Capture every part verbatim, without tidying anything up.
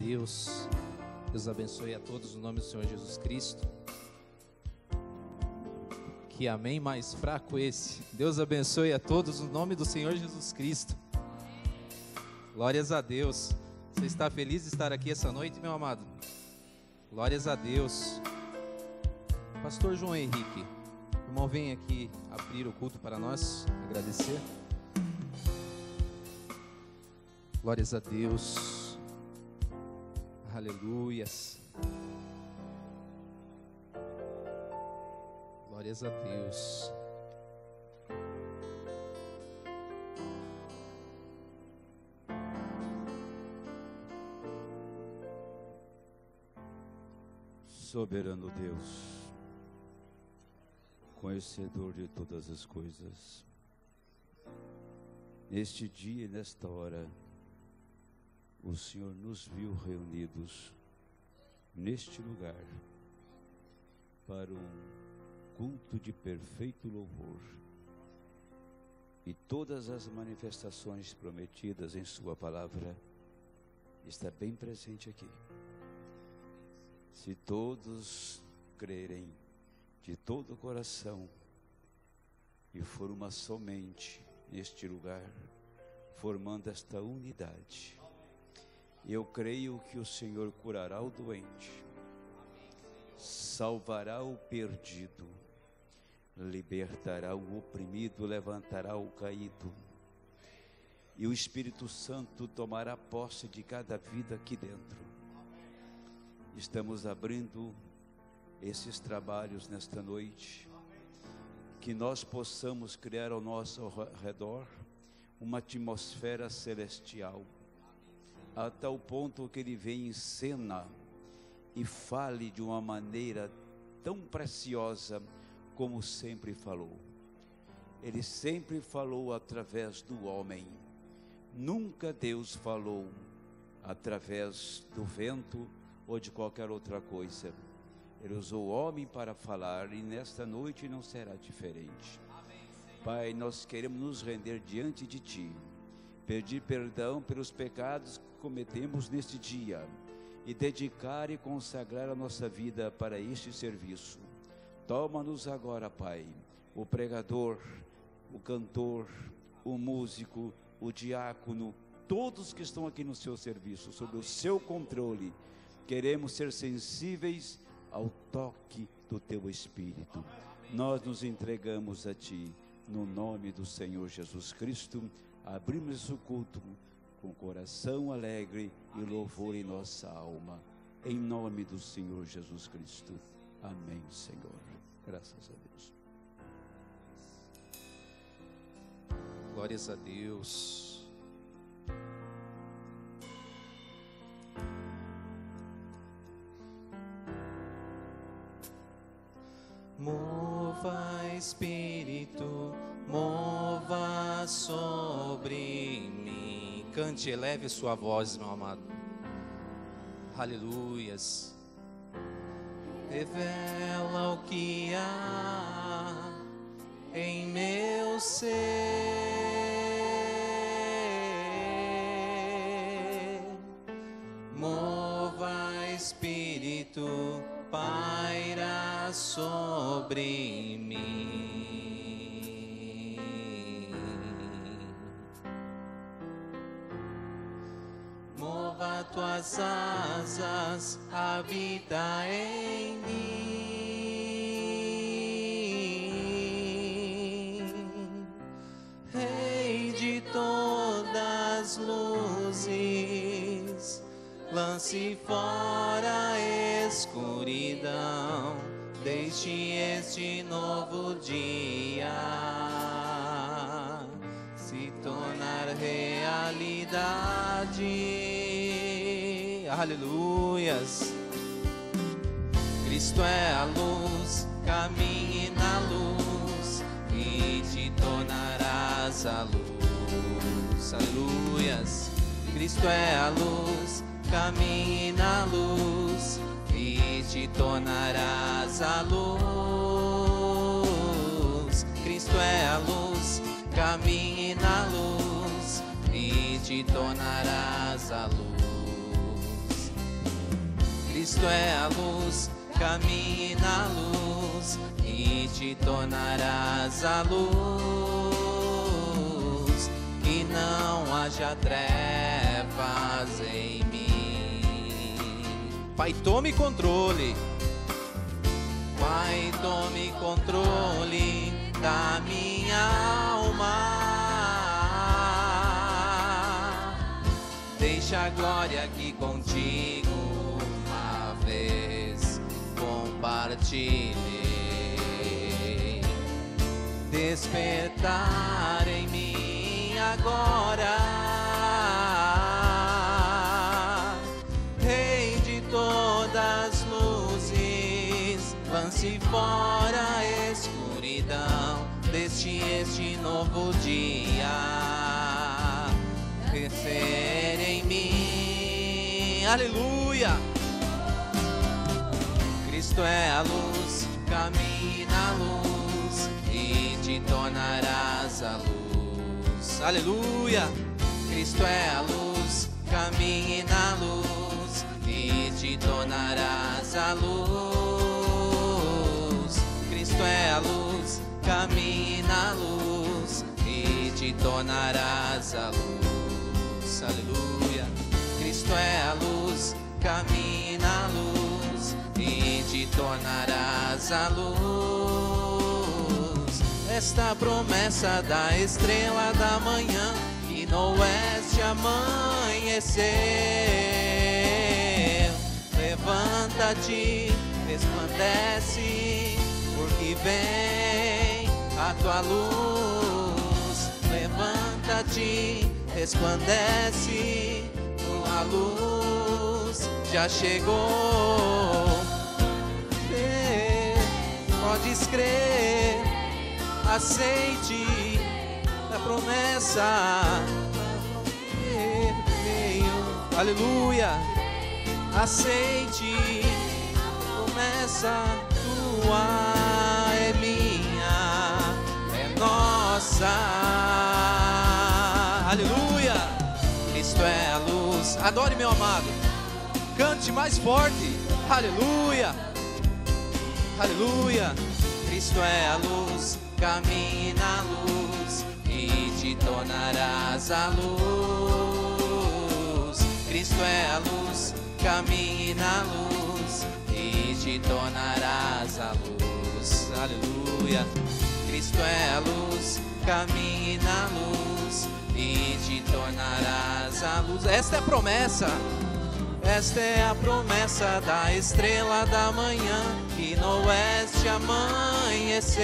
Deus, Deus abençoe a todos no nome do Senhor Jesus Cristo. Que amém mais fraco esse. Deus abençoe a todos no nome do Senhor Jesus Cristo. Glórias a Deus. Você está feliz de estar aqui essa noite, meu amado? Glórias a Deus. Pastor João Henrique, irmão, vem aqui abrir o culto para nós, agradecer. Glórias a Deus. Aleluias. Glórias a Deus. Soberano Deus, conhecedor de todas as coisas, neste dia e nesta hora, o Senhor nos viu reunidos neste lugar para um culto de perfeito louvor, e todas as manifestações prometidas em sua palavra está bem presente aqui. Se todos crerem de todo o coração e for uma somente neste lugar, formando esta unidade, eu creio que o Senhor curará o doente, salvará o perdido, libertará o oprimido, levantará o caído, e o Espírito Santo tomará posse de cada vida aqui dentro. Estamos abrindo esses trabalhos nesta noite, que nós possamos criar ao nosso redor uma atmosfera celestial, a tal ponto que Ele venha em cena e fale de uma maneira tão preciosa como sempre falou. Ele sempre falou através do homem, nunca Deus falou através do vento ou de qualquer outra coisa. Ele usou o homem para falar, e nesta noite não será diferente. Pai, nós queremos nos render diante de Ti, pedir perdão pelos pecados que cometemos neste dia, e dedicar e consagrar a nossa vida para este serviço. Toma-nos agora, Pai, o pregador, o cantor, o músico, o diácono, todos que estão aqui no seu serviço, sob o seu controle. Queremos ser sensíveis ao toque do Teu Espírito. Nós nos entregamos a Ti, no nome do Senhor Jesus Cristo. Abrimos o culto com coração alegre e louvor em nossa alma, em nome do Senhor Jesus Cristo. Amém, Senhor. Graças a Deus. Glórias a Deus. Mova, Espírito, mova sobre mim. Cante, eleve sua voz, meu amado. Aleluias. Revela o que há em meu ser. Mova, Espírito, paira sobre mim. Mova tuas asas, habita em mim. Rei de todas luzes, lance fora a escuridão, deixe este novo dia se tornar realidade. Aleluias. Cristo é a luz, caminhe na luz e te tornarás a luz. Aleluias. Cristo é a luz, caminhe na luz e te tornarás a luz. Cristo é a luz, caminhe na luz e te tornarás a luz. Cristo é a luz, caminhe na luz e te tornarás a luz, que não haja trevas em mim. Pai, tome controle. Pai, tome controle da minha alma. Deixa a glória aqui contigo uma vez compartilhei. Despertar em mim agora, Rei de todas as luzes, lance fora a escuridão deste este novo dia. Crescer em mim, aleluia. Cristo é a luz, caminhe na luz e te tornarás a luz, aleluia. Cristo é a luz, caminhe na luz e te tornarás a luz. Cristo é a luz, caminhe na luz e te tornarás a luz, aleluia. Cristo é a luz, caminhe na luz e te tornarás a luz. Esta promessa da estrela da manhã que no oeste amanhecer. Levanta-te, resplandece, porque vem a tua luz. Levanta-te, resplandece, tua luz já chegou. Crê, podes crer, aceite a promessa. Veio, aleluia. Aceite, promessa tua é minha, é nossa. Aleluia. Cristo é a luz. Adore, meu amado. Cante mais forte. Aleluia. Aleluia. Cristo é a luz, caminhe na luz e te tornarás a luz. Cristo é a luz, caminhe na luz e te tornarás a luz. Aleluia. Cristo é a luz, caminhe na luz e te tornarás a luz. Esta é a promessa. Esta é a promessa da estrela da manhã que no oeste amanhecer.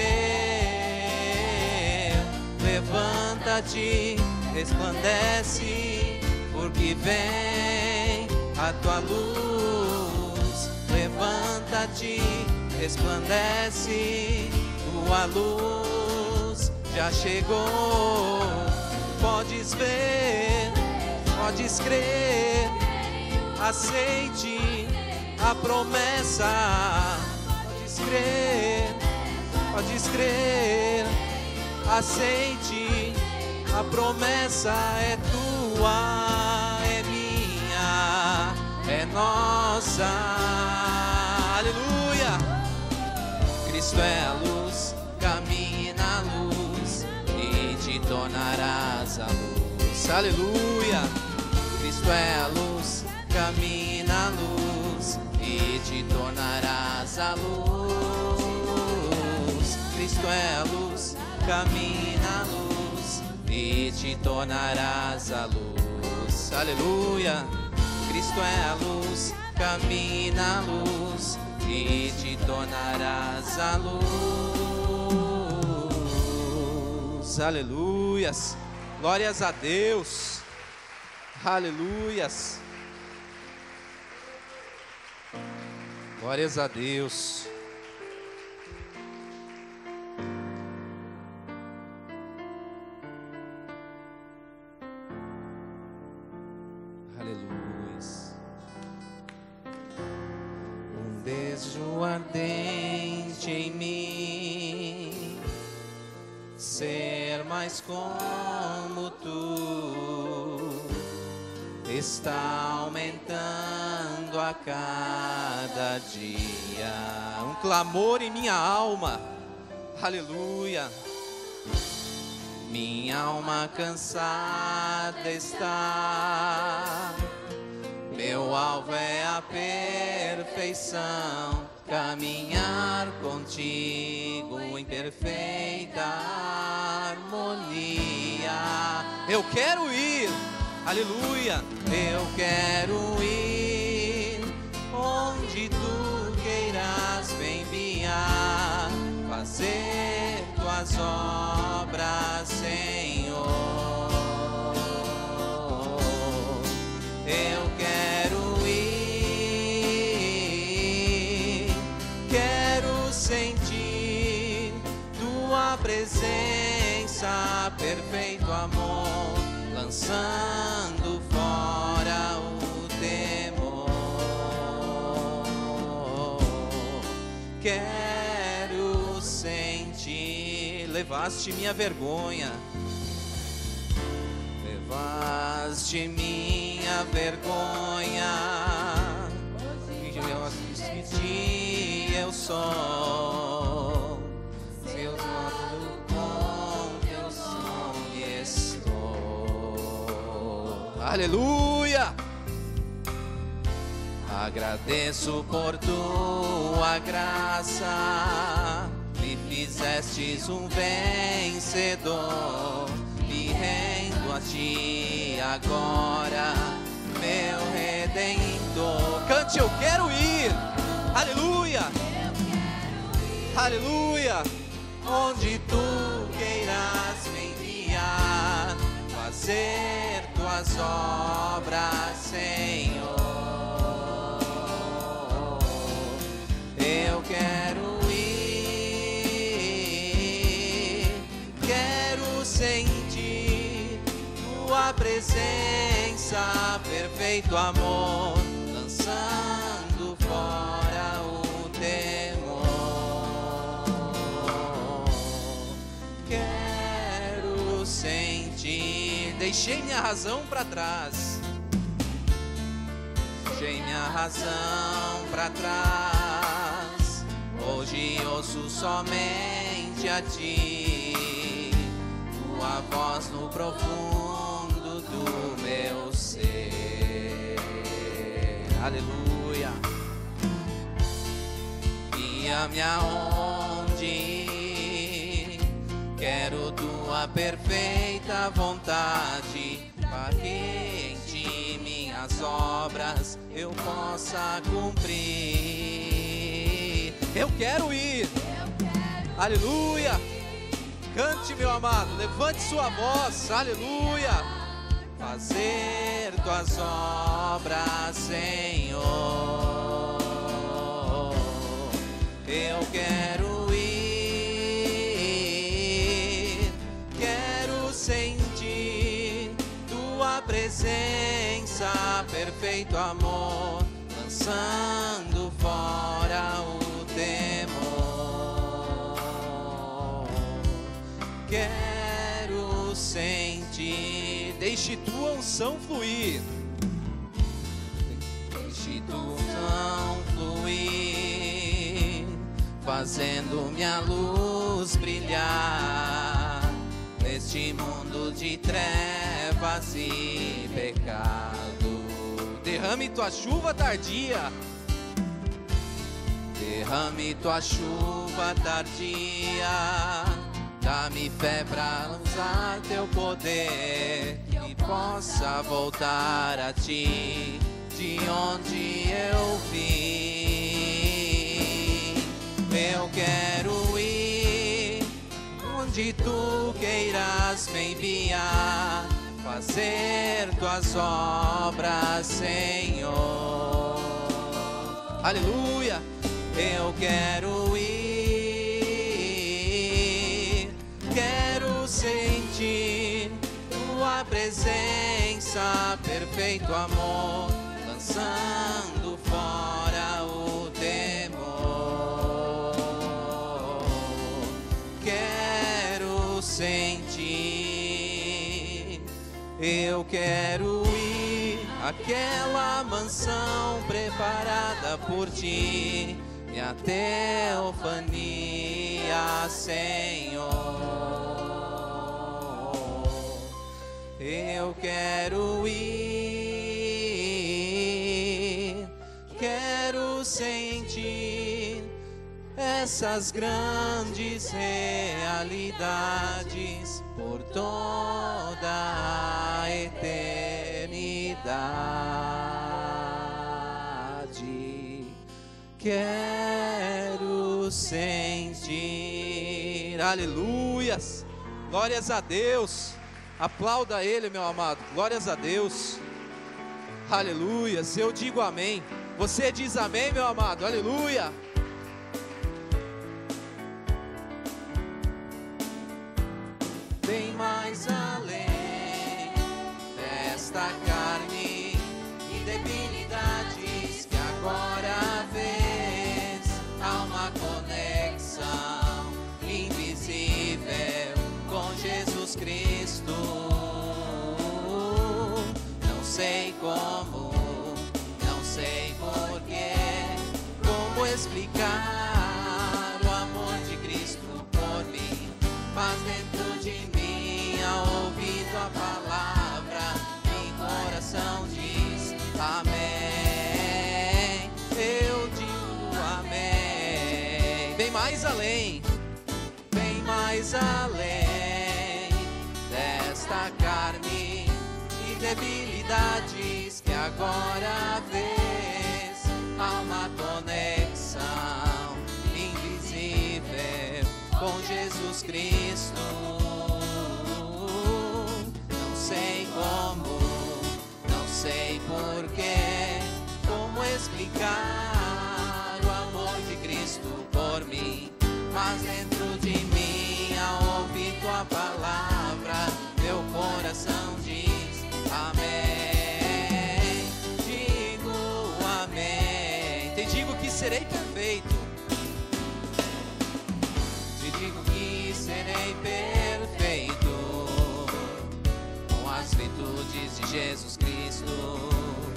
Levanta-te, resplandece, porque vem a tua luz. Levanta-te, resplandece, tua luz já chegou. Podes ver, podes crer, aceite a promessa. Podes crer, podes crer, aceite a promessa. É tua, é minha, é nossa. Aleluia. Cristo é a luz, caminhe na luz e te tornarás a luz. Aleluia. Cristo é a luz, caminhe na luz e te tornarás a luz. Cristo é a luz, caminhe na luz e te tornarás a luz. Aleluia. Cristo é a luz, caminhe na luz e te tornarás a luz. Aleluias. Glórias a Deus. Aleluias. Glórias a Deus. Aleluias. Um desejo ardente em mim, ser mais como tu, está aumentando a cada dia. Um clamor em minha alma, aleluia. Minha alma cansada está, meu alvo é a perfeição, caminhar contigo em perfeita harmonia. Eu quero ir, aleluia, eu quero ir onde tu queiras me enviar, fazer tuas obras, Senhor. Eu quero ir, quero sentir tua presença, perfeito amor, lançando fora o temor. Quero sentir, levaste minha vergonha, levaste minha vergonha, de ti eu sou, seus olhos com teu som estou. Aleluia! Agradeço por tua graça, me fizestes um vencedor, me rendo a ti agora, meu Redentor. Cante, eu quero ir, aleluia, aleluia, onde tu queiras me enviar, fazer tuas obras, Senhor. Eu quero ir, quero sentir tua presença, perfeito amor, lançando fora o temor. Quero sentir, deixei minha razão para trás, deixei minha razão para trás, hoje ouço somente a ti, tua voz no profundo do meu ser. Aleluia. Guia-me aonde ir, quero tua perfeita vontade, para que em ti minhas obras eu possa cumprir. Eu quero ir, aleluia. Cante, meu amado, levante sua voz, aleluia. Fazer tuas obras, Senhor. Eu quero ir, quero sentir tua presença, perfeito amor, lançando fora o temor. Quero sentir, deixe tua unção fluir, deixe tua unção fluir, fazendo minha luz brilhar neste mundo de trevas e pecado. Derrame tua chuva tardia, derrame tua chuva tardia, dá-me fé pra usar teu poder e possa voltar a ti de onde eu vim. Eu quero ir onde tu queiras me enviar, fazer tuas obras, Senhor. Aleluia. Eu quero ir, quero sentir tua presença, perfeito amor, lançando fora o temor. Quero sentir, eu quero ir, aquela mansão preparada por ti, minha teofania, Senhor. Eu quero ir, quero sentir essas grandes realidades por toda a eternidade. Quero sentir. Aleluias, glórias a Deus. Aplauda Ele, meu amado, glórias a Deus. Aleluias, eu digo amém. Você diz amém, meu amado, aleluia. Bem mais além desta carne e debilidades que agora vês, há uma conexão invisível com Jesus Cristo. Não sei como, não sei porquê, como explicar o amor de Cristo por mim, mas dentro de mim, ao ouvido a palavra, meu coração diz amém. Eu digo amém. Bem mais além, bem mais além desta carne e debilidades que agora vês, há uma conexão invisível com Jesus Cristo. Não sei como, não sei porquê, como explicar o amor de Cristo por mim, mas dentro de mim, ao ouvir tua palavra, meu coração diz amém. Digo amém. Te digo que serei perfeito. Te digo que serei perfeito com as virtudes de Jesus Cristo.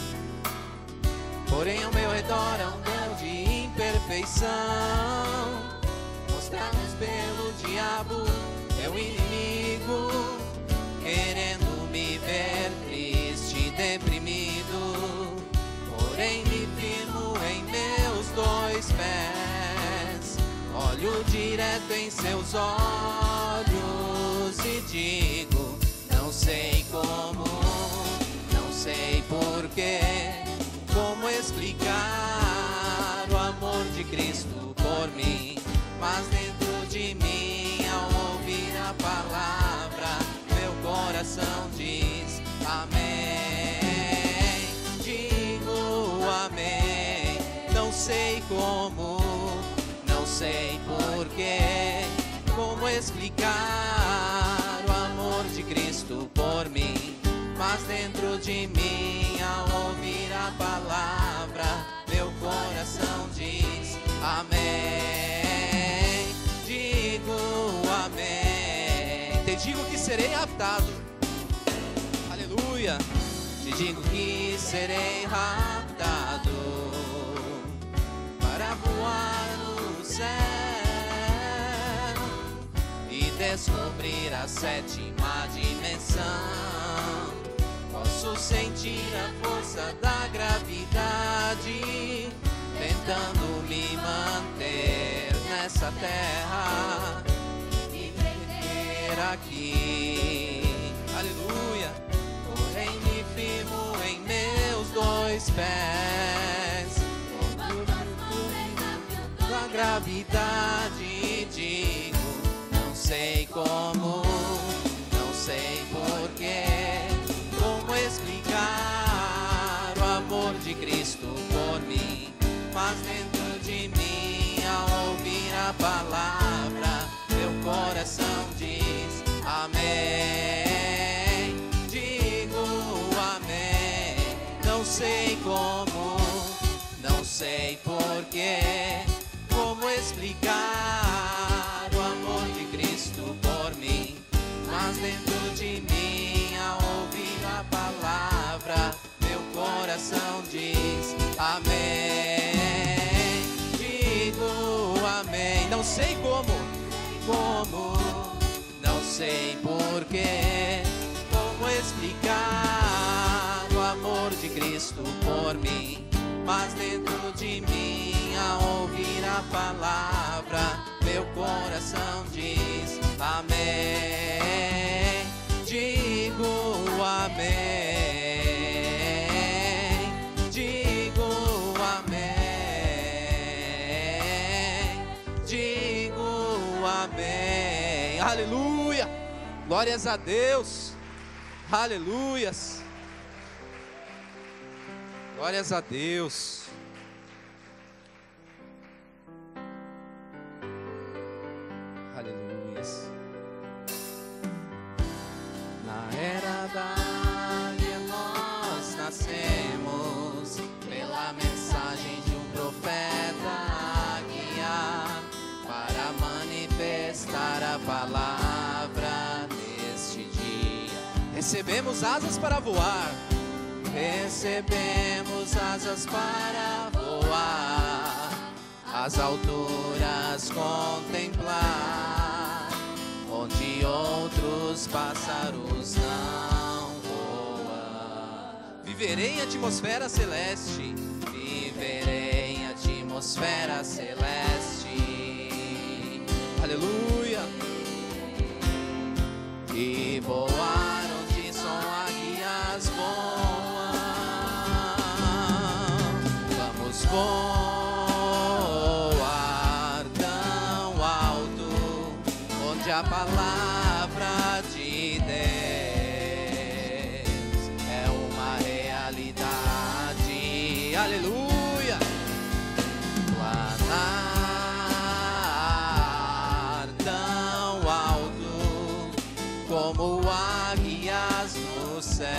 Porém ao meu redor há um véu de imperfeição, mostrados pelo diabo, meu inimigo, querendo me ver triste e deprimido. Porém me firmo em meus dois pés, olho direto em seus olhos e digo: não sei como, não sei porquê, como explicar o amor de Cristo por mim, mas dentro de mim, ao ouvir a palavra, meu coração diz amém. Digo amém. Não sei como, não sei porquê, como explicar o amor de Cristo por mim, mas dentro de mim, ao ouvir a palavra, meu coração diz amém. Digo amém. Te digo que serei raptado. Aleluia. Te digo que serei raptado para voar no céu e descobrir a sétima dimensão. Posso sentir a força da gravidade tentando me manter nessa terra e viver aqui. Aleluia. Porém me firmo em meus dois pés, da gravidade e digo: não sei como, não sei porquê, como explicar o amor de Cristo por mim, mas dentro de mim, ao ouvir a palavra, meu coração diz amém. Digo amém. Não sei como, não sei porquê, como explicar o amor de Cristo por mim, mas dentro de mim, ao ouvir a palavra, meu coração não sei como, como, não sei porquê, como explicar o amor de Cristo por mim. Mas dentro de mim, ao ouvir a palavra, meu coração diz amém. Digo amém. Digo amém. Digo amém. Aleluia. Glórias a Deus. Aleluias. Glórias a Deus. Aleluias. Na era da águia nós nascemos, pela mensagem de um profeta águia, para manifestar a palavra neste dia. Recebemos asas para voar. Recebemos asas para voar, as alturas contemplar, onde outros pássaros não voam. Viverei em atmosfera celeste, viverei em atmosfera celeste. Aleluia. E voar onde só águias voam. Voar tão alto, onde a palavra de Deus é uma realidade. Aleluia. Planar tão alto, como águias no céu.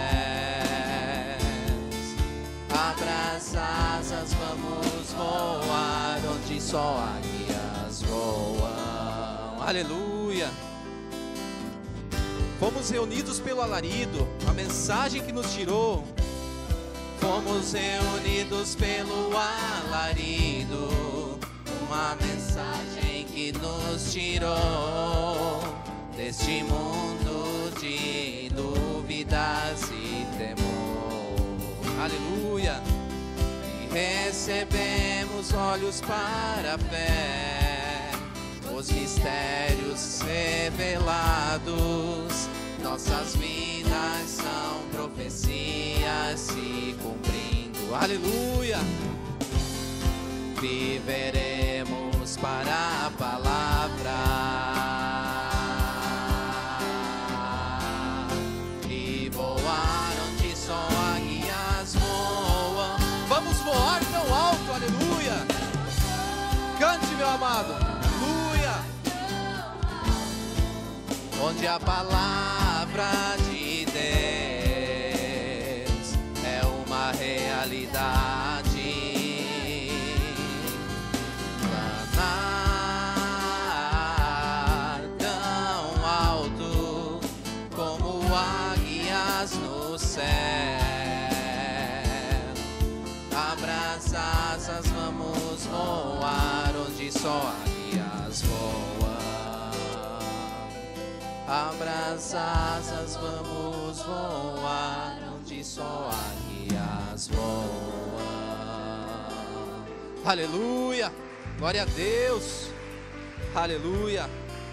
Abra as asas, vamos voar onde só águias voam. Aleluia. Fomos reunidos pelo alarido, a mensagem que nos tirou. Fomos reunidos pelo alarido, uma mensagem que nos tirou deste mundo de dúvidas e temor. Aleluia. E recebemos olhos para a fé, os mistérios revelados. Nossas vidas são profecias se cumprindo. Aleluia. Viveremos para a palavra. Voar tão alto, aleluia. Cante, meu amado, aleluia. Onde a palavra de Deus é uma realidade. Planar tão alto, como águias no céu. Abra as asas, vamos voar onde só águias voam. Abra as asas, vamos voar onde só águias voam. Aleluia, glória a Deus. Aleluia.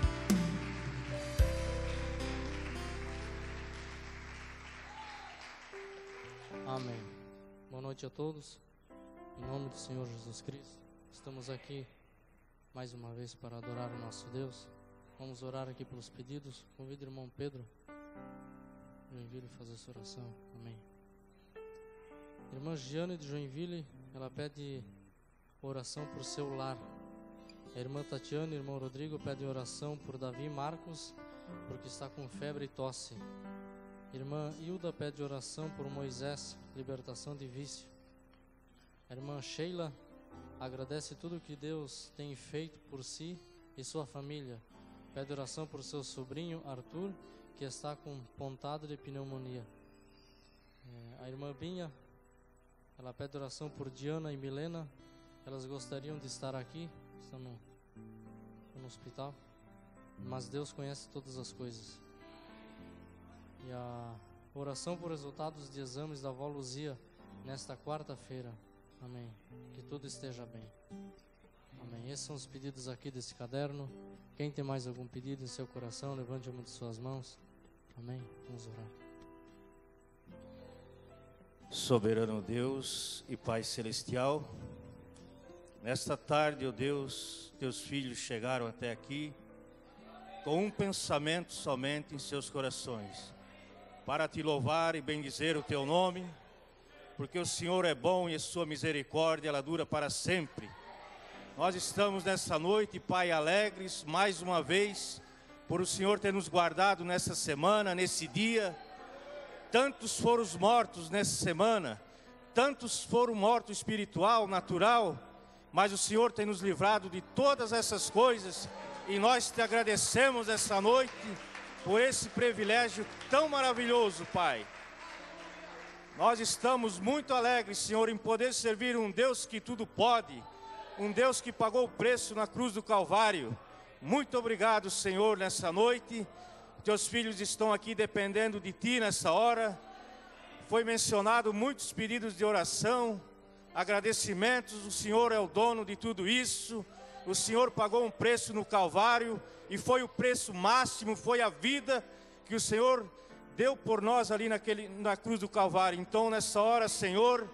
Amém. Boa noite a todos. Em nome do Senhor Jesus Cristo, estamos aqui mais uma vez para adorar o nosso Deus. Vamos orar aqui pelos pedidos. Convido o irmão Pedro Joinville a fazer essa oração. Amém. Irmã Giane de Joinville, ela pede oração por seu lar. A irmã Tatiana e o irmão Rodrigo pedem oração por Davi e Marcos, porque está com febre e tosse. Irmã Hilda pede oração por Moisés, libertação de vício. A irmã Sheila agradece tudo que Deus tem feito por si e sua família. Pede oração por seu sobrinho Arthur, que está com pontada de pneumonia. É, a irmã Binha, ela pede oração por Diana e Milena. Elas gostariam de estar aqui, estão no, no hospital, mas Deus conhece todas as coisas. E a oração por resultados de exames da avó Luzia nesta quarta-feira. Amém. Que tudo esteja bem. Amém. Esses são os pedidos aqui desse caderno. Quem tem mais algum pedido em seu coração, levante uma de suas mãos. Amém. Vamos orar. Soberano Deus e Pai Celestial, nesta tarde, ó Deus, teus filhos chegaram até aqui com um pensamento somente em seus corações, para te louvar e bendizer o teu nome, porque o Senhor é bom e a sua misericórdia ela dura para sempre. Nós estamos nessa noite, Pai, alegres mais uma vez por o Senhor ter nos guardado nessa semana, nesse dia. Tantos foram os mortos nessa semana, tantos foram mortos espiritual, natural, mas o Senhor tem nos livrado de todas essas coisas e nós te agradecemos essa noite por esse privilégio tão maravilhoso, Pai. Nós estamos muito alegres, Senhor, em poder servir um Deus que tudo pode, um Deus que pagou o preço na cruz do Calvário. Muito obrigado, Senhor, nessa noite. Teus filhos estão aqui dependendo de Ti nessa hora. Foi mencionado muitos pedidos de oração, agradecimentos. O Senhor é o dono de tudo isso. O Senhor pagou um preço no Calvário e foi o preço máximo, foi a vida que o Senhor deu por nós ali naquele, na cruz do Calvário. Então, nessa hora, Senhor,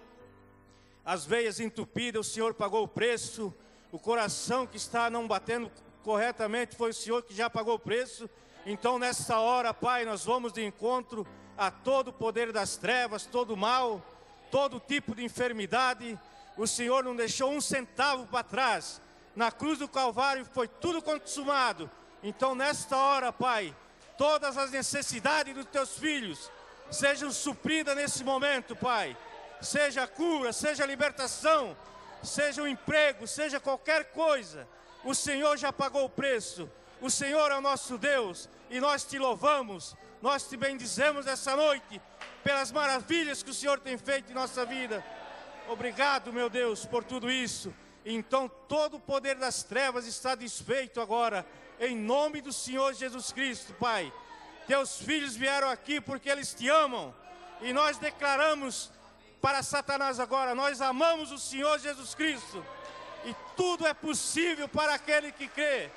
as veias entupidas, o Senhor pagou o preço. O coração que está não batendo corretamente, foi o Senhor que já pagou o preço. Então, nessa hora, Pai, nós vamos de encontro a todo o poder das trevas, todo o mal, todo tipo de enfermidade. O Senhor não deixou um centavo para trás. Na cruz do Calvário foi tudo consumado. Então, nesta hora, Pai, todas as necessidades dos Teus filhos sejam supridas nesse momento, Pai. Seja cura, seja libertação, seja um emprego, seja qualquer coisa. O Senhor já pagou o preço. O Senhor é o nosso Deus e nós te louvamos, nós te bendizemos essa noite pelas maravilhas que o Senhor tem feito em nossa vida. Obrigado, meu Deus, por tudo isso. Então todo o poder das trevas está desfeito agora, em nome do Senhor Jesus Cristo, Pai. Teus filhos vieram aqui porque eles te amam e nós declaramos para Satanás agora: nós amamos o Senhor Jesus Cristo e tudo é possível para aquele que crê.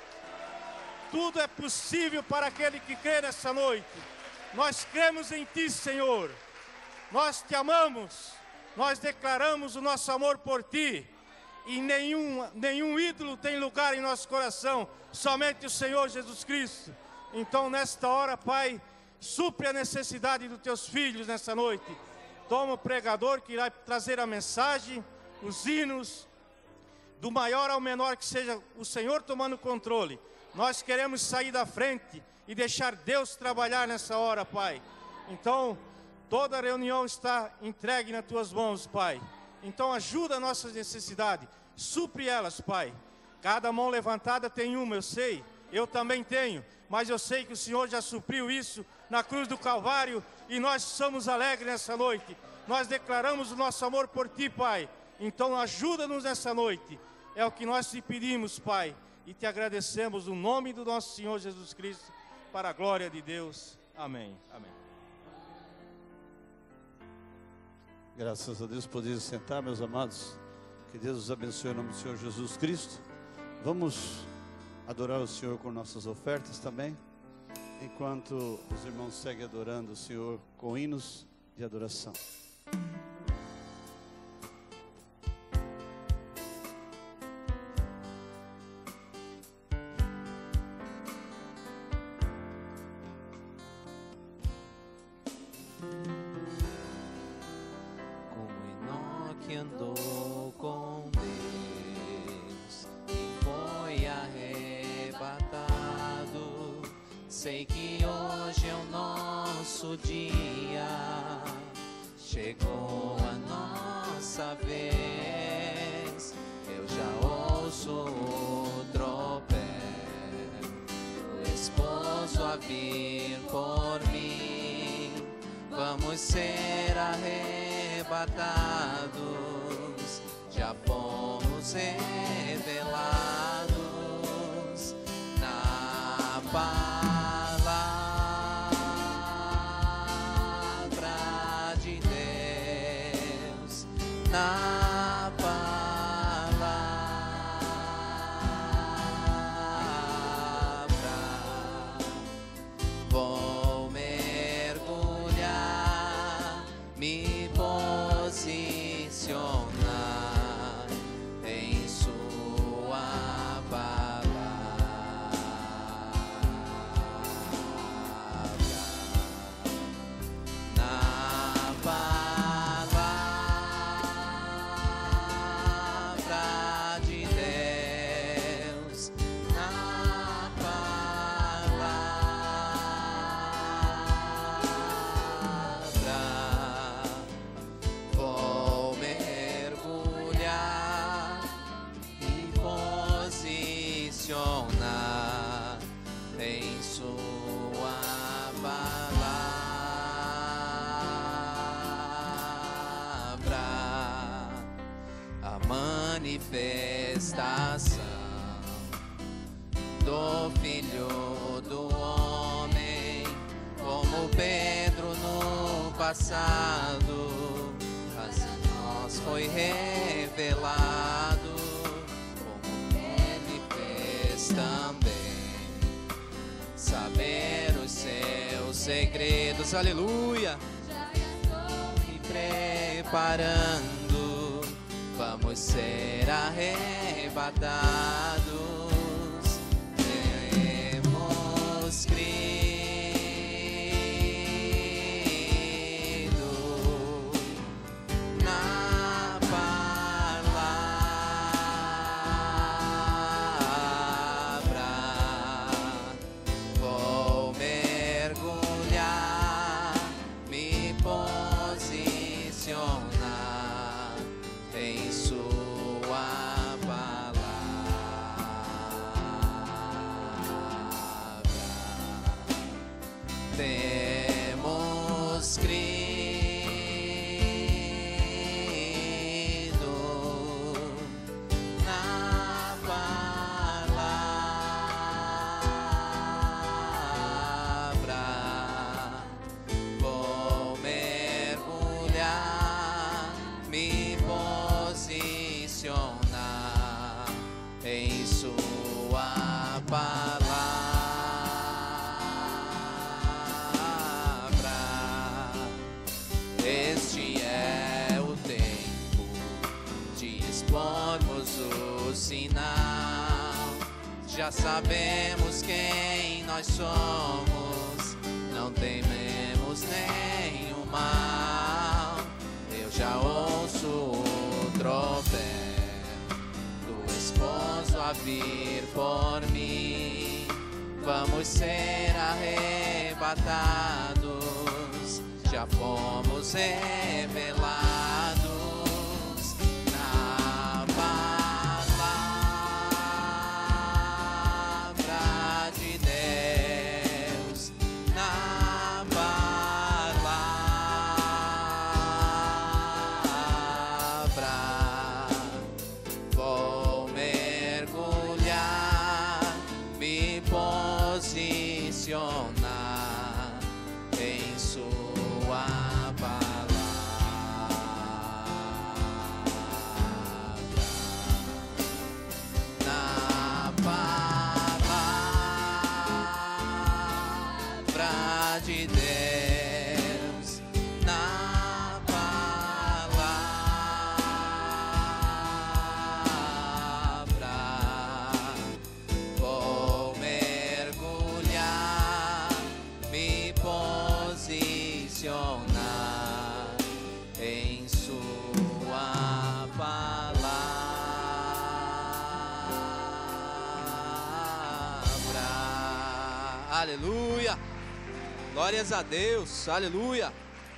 Tudo é possível para aquele que crê nessa noite. Nós cremos em Ti, Senhor. Nós te amamos. Nós declaramos o nosso amor por Ti. E nenhum, nenhum ídolo tem lugar em nosso coração. Somente o Senhor Jesus Cristo. Então, nesta hora, Pai, supre a necessidade dos Teus filhos nessa noite. Toma o pregador que irá trazer a mensagem, os hinos, do maior ao menor, que seja o Senhor tomando o controle. Nós queremos sair da frente e deixar Deus trabalhar nessa hora, Pai. Então, toda a reunião está entregue nas Tuas mãos, Pai. Então, ajuda a nossas necessidades, supre elas, Pai. Cada mão levantada tem uma, eu sei, eu também tenho, mas eu sei que o Senhor já supriu isso na cruz do Calvário e nós somos alegres nessa noite. Nós declaramos o nosso amor por Ti, Pai. Então, ajuda-nos nessa noite. É o que nós te pedimos, Pai. E te agradecemos no nome do nosso Senhor Jesus Cristo, para a glória de Deus. Amém. Amém. Graças a Deus, podeis sentar, meus amados. Que Deus os abençoe em nome do Senhor Jesus Cristo. Vamos adorar o Senhor com nossas ofertas também, enquanto os irmãos seguem adorando o Senhor com hinos de adoração. Andou com Deus e foi arrebatado. Sei que hoje é o nosso dia, chegou a nossa vez. Eu já ouço o tropel, o esposo a vir por mim. Vamos ser arrebatados, já fomos revelados. manifestação do Filho do Homem, como Pedro no passado, assim nós foi revelado, como ele fez também, saber os seus segredos, aleluia, e preparando, vamos ser arrebatados, temos crido na palavra, vou mergulhar, me posicionar em sua palavra. Temos crido na palavra, vou mergulhar, me posicionar em sua palavra. Este é o tempo de expormos o sinal. Já sabemos quem nós somos, não tememos nenhum mal. Eu já ouço o trovão do esposo a vir por mim. Vamos ser arrebatados, já fomos revelados na palavra de Deus, na palavra, vou mergulhar, me posicionar em sua palavra, na palavra de Deus, na palavra, vou mergulhar, me posicionar em sua palavra. Aleluia. Glórias a Deus. Aleluia.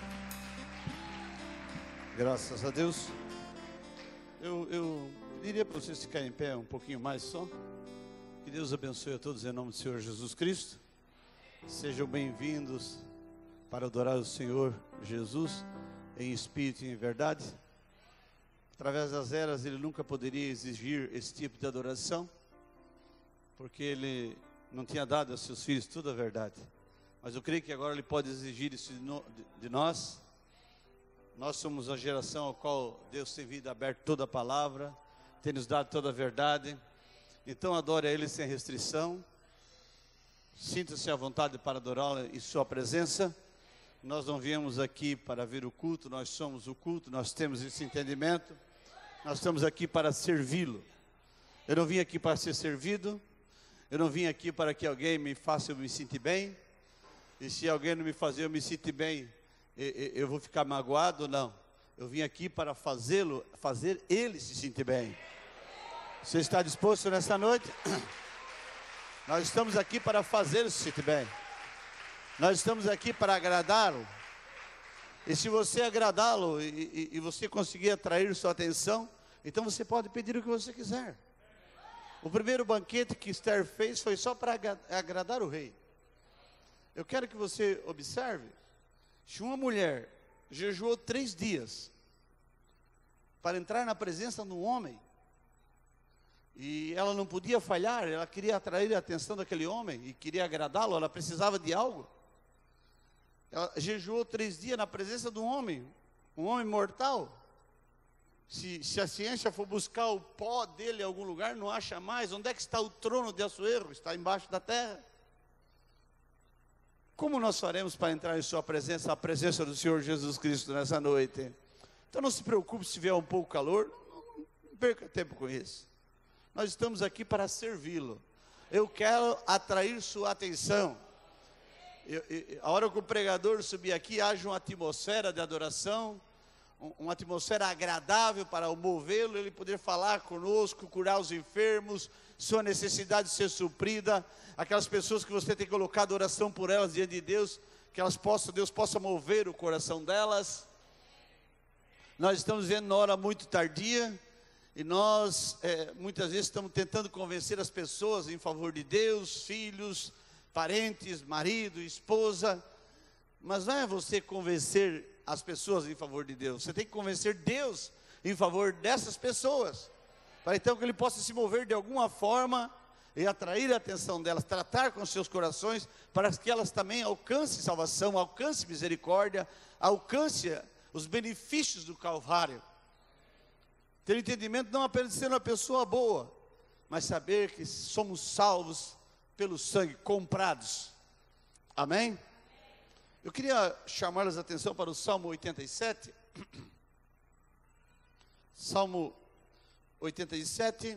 Graças a Deus. Eu, eu pediria para vocês ficarem em pé um pouquinho mais só. Que Deus abençoe a todos em nome do Senhor Jesus Cristo. Sejam bem-vindos para adorar o Senhor Jesus em espírito e em verdade. Através das eras Ele nunca poderia exigir esse tipo de adoração, porque Ele não tinha dado aos seus filhos toda a verdade. Mas eu creio que agora Ele pode exigir isso de, no, de, de nós. Nós somos a geração ao qual Deus tem vindo aberto toda a palavra, tem nos dado toda a verdade. Então adore a Ele sem restrição. Sinta-se à vontade para adorá-lo em sua presença. Nós não viemos aqui para ver o culto, nós somos o culto, nós temos esse entendimento. Nós estamos aqui para servi-lo. Eu não vim aqui para ser servido. Eu não vim aqui para que alguém me faça eu me sentir bem. E se alguém não me fazer eu me sentir bem, eu vou ficar magoado? Não. Eu vim aqui para fazê-lo, fazer ele se sentir bem. Você está disposto nessa noite? Nós estamos aqui para fazê-lo se sentir bem. Nós estamos aqui para agradá-lo. E se você agradá-lo e, e, e você conseguir atrair sua atenção, então você pode pedir o que você quiser. O primeiro banquete que Esther fez foi só para agradar o rei. Eu quero que você observe, se uma mulher jejuou três dias para entrar na presença de um homem, E ela não podia falhar, ela queria atrair a atenção daquele homem e queria agradá-lo, ela precisava de algo. Ela jejuou três dias na presença de um homem, um homem mortal. Se, se a ciência for buscar o pó dele em algum lugar, não acha mais. Onde é que está o trono de Assuero? Está embaixo da terra. Como nós faremos para entrar em sua presença, a presença do Senhor Jesus Cristo nessa noite? Então não se preocupe se vier um pouco calor, não, não perca tempo com isso. Nós estamos aqui para servi-lo. Eu quero atrair sua atenção. Eu, eu, a hora que o pregador subir aqui, haja uma atmosfera de adoração, uma atmosfera agradável para o movê-lo, ele poder falar conosco, curar os enfermos, sua necessidade ser suprida, aquelas pessoas que você tem colocado oração por elas diante de Deus, que elas possam, Deus possa mover o coração delas. Nós estamos vivendo na hora muito tardia, e nós é, muitas vezes estamos tentando convencer as pessoas em favor de Deus, filhos, parentes, marido, esposa, mas não é você convencer as pessoas em favor de Deus, você tem que convencer Deus em favor dessas pessoas, para então que Ele possa se mover de alguma forma e atrair a atenção delas, tratar com seus corações, para que elas também alcancem salvação, alcancem misericórdia, alcancem os benefícios do Calvário. Ter entendimento não apenas de ser uma pessoa boa, mas saber que somos salvos pelo sangue, comprados. Amém? Eu queria chamar-lhes a atenção para o Salmo oitenta e sete. Salmo oitenta e sete.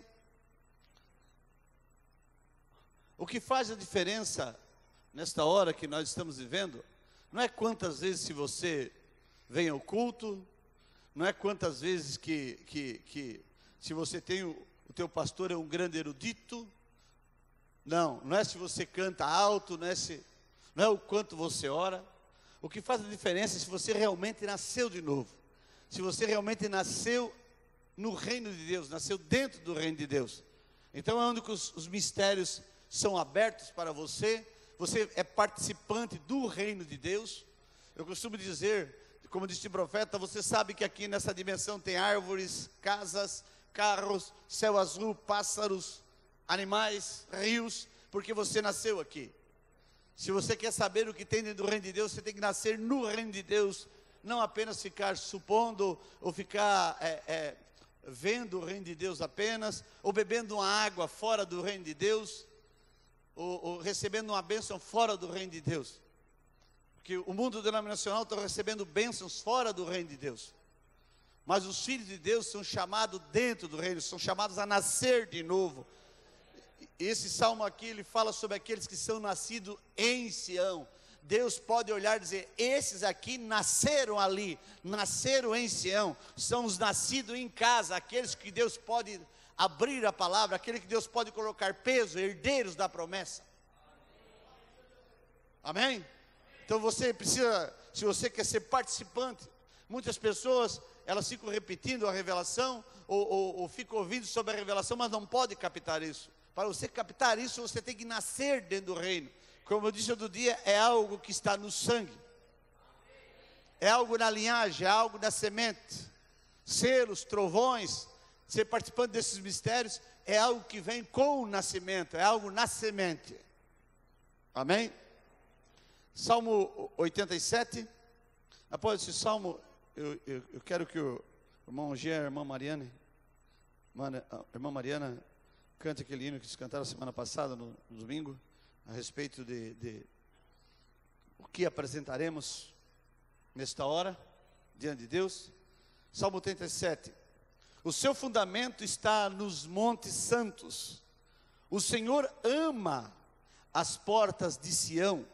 O que faz a diferença nesta hora que nós estamos vivendo, não é quantas vezes se você vem ao culto, não é quantas vezes que, que, que se você tem o, o teu pastor é um grande erudito, não, não é se você canta alto, não é, se, não é o quanto você ora. O que faz a diferença é se você realmente nasceu de novo, se você realmente nasceu no reino de Deus, nasceu dentro do reino de Deus. Então é onde os, os mistérios são abertos para você, você é participante do reino de Deus. Eu costumo dizer, como disse o profeta, você sabe que aqui nessa dimensão tem árvores, casas, carros, céu azul, pássaros, animais, rios, porque você nasceu aqui. Se você quer saber o que tem dentro do reino de Deus, você tem que nascer no reino de Deus, não apenas ficar supondo, ou ficar é, é, vendo o reino de Deus apenas, ou bebendo uma água fora do reino de Deus, ou, ou recebendo uma bênção fora do reino de Deus. Porque o mundo denominacional está recebendo bênçãos fora do reino de Deus. Mas os filhos de Deus são chamados dentro do reino, são chamados a nascer de novo. Esse salmo aqui, ele fala sobre aqueles que são nascidos em Sião. Deus pode olhar e dizer, esses aqui nasceram ali, nasceram em Sião, são os nascidos em casa, aqueles que Deus pode abrir a palavra, aqueles que Deus pode colocar peso, herdeiros da promessa. Amém? Então você precisa, se você quer ser participante, muitas pessoas, elas ficam repetindo a revelação, ou, ou, ou ficam ouvindo sobre a revelação, mas não pode captar isso. Para você captar isso, você tem que nascer dentro do reino. Como eu disse outro dia, é algo que está no sangue, é algo na linhagem, é algo na semente. Selos, trovões, ser participante desses mistérios, é algo que vem com o nascimento, é algo na semente. Amém? Salmo oitenta e sete, após esse salmo, eu, eu, eu quero que o irmão Jean e a irmã Mariana, a irmã Mariana, cante aquele hino que eles cantaram semana passada, no, no domingo, a respeito de, de o que apresentaremos nesta hora, diante de Deus. Salmo oitenta e sete, o seu fundamento está nos montes santos, o Senhor ama as portas de Sião,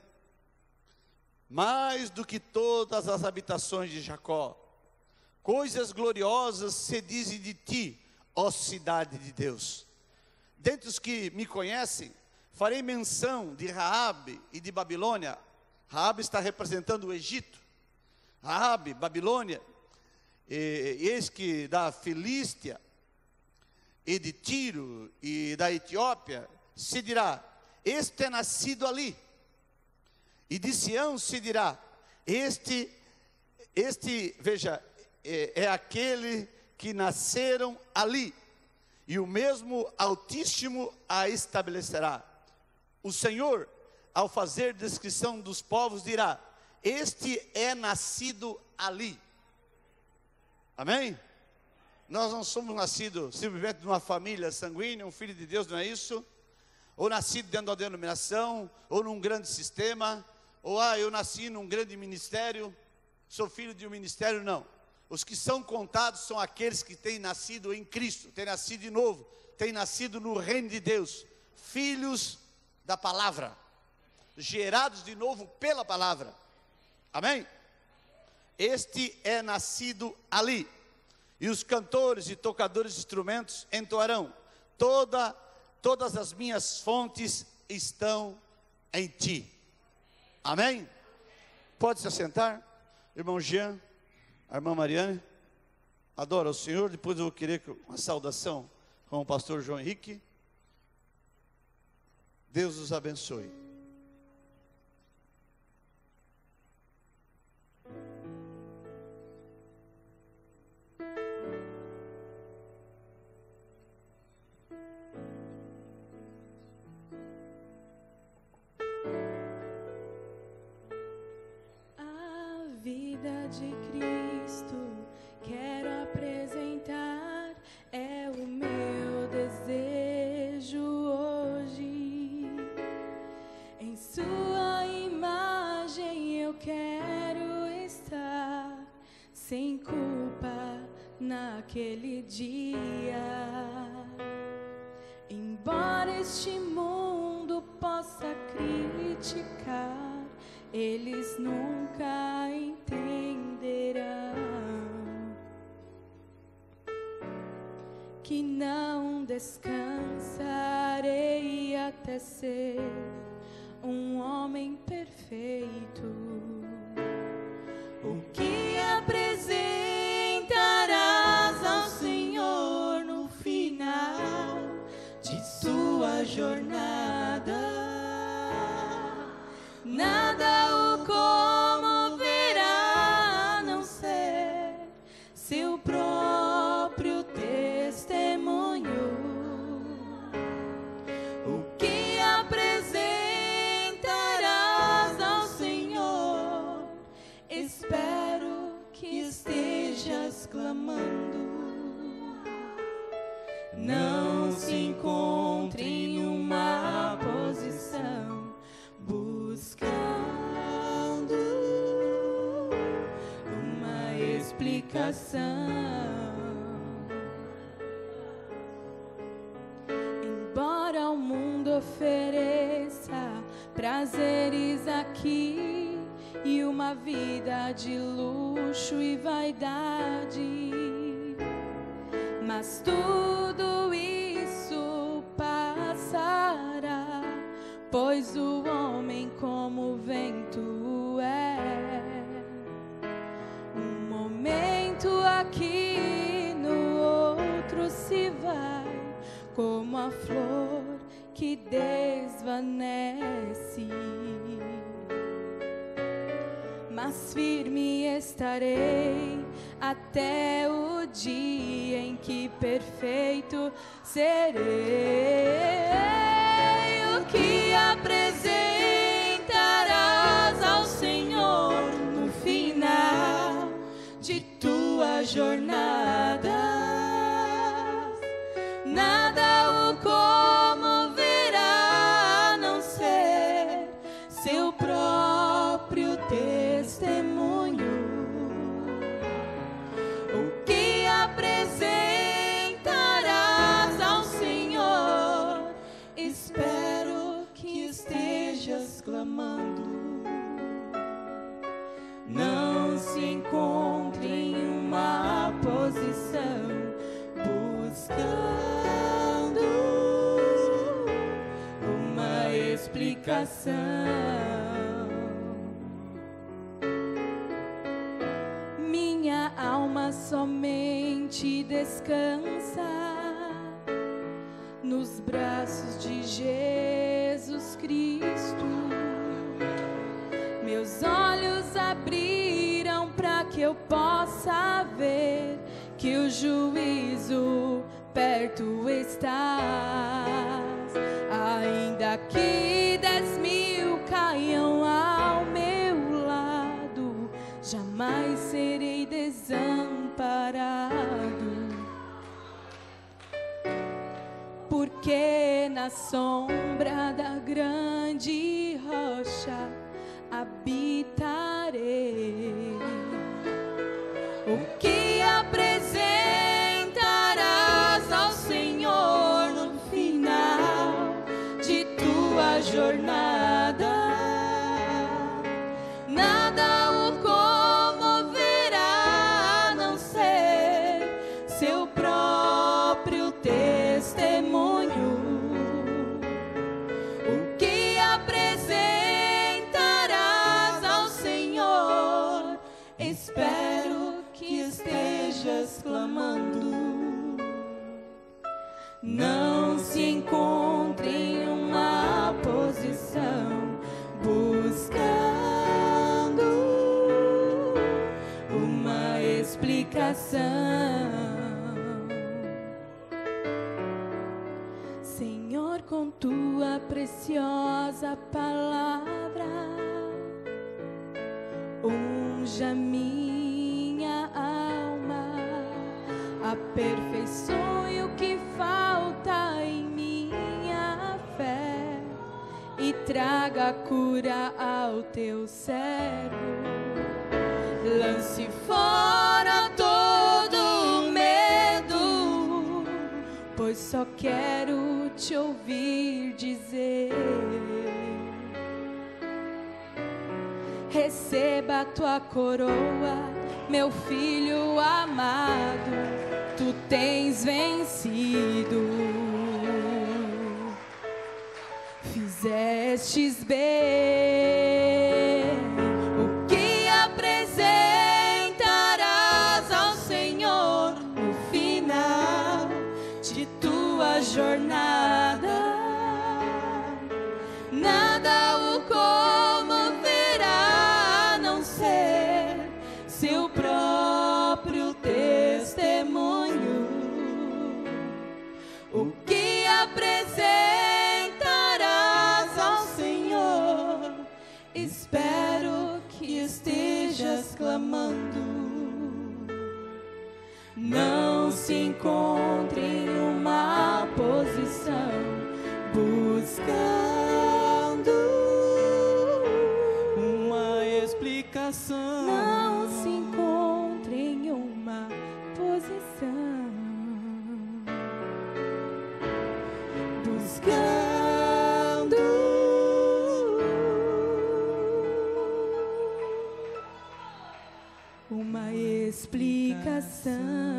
mais do que todas as habitações de Jacó. Coisas gloriosas se dizem de ti, ó cidade de Deus. Dentre os que me conhecem, farei menção de Raabe e de Babilônia. Raabe está representando o Egito. Raabe, Babilônia, e, eis que da Filístia, e de Tiro, e da Etiópia, se dirá, este é nascido ali. E de Sião se dirá, este, este, veja, é, é aquele que nasceram ali. e o mesmo Altíssimo a estabelecerá. O Senhor, ao fazer descrição dos povos, dirá: este é nascido ali. Amém? Nós não somos nascidos simplesmente de uma família sanguínea, um filho de Deus, não é isso? Ou nascido dentro da denominação, ou num grande sistema, ou ah, eu nasci num grande ministério, sou filho de um ministério, não. Os que são contados são aqueles que têm nascido em Cristo, têm nascido de novo, têm nascido no reino de Deus, filhos da palavra, gerados de novo pela palavra. Amém? Este é nascido ali. E os cantores e tocadores de instrumentos entoarão: Toda, todas as minhas fontes estão em ti. Amém? Pode se assentar, irmão Jean, a irmã Mariane. Adora o Senhor. Depois eu vou querer uma saudação com o pastor João Henrique. Deus os abençoe. De Cristo quero apresentar, é o meu desejo hoje. Em sua imagem eu quero estar, sem culpa naquele dia. Embora este mundo possa criticar, eles nunca entenderão que não descansarei até ser um homem perfeito. O que apresentarás ao Senhor no final de sua jornada? Nada o comoverá a não ser seu próprio testemunho. O que apresentarás ao Senhor? Espero que estejas clamando. Não se encontre em uma posição buscando uma explicação. Embora o mundo ofereça prazeres aqui e uma vida de luxo e vaidade, mas tudo isso passará, pois o homem como o vento é. Um momento aqui, no outro se vai, como a flor que desvanece. Mas firme estarei até o dia em que perfeito serei. O que apresentarás ao Senhor no final de tua jornada? Nada o comoverá a não ser seu próprio testemunho. O que apresentarás ao Senhor? Espero que estejas clamando. Não se encontre em uma posição buscando uma explicação. Minha alma somente descansa nos braços de Jesus Cristo. Meus olhos abriram para que eu possa ver que o juízo perto estás, ainda que dez mil caiam ao meu lado, jamais serei desamparado, porque na sombra da grande rocha habitarei. O que apresentarás ao Senhor no final de tua jornada? Nada o comoverá a não ser seu próprio testemunho. O que apresentarás ao Senhor? Espero que estejas clamando. Não se encontre em uma posição buscando uma explicação. Senhor, com tua preciosa palavra, unja minha alma, aperfeiçoe o que falta em minha fé e traga cura ao teu servo. Lance fora todo o medo, pois só quero te ouvir dizer: receba a tua coroa, meu filho amado, tu tens vencido. Fizestes bem. O que apresentarás ao Senhor no final de tua jornada? Nada o comoverá a não ser seu próprio testemunho. O que apresentarás ao Senhor? Espero que estejas clamando. Não se encontre em uma posição buscando uma explicação. Não se encontre em uma posição buscando uma explicação.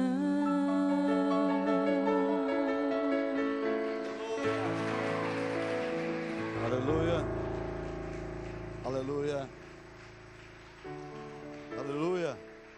Aleluia, aleluia, aleluia.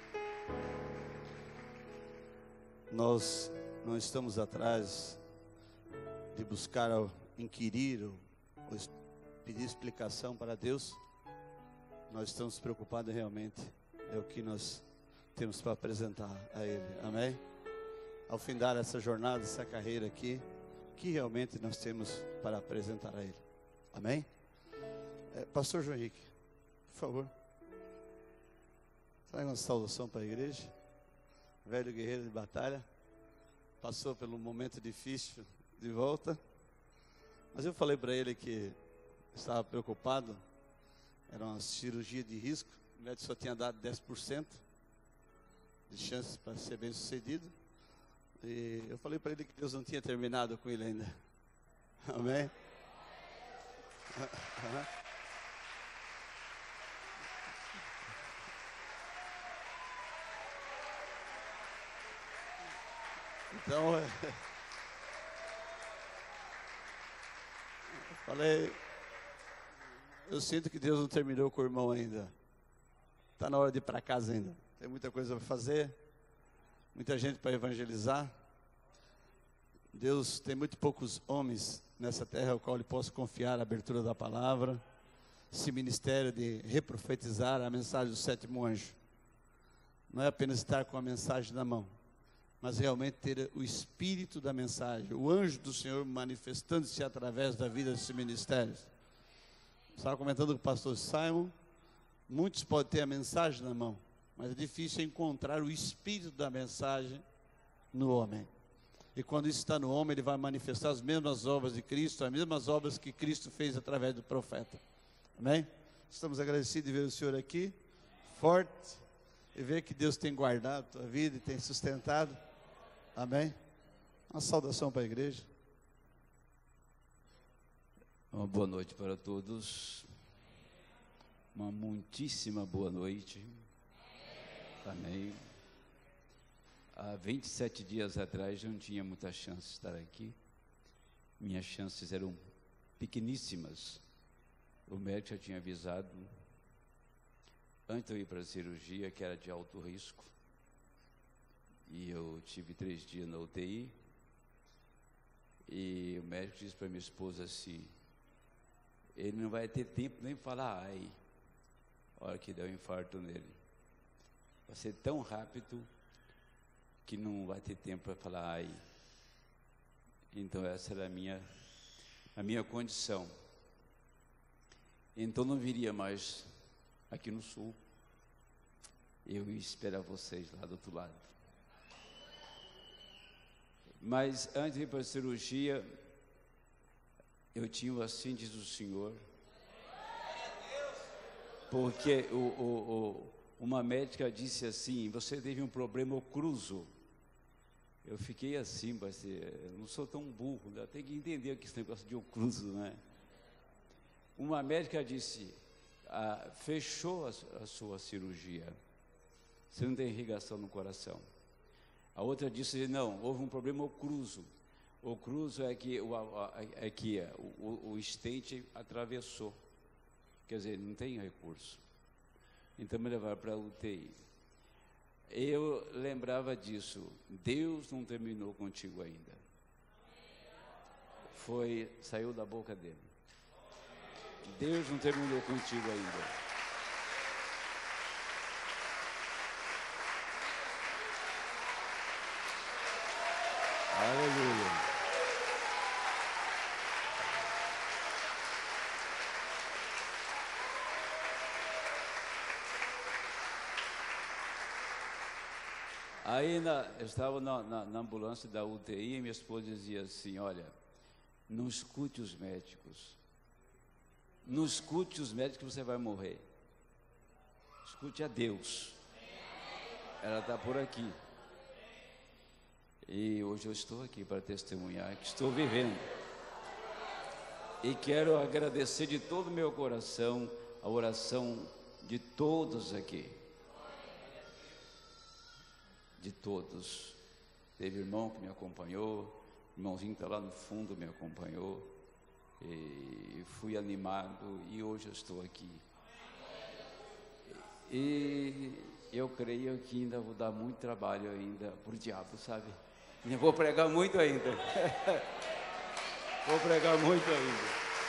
Nós não estamos atrás de buscar, inquirir ou pedir explicação para Deus. Nós estamos preocupados realmente, é o que nós temos para apresentar a Ele, amém? Ao findar essa jornada, essa carreira aqui, o que realmente nós temos para apresentar a Ele, amém? É, Pastor João Henrique, por favor, traga uma saudação para a igreja. Velho guerreiro de batalha, passou pelo momento difícil de volta, mas eu falei para ele que estava preocupado, era uma cirurgia de risco, o médico só tinha dado dez por cento de chances para ser bem sucedido, e eu falei para ele que Deus não tinha terminado com ele ainda, amém? Então, eu falei, eu sinto que Deus não terminou com o irmão ainda. Está na hora de ir para casa ainda. Tem muita coisa para fazer, muita gente para evangelizar. Deus tem muito poucos homens nessa terra ao qual Ele possa confiar a abertura da palavra, esse ministério de reprofetizar a mensagem do sétimo anjo. Não é apenas estar com a mensagem na mão, mas realmente ter o espírito da mensagem, o anjo do Senhor manifestando-se através da vida desses ministérios. Estava comentando com o pastor Simon, muitos podem ter a mensagem na mão, mas é difícil encontrar o espírito da mensagem no homem. E quando isso está no homem, ele vai manifestar as mesmas obras de Cristo, as mesmas obras que Cristo fez através do profeta. Amém? Estamos agradecidos de ver o Senhor aqui, forte, e ver que Deus tem guardado a tua vida e tem sustentado. Amém? Uma saudação para a igreja. Uma boa noite para todos. Uma muitíssima boa noite. Amém. Há vinte e sete dias atrás eu não tinha muita chance de estar aqui. Minhas chances eram pequeníssimas. O médico já tinha avisado, antes de eu ir para a cirurgia, que era de alto risco. E eu tive três dias na U T I. E o médico disse para minha esposa assim, ele não vai ter tempo nem para falar ai, a hora que der um infarto nele. Vai ser tão rápido que não vai ter tempo para falar ai. Então essa era a minha, a minha condição. Então não viria mais aqui no sul. Eu ia esperar vocês lá do outro lado. Mas antes de ir para a cirurgia, eu tinha o assim diz o Senhor, porque o, o, o, uma médica disse assim, você teve um problema ocluso. Eu fiquei assim, mas eu não sou tão burro, né? Tem que entender que esse negócio de ocluso, né? Uma médica disse, ah, fechou a, a sua cirurgia, você não tem irrigação no coração. A outra disse, não, houve um problema ocluso. Ocluso é que o, é que o, o estente atravessou, quer dizer, não tem recurso. Então me levaram para a U T I. Eu lembrava disso, Deus não terminou contigo ainda. Foi, saiu da boca dele. Deus não terminou contigo ainda. Aleluia. Aí na, eu estava na, na, na ambulância da U T I e minha esposa dizia assim, olha, não escute os médicos. Não escute os médicos que você vai morrer. Escute a Deus. Ela está por aqui. E hoje eu estou aqui para testemunhar que estou vivendo. E quero agradecer de todo o meu coração a oração de todos aqui. De todos. Teve irmão que me acompanhou, irmãozinho que está lá no fundo me acompanhou. E fui animado e hoje eu estou aqui. E eu creio que ainda vou dar muito trabalho ainda por diabo, sabe? Eu vou pregar muito ainda. Vou pregar muito ainda.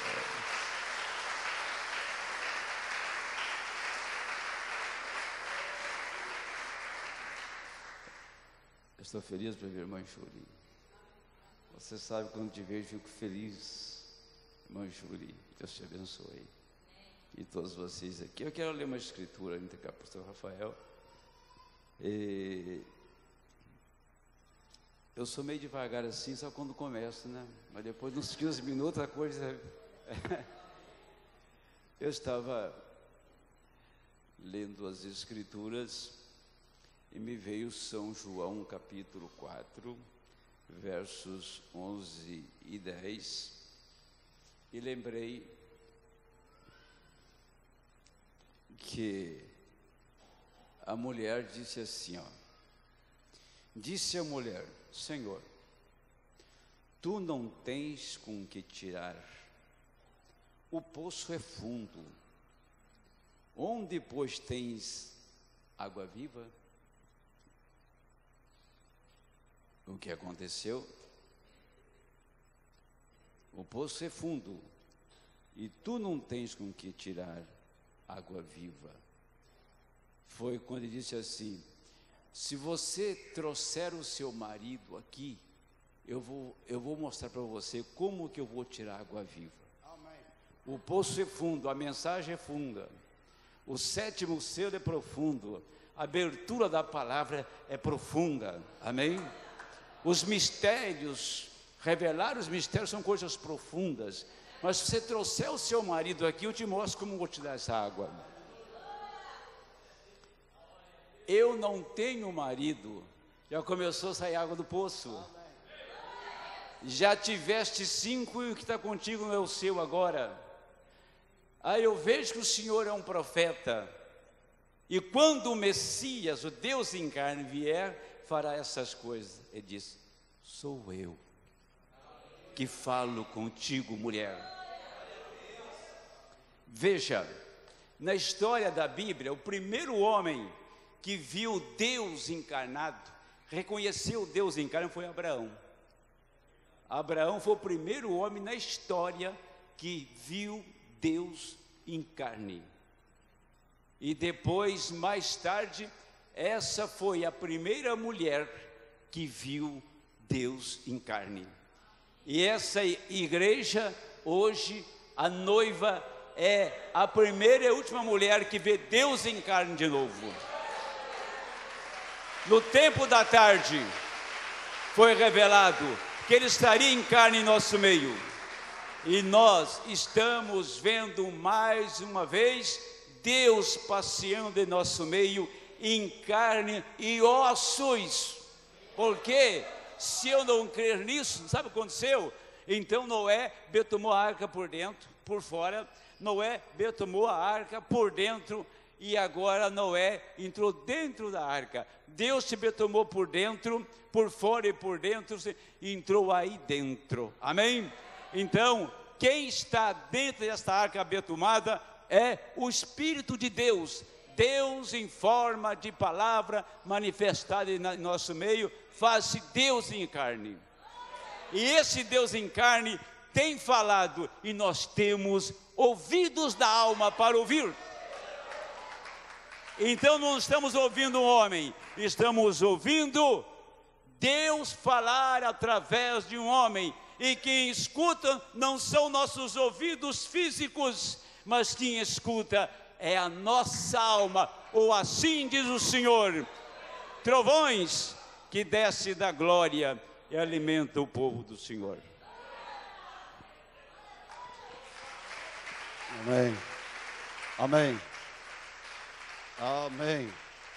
Eu estou feliz para ver a irmã Júlia. Você sabe, quando te vejo, fico feliz. Irmã Júlia, Deus te abençoe. E todos vocês aqui. Eu quero ler uma escritura ainda com o pastor Rafael. E eu sou meio devagar assim, só quando começo, né? Mas depois de uns quinze minutos a coisa... Eu estava lendo as escrituras e me veio São João capítulo quatro, versos onze e dez, e lembrei que a mulher disse assim, ó, disse a mulher, Senhor, tu não tens com que tirar, o poço é fundo, onde pois tens água viva? O que aconteceu? O poço é fundo, e tu não tens com que tirar água viva. Foi quando ele disse assim, Se você trouxer o seu marido aqui, eu vou, eu vou mostrar para você como que eu vou tirar água viva. Amém. O poço é fundo, a mensagem é funda. O sétimo selo é profundo. A abertura da palavra é profunda. Amém? Os mistérios, revelar os mistérios são coisas profundas. Mas se você trouxer o seu marido aqui, eu te mostro como eu vou te dar essa água. Eu não tenho marido. Já começou a sair água do poço. Já tiveste cinco e o que está contigo não é o seu agora. Aí eu vejo que o Senhor é um profeta. E quando o Messias, o Deus em carne, vier, fará essas coisas. Ele diz: sou eu que falo contigo, mulher. Veja, na história da Bíblia, o primeiro homem que viu Deus encarnado, reconheceu Deus encarnado, foi Abraão. Abraão foi o primeiro homem na história que viu Deus em carne. E depois, mais tarde, essa foi a primeira mulher que viu Deus em carne. E essa igreja, hoje, a noiva é a primeira e última mulher que vê Deus em carne de novo. No tempo da tarde, foi revelado que Ele estaria em carne em nosso meio. E nós estamos vendo mais uma vez Deus passeando em nosso meio, em carne e ossos. Porque se eu não crer nisso, sabe o que aconteceu? Então Noé betumou a arca por dentro, por fora. Noé betumou a arca por dentro. E agora Noé entrou dentro da arca. Deus se betumou por dentro, por fora e por dentro, entrou aí dentro. Amém? Então, quem está dentro desta arca betumada é o Espírito de Deus. Deus em forma de palavra manifestada em nosso meio, faz-se Deus em carne. E esse Deus em carne tem falado, e nós temos ouvidos da alma para ouvir. Então não estamos ouvindo um homem, estamos ouvindo Deus falar através de um homem. E quem escuta não são nossos ouvidos físicos, mas quem escuta é a nossa alma, ou assim diz o Senhor: trovões que desce da glória e alimenta o povo do Senhor. Amém. Amém. Amém.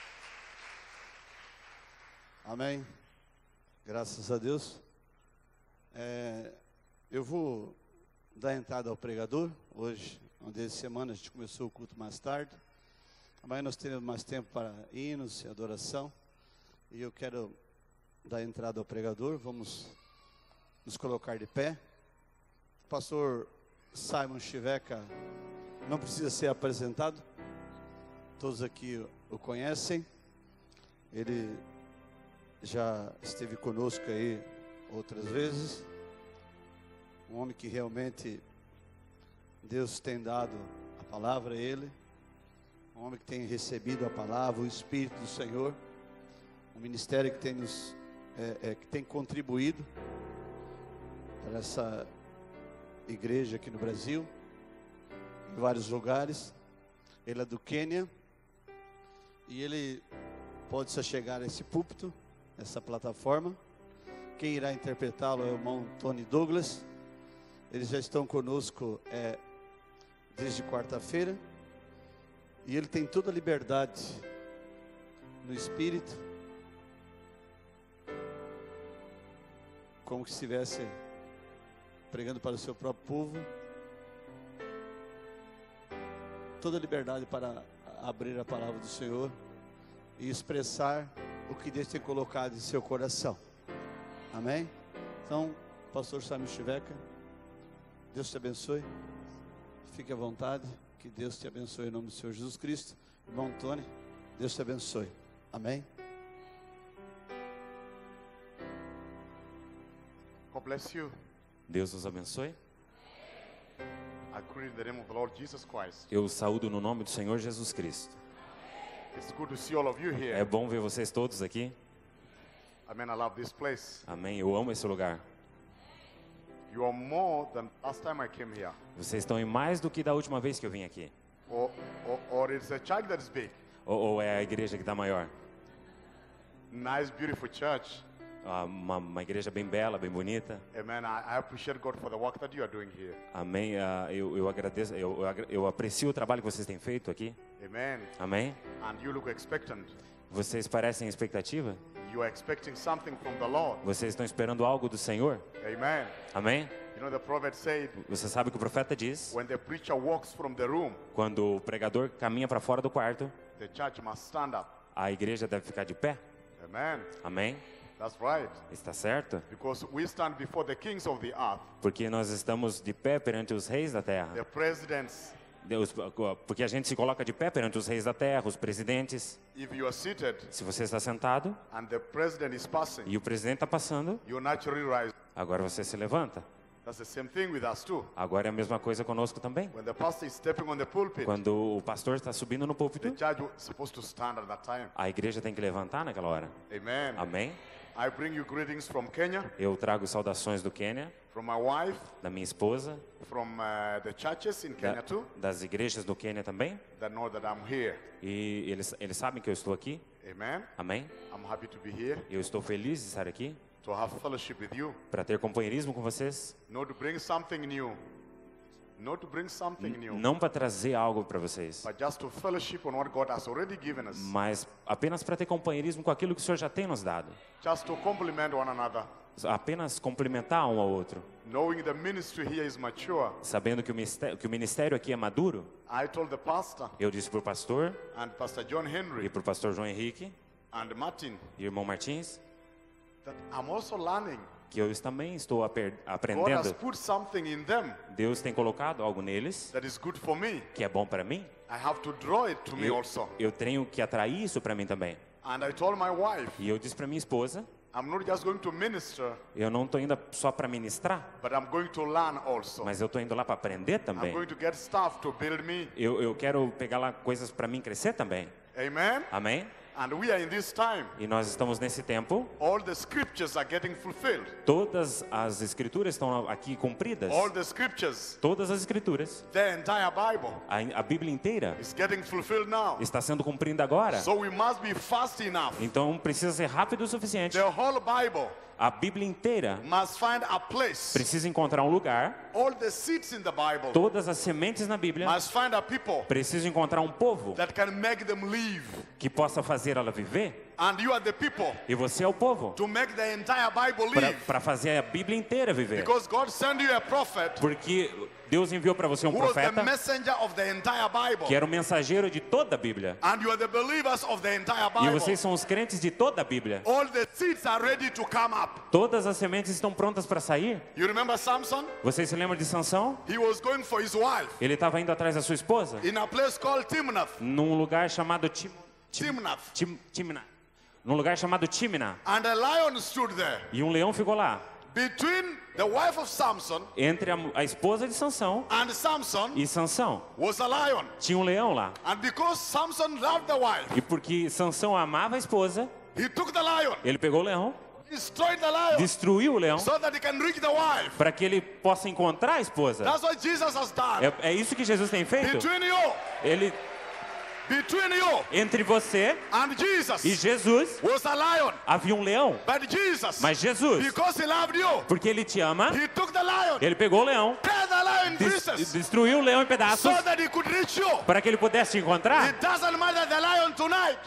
Amém. Graças a Deus. É, eu vou dar entrada ao pregador. Hoje, uma das semanas, a gente começou o culto mais tarde. Amanhã nós teremos mais tempo para hinos e adoração. E eu quero dar entrada ao pregador. Vamos nos colocar de pé. O pastor Simon Chiveca não precisa ser apresentado. Todos aqui o conhecem. Ele já esteve conosco aí outras vezes. Um homem que realmente Deus tem dado a palavra a ele. Um homem que tem recebido a palavra, o Espírito do Senhor. Um ministério que tem, nos, é, é, que tem contribuído para essa igreja aqui no Brasil, em vários lugares. Ele é do Quênia. E ele pode se chegar a esse púlpito, essa plataforma. Quem irá interpretá-lo é o irmão Tony Douglas. Eles já estão conosco é, desde quarta-feira. E ele tem toda a liberdade no espírito, como que se estivesse pregando para o seu próprio povo. Toda a liberdade para abrir a palavra do Senhor e expressar o que Deus tem colocado em seu coração. Amém? Então, pastor Simon Chiveca, Deus te abençoe. Fique à vontade. Que Deus te abençoe em nome do Senhor Jesus Cristo. Irmão Tony, Deus te abençoe. Amém? God bless you. Deus os abençoe. I greet in the name of the Lord Jesus Christ. Eu saúdo no nome do Senhor Jesus Cristo. It's good to see all of you here. É bom ver vocês todos aqui. Amen. I love this place. Amém. Eu amo esse lugar. You are more than last time I came here. Vocês estão em mais do que da última vez que eu vim aqui. Or, or, or it's a church that is big. Ou, ou é a igreja que está maior? Nice, beautiful church. Ah, uma, uma igreja bem bela, bem bonita. Amen. I, I appreciate God for the work that you are doing here. Amém. Ah, eu, eu agradeço, eu, eu, agra- eu aprecio o trabalho que vocês têm feito aqui. Amen. Amém. And you look expectant. Vocês parecem expectativa? You are expecting something from the Lord. Vocês estão esperando algo do Senhor? Amen. Amém. You know, the prophet said, Você sabe o que o profeta diz? when the preacher walks from the room, Quando o pregador caminha para fora do quarto, the church must stand up. a igreja deve ficar de pé. Amen. Amém. That's right. Está certo? Because we stand before the kings of the earth, Porque nós estamos de pé perante os reis da terra. the presidents. Deus, porque a gente se coloca de pé perante os reis da terra, os presidentes. If you are seated Se você está sentado and the president is passing, e o presidente está passando, you naturally rise. agora você se levanta. That's the same thing with us too. Agora é a mesma coisa conosco também. When the pastor is stepping on the pulpit, Quando o pastor está subindo no the púlpito, church is supposed to stand at that time. a igreja tem que levantar naquela hora. Amen. Amém? I bring you greetings from Kenya, Eu trago saudações do Quênia, from my wife, da minha esposa, from uh, the churches in da, Kenya too, das igrejas do Quênia também. that know that I'm here. E eles, eles sabem que eu estou aqui. Amen. Amém? I'm happy to be here, Eu estou feliz de estar aqui to have fellowship with you, para ter companheirismo com vocês. not to bring something new, not to bring something new, Não para trazer algo para vocês, but just to fellowship on what God has already given us, mas apenas para ter companheirismo com aquilo que o Senhor já tem nos dado. just to complement one another, Apenas complementar um ao outro. knowing the ministry here is mature. Sabendo que o ministério, que o ministério aqui é maduro, I told the pastor eu disse para o pastor and Pastor John e Henry para o pastor João Henrique and Martin e o irmão Martins that I'm also learning. que eu também estou aper- God has aprendendo. put something in them Deus tem colocado algo neles that is good for me. que é bom para mim. I have to draw it to me Eu, also. eu tenho que atrair isso para mim também. And I told my wife, E eu disse para minha esposa, I'm not just going to minister, eu não estou indo só para ministrar, but I'm going to learn also. mas eu estou indo lá para aprender I'm também. going to get stuff to build me. Eu, eu quero pegar lá coisas para mim crescer também. Amen. Amém? And we are in this time. E nós estamos nesse tempo. All the scriptures are getting fulfilled. Todas as escrituras estão aqui cumpridas. All the scriptures, Todas as escrituras. the entire Bible A, a Bíblia inteira is getting fulfilled now. está sendo cumprida agora. So we must be fast enough. Então precisa ser rápido o suficiente. The whole Bible A Bíblia inteira must find a place. precisa encontrar um lugar. All the seeds in the Bible Todas as sementes na Bíblia must find a people precisam encontrar um povo that can make them live. que possa fazer ela viver. And you are the people E você é o povo to make the entire Bible live. para fazer a Bíblia inteira viver. Because God sent you a prophet Porque Deus enviou para você um who was the profeta messenger of the entire Bible. que era o mensageiro de toda a Bíblia. And you are the believers of the entire E Bible. vocês são os crentes de toda a Bíblia. All the seeds are ready to come up. Todas as sementes estão prontas para sair. You remember Samson? Vocês se lembram de Sansão? He was going for his wife Ele estava indo atrás da sua esposa in a place called Timnath. num lugar chamado Tim, Timnath. Tim, Timna. Num lugar chamado Timna. And a lion stood there. E um leão ficou lá. Between the wife of Samson Entre a, a esposa de Sansão and Samson e Sansão was a lion. tinha um leão lá. And because Samson loved the wife, E porque Sansão amava a esposa, he took the lion, ele pegou o leão, destroyed the lion, destruiu o leão so that he can reach the wife. para que ele possa encontrar a esposa. That's what Jesus has done. É, é isso que Jesus tem feito. Between you, Ele between you entre você and Jesus e Jesus was a lion. havia um leão. But Jesus, Mas Jesus, because he loved you, porque ele te ama, he took the lion, ele pegou o leão, tear the lion in des- pieces, destruiu o leão em pedaços so that he could reach you. para que ele pudesse te encontrar. It doesn't matter the lion tonight.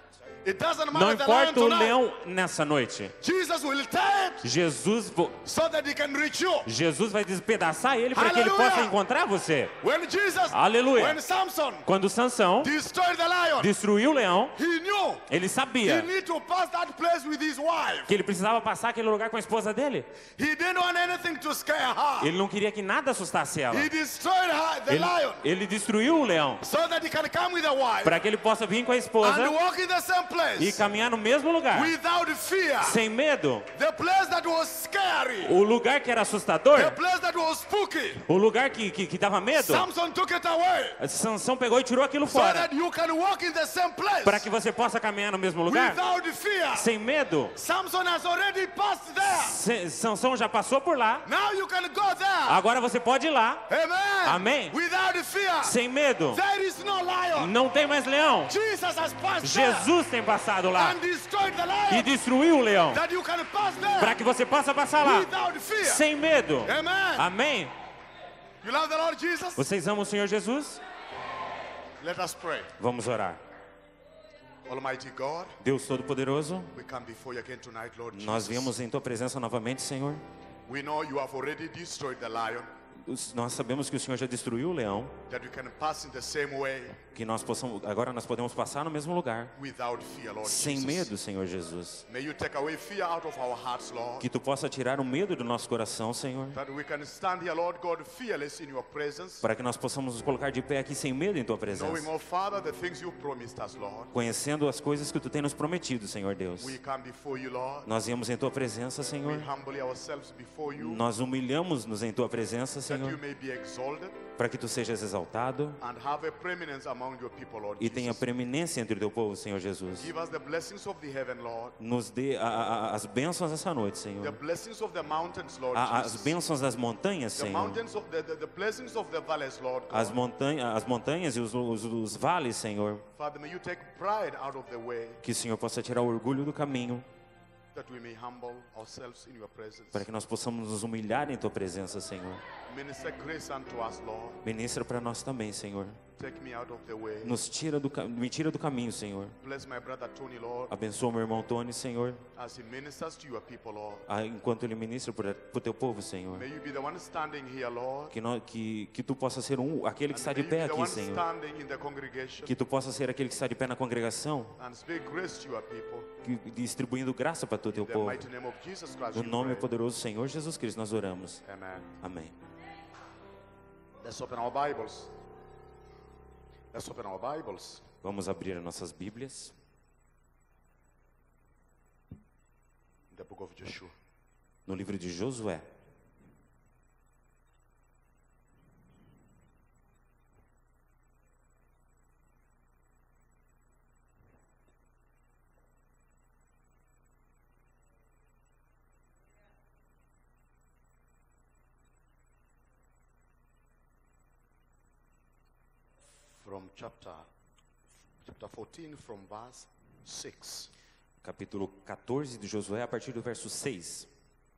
It doesn't Não matter the lion importa o tonight. leão nessa noite. Jesus will tear it Jesus, vo- so that he can reach you. Jesus vai despedaçar ele para que ele Aleluia! possa encontrar você. When Jesus, Aleluia. when Samson Quando Sansão destroyed the lion, destruiu o leão, he knew ele he sabia need to pass that place with his wife. que ele precisava passar aquele lugar com a esposa dele. He didn't want anything to scare her. Ele não queria que nada assustasse ela. He destroyed her, the Ele, lion, ele destruiu o leão so that he can come with the wife para que ele possa vir com a and esposa walk in the same place. e caminhar no mesmo lugar, Without fear. sem medo. The place that was scary. O lugar que era assustador, The place that was spooky. o lugar que, que, que dava medo, Samson took it away. Sansão pegou e tirou aquilo So fora, that you can walk in the same place. para que você possa caminhar no mesmo lugar, Without fear. sem medo. Samson has already passed there. Se- Sansão já passou por lá, Now you can go there. agora você pode ir lá, Amen. Amém. Without fear. sem medo. There is no lion. Não tem mais leão. Jesus has passed there. Jesus tem passado lá And destroyed the e lion. destruiu o leão, That you can pass there. para que você possa passar lá, Without fear. sem medo. Amen. Amém? You love the Lord Jesus? Vocês amam o Senhor Jesus? Let us pray. Vamos orar. Almighty God, Deus Todo-Poderoso, we come before you again tonight, Lord nós Jesus. viemos em Tua presença novamente, Senhor. We know you have already destroyed the lion. Os- Nós sabemos que o Senhor já destruiu o leão, That we can pass in the same way que nós possamos, agora nós podemos passar no mesmo lugar, without fear, Lord sem Jesus. medo, Senhor Jesus. May you take away fear out of our hearts, Lord. Que Tu possa tirar o medo do nosso coração, Senhor, That we can stand here, Lord God, fearless in your presence. para que nós possamos nos colocar de pé aqui sem medo em Tua Knowing, presença, oh Father, the things you promised us, Lord. conhecendo as coisas que Tu tem nos prometido, Senhor Deus. We come before you, Lord. Nós viemos em Tua presença, We Senhor. humbly ourselves before you. Nós humilhamos-nos em Tua presença, That you Senhor, may be exalted para que Tu sejas exaltado and have a preeminence among your people, Lord e tenha Jesus. preeminência entre o Teu povo, Senhor Jesus. Give us the blessings of the heaven, Lord. Nos dê a- a- a- as bênçãos essa noite, The Senhor. blessings of the mountains, Lord A- As Jesus. bênçãos das montanhas, The Senhor. mountains of the, the, the blessings of the valleys, Lord As, God. montanha, as montanhas e os, os, os vales, Senhor. Father, may you take pride out of the way, Que o Senhor possa tirar o orgulho do caminho, that we may humble ourselves in your presence. para que nós possamos nos humilhar em Tua presença, Senhor. Minister grace unto us, Lord. Ministra para nós também, Senhor. Take me out of the way. Nos tira do, ca- me tira do caminho, Senhor. Bless my brother Tony, Lord, Abençoa meu irmão Tony, Senhor, as he ministers to your people, Lord. ah, enquanto ele ministra para o Teu povo, Senhor. May you be the one standing here, Lord. Que, nós, que, que Tu possa ser um, aquele que And está may de you pé be the aqui, one Senhor. standing in the congregation Que Tu possa ser aquele que está de pé na congregação, and speak grace to your people. que, distribuindo graça para todo o Teu In the povo. mighty name of Jesus Christ, No we nome pray. poderoso do Senhor Jesus Cristo nós oramos. Amen. Amém. Let's open our Bibles. Let's open our Bibles. Vamos abrir as nossas Bíblias In the book of Joshua. no livro de Josué. From chapter chapter fourteen, from verse six. Capítulo quatorze de Josué, a partir do verso seis.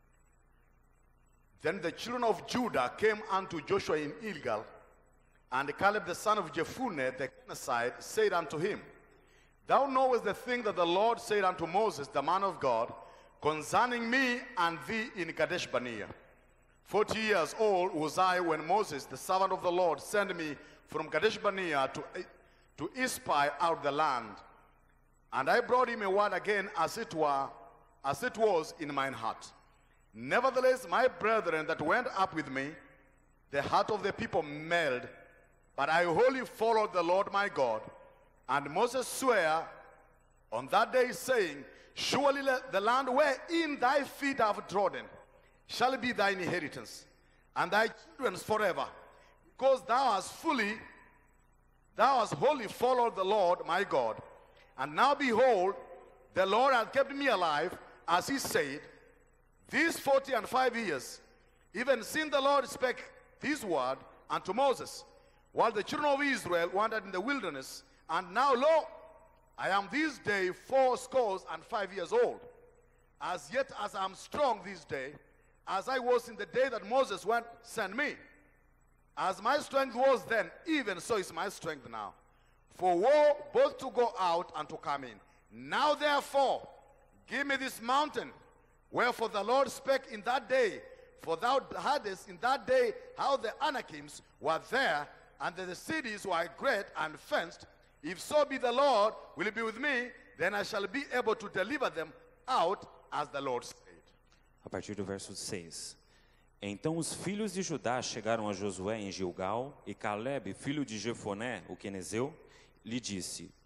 Then the children of Judah came unto Joshua in Gilgal, and Caleb the son of Jephunneh the Kenizzite said unto him, Thou knowest the thing that the Lord said unto Moses, the man of God, concerning me and thee in Kadesh Barnea. Forty years old was I when Moses, the servant of the Lord, sent me from Kadesh Barnea to, to espy out the land. And I brought him a word again as it were, as it was in mine heart. Nevertheless, my brethren that went up with me, the heart of the people melted, but I wholly followed the Lord my God. And Moses sware on that day, saying, Surely the land wherein thy feet have trodden shall be thine inheritance, and thy children's forever, because thou hast fully, thou hast wholly followed the Lord my God. And now behold, the Lord hath kept me alive, as he said, these forty and five years, even since the Lord spake this word unto Moses, while the children of Israel wandered in the wilderness. And now, lo, I am this day four scores and five years old. As yet as I am strong this day, as I was in the day that Moses went sent me. As my strength was then, even so is my strength now. For woe both to go out and to come in. Now therefore, give me this mountain, wherefore the Lord spake in that day. For thou hadst in that day how the Anakims were there, and that the cities were great and fenced. If so be the Lord will be with me, then I shall be able to deliver them out, as the Lord said. A partir do verso seis. Então os filhos de Judá chegaram a Josué em Gilgal, e Caleb, filho de Jefoné, o quenezeu, lhe disse: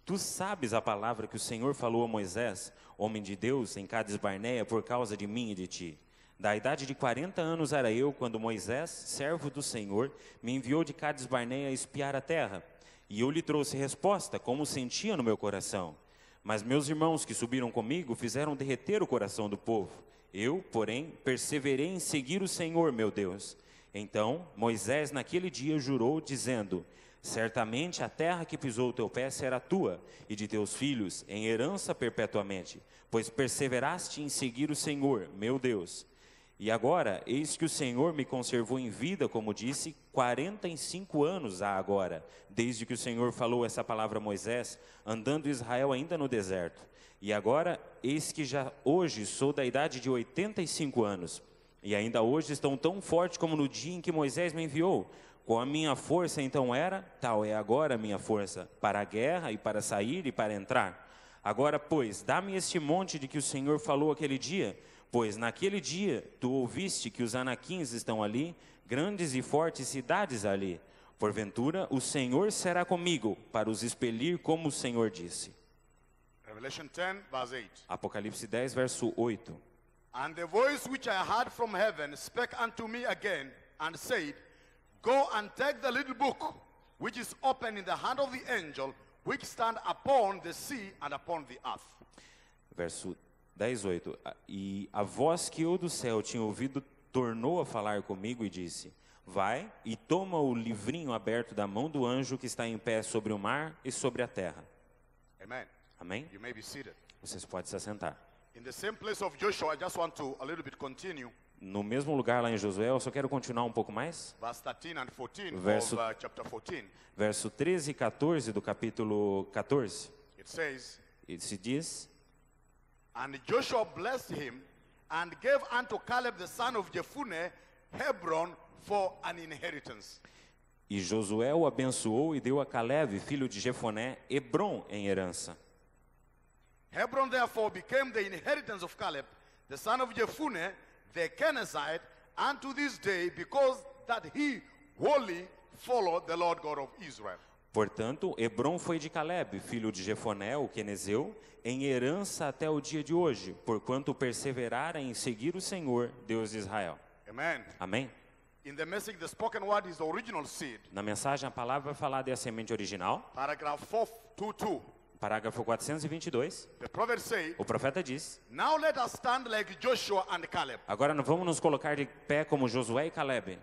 Tu sabes a palavra que o Senhor falou a Moisés, homem de Deus, em Cades Barneia, por causa de mim e de ti. Da idade de quarenta anos era eu, quando Moisés, servo do Senhor, me enviou de Cades Barneia a espiar a terra. E eu lhe trouxe resposta, como sentia no meu coração. Mas meus irmãos que subiram comigo fizeram derreter o coração do povo. Eu, porém, perseverei em seguir o Senhor, meu Deus. Então Moisés naquele dia jurou, dizendo: certamente a terra que pisou o teu pé será tua e de teus filhos em herança perpetuamente, pois perseveraste em seguir o Senhor, meu Deus. E agora, eis que o Senhor me conservou em vida, como disse, quarenta e cinco anos há agora, desde que o Senhor falou essa palavra a Moisés, andando Israel ainda no deserto. E agora, eis que já hoje sou da idade de oitenta e cinco anos, e ainda hoje estão tão forte como no dia em que Moisés me enviou. Com a minha força então era, tal é agora a minha força, para a guerra e para sair e para entrar. Agora, pois, dá-me este monte de que o Senhor falou aquele dia, pois naquele dia tu ouviste que os anaquins estão ali, grandes e fortes cidades ali. Porventura, o Senhor será comigo, para os expelir como o Senhor disse. Revelation ten, verse eight. Apocalipse dez, verso oito. And the voice which I heard from heaven spake unto me again, and said, Go and take the little book, which is open in the hand of the angel, which stand upon the sea and upon the earth. Verso dez, oito. E a voz que eu do céu tinha ouvido tornou a falar comigo e disse: vai e toma o livrinho aberto da mão do anjo que está em pé sobre o mar e sobre a terra. Amen. Amém? You may be seated. Vocês podem se assentar. In the same place of Joshua, I just want to a little bit continue. No mesmo lugar lá em Josué, eu só quero continuar um pouco mais. Verse thirteen and fourteen Verso- of uh, chapter fourteen. Verso treze e quatorze do capítulo quatorze. It says, E se diz: And Joshua blessed him and gave unto Caleb the son of Jephunneh Hebron for an inheritance. E Josué o abençoou e deu a Caleb, filho de Jefoné, Hebron em herança. Hebron therefore became the inheritance of Caleb, the son of Jephunneh, the Kenizzite, unto this day, because that he wholly followed the Lord God of Israel. Portanto, Hebron foi de Caleb, filho de Jefoné, o quenezeu, em herança até o dia de hoje, porquanto perseverara em seguir o Senhor, Deus de Israel. Amen. Amém? In the message, the spoken word is the original seed. Na mensagem, a palavra falada é a semente original. Paragraph four twenty-two. Parágrafo quatrocentos e vinte e dois. The prophet say, O profeta diz: Now let us stand like Joshua and Caleb. agora vamos nos colocar de pé como Josué e Caleb.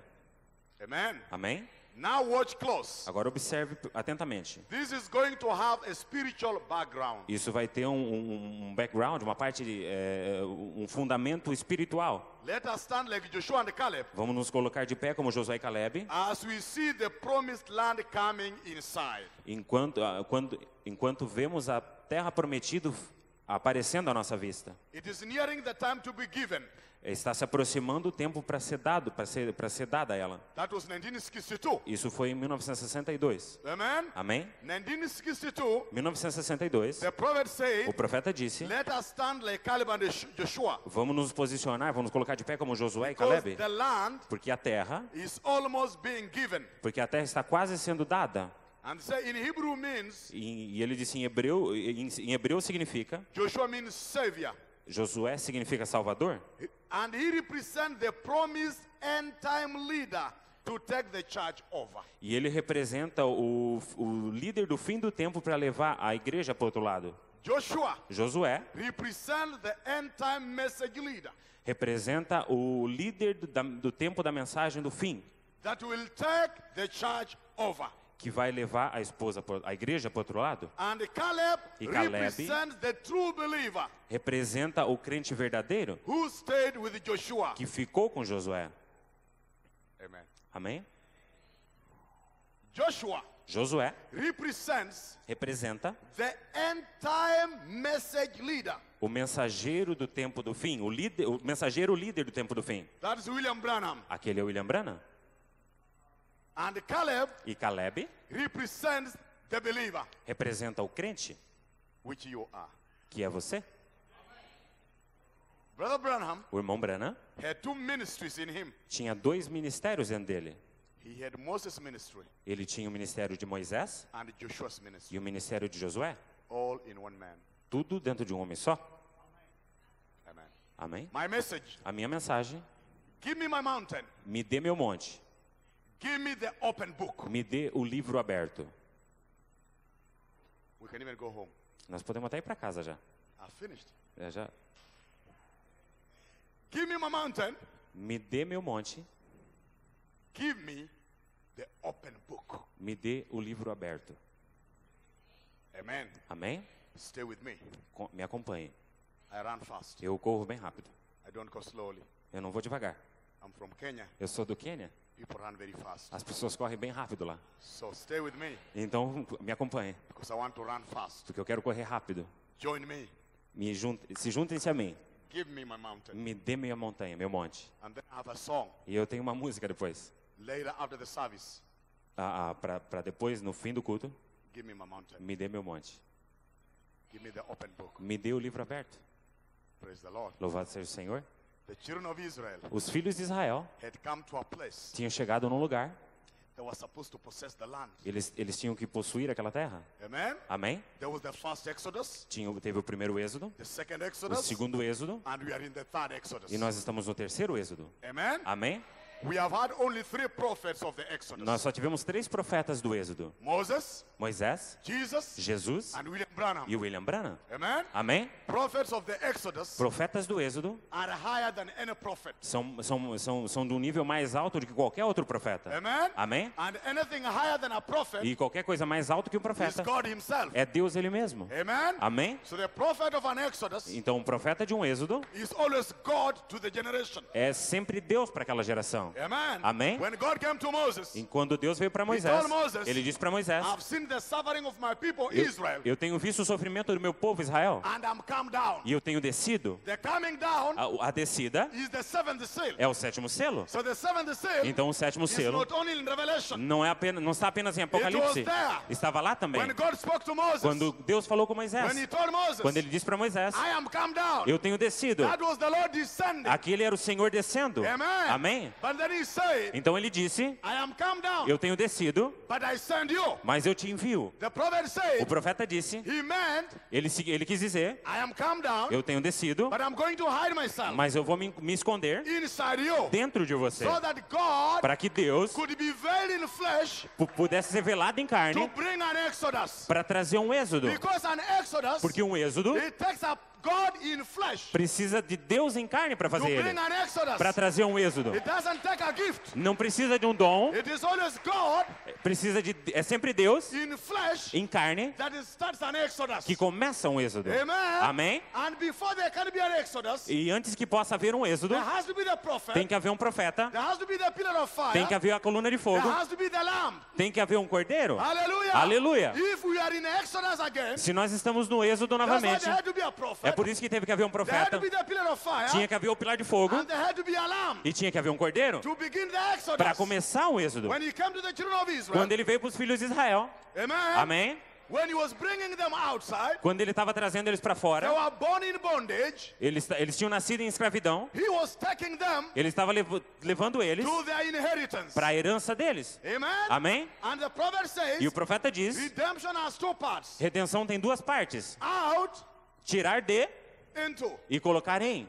Amen. Amém? Now watch close. Agora observe atentamente. This is going to have a spiritual background. Isso vai ter um, um, um background, uma parte, de, é, um fundamento espiritual. Let us stand like Joshua and Caleb Vamos nos colocar de pé como Josué e Caleb, as we see the promised land coming inside. enquanto, ah, quando, enquanto vemos a terra prometida aparecendo à nossa vista. It is nearing the time to be given. Está se aproximando o tempo para ser dado, para ser, para ser dada a ela. That was nineteen sixty-two. Isso foi em mil novecentos e sessenta e dois. Amen. Amém? nineteen sixty-two, mil novecentos e sessenta e dois, the prophet said, o profeta disse: let us stand like Caleb and Joshua. vamos nos posicionar, vamos nos colocar de pé como Josué e Because Caleb, the land porque a terra, is almost being given. porque a terra está quase sendo dada. And say in Hebrew means, E, e ele disse em hebreu, em, em hebreu significa, Joshua means savior. Josué significa Salvador, And he represents the promised end time leader to take the church over. e ele representa o, o líder do fim do tempo para levar a igreja para o outro lado. Joshua Josué represents the end time message leader representa o líder do, da, do tempo da mensagem do fim, that will take the church over. que vai levar a esposa, pro- a igreja para o outro lado. And Caleb E Caleb represents the true believer Representa o crente verdadeiro who stayed with Joshua. que ficou com Josué. Amen. Amém? Joshua Josué represents representa the end time message leader. o mensageiro do tempo do fim, o, líder, o mensageiro líder do tempo do fim. That is William Branham. Aquele é William Branham. And Caleb E Caleb represents the believer, representa o crente, which you are. que é você. Brother Branham O irmão Branham had two ministries in him. tinha dois ministérios dentro dele. He had Moses' ministry Ele tinha o ministério de Moisés and Joshua's e ministry, o ministério de Josué. all in one man. Tudo dentro de um homem só. Amen. Amém? My message, A minha mensagem: give me my mountain. me dê meu monte. Give me the open book. Me dê o livro aberto. We can even go home. Nós podemos até ir para casa já. I've finished. É, já. Give me my mountain. Me dê meu monte. Give me the open book. Me dê o livro aberto. Amen. Amém? Stay with me. Com- Me acompanhe. I run fast. Eu corro bem rápido. I don't go slowly. Eu não vou devagar. I'm from Kenya. Eu sou do Quênia. People run very fast. As pessoas correm bem rápido lá. So stay with me Então, me acompanhe, because I want to run fast. porque eu quero correr rápido. Join me. Me junte, se juntem-se a mim. Give me my mountain. Me dê minha montanha, meu monte. And then I have a song E eu tenho uma música depois. later after the service. Ah, ah, para depois, no fim do culto, Give me my mountain. me dê meu monte. Give me the open book. Me dê o livro aberto. Praise the Lord. Louvado seja o Senhor. The children of Israel Os filhos de Israel had come to a place tinham chegado num lugar. that was supposed to possess the land. Eles, eles tinham que possuir aquela terra. Amen. Amém? There was the first Exodus, Tinha, teve o primeiro êxodo, the second o Exodus, segundo êxodo, and we are in the third Exodus. e nós estamos no terceiro êxodo. Amen. Amém? We have had only three prophets of the Exodus. Nós só tivemos três profetas do êxodo. Moses, Moisés, Jesus, Jesus and William Branham. e William Branham. Amen. Amém? Prophets of the Exodus Profetas do êxodo are higher than any prophet. são, são, são, são de um nível mais alto do que qualquer outro profeta. Amen. Amém? And anything higher than a prophet E qualquer coisa mais alto que um is profeta God himself. é Deus ele mesmo. Amen. Amém? So the prophet of an Exodus Então, um profeta de um êxodo is always God to the generation. é sempre Deus para aquela geração. Amen. Amém? When God came to Moses, E quando Deus veio para Moisés, told Moses, ele disse para Moisés: I've seen the suffering of my people eu, Israel, eu tenho visto o sofrimento do meu povo Israel and I'm come down. e eu tenho descido. The coming down A, a descida is the seventh seal. é o sétimo selo. So the seventh seal Então o sétimo is selo not only in Revelation. não é apenas, não está apenas em Apocalipse. there. Estava lá também. When God spoke to Moses, Quando Deus falou com when he Moisés, told Moses, quando ele disse para Moisés: I am come down, eu tenho descido. that was the Lord descending. Aquele era o Senhor descendo. Amen. Amém? But then he said, Então ele disse: I am come down, eu tenho descido, but I send you. mas eu te envio. The prophet O said, profeta disse, he meant, ele, se- ele quis dizer: I am come down, eu tenho descido, but I'm going to hide myself mas eu vou me, me esconder inside you, dentro de você, so that God para que Deus could be veiled in flesh pu- pudesse ser velado em to carne bring an exodus. para trazer um êxodo. Because an exodus, Porque um êxodo it takes up God in flesh precisa de Deus em carne para to fazer ele, bring an exodus. para trazer um êxodo. It doesn't take a gift. Não precisa de um dom, It is always God precisa de é sempre Deus in flesh em carne that is- starts an exodus. que começa um êxodo. Amen. Amém? And before there can be an exodus, E antes que possa haver um êxodo, there has to be the prophet. tem que haver um profeta, There has to be the pillar of fire. tem que haver a coluna de There fogo, has to be the lamb. tem que haver um cordeiro. Hallelujah. Aleluia. If we are in Exodus again, Se nós estamos no êxodo that's why novamente, there had to be a prophet. é por isso que teve que haver um There had profeta, to be the pillar of fire. tinha que haver o pilar de fogo And there had to be a lamb e tinha que haver um cordeiro to begin the Exodus. para começar o êxodo. When he came to the children of Israel, Quando ele veio para os filhos de Israel, amen. amém? When he was bringing them outside, Quando ele estava trazendo eles para they fora, were born in bondage. eles, eles tinham nascido em escravidão, He was taking them ele estava lev- levando eles to their inheritance. para a herança deles. Amen. Amém? And the prophet says, E o profeta diz, redemption has two parts. redenção tem duas partes, Out, tirar de into. e colocar em.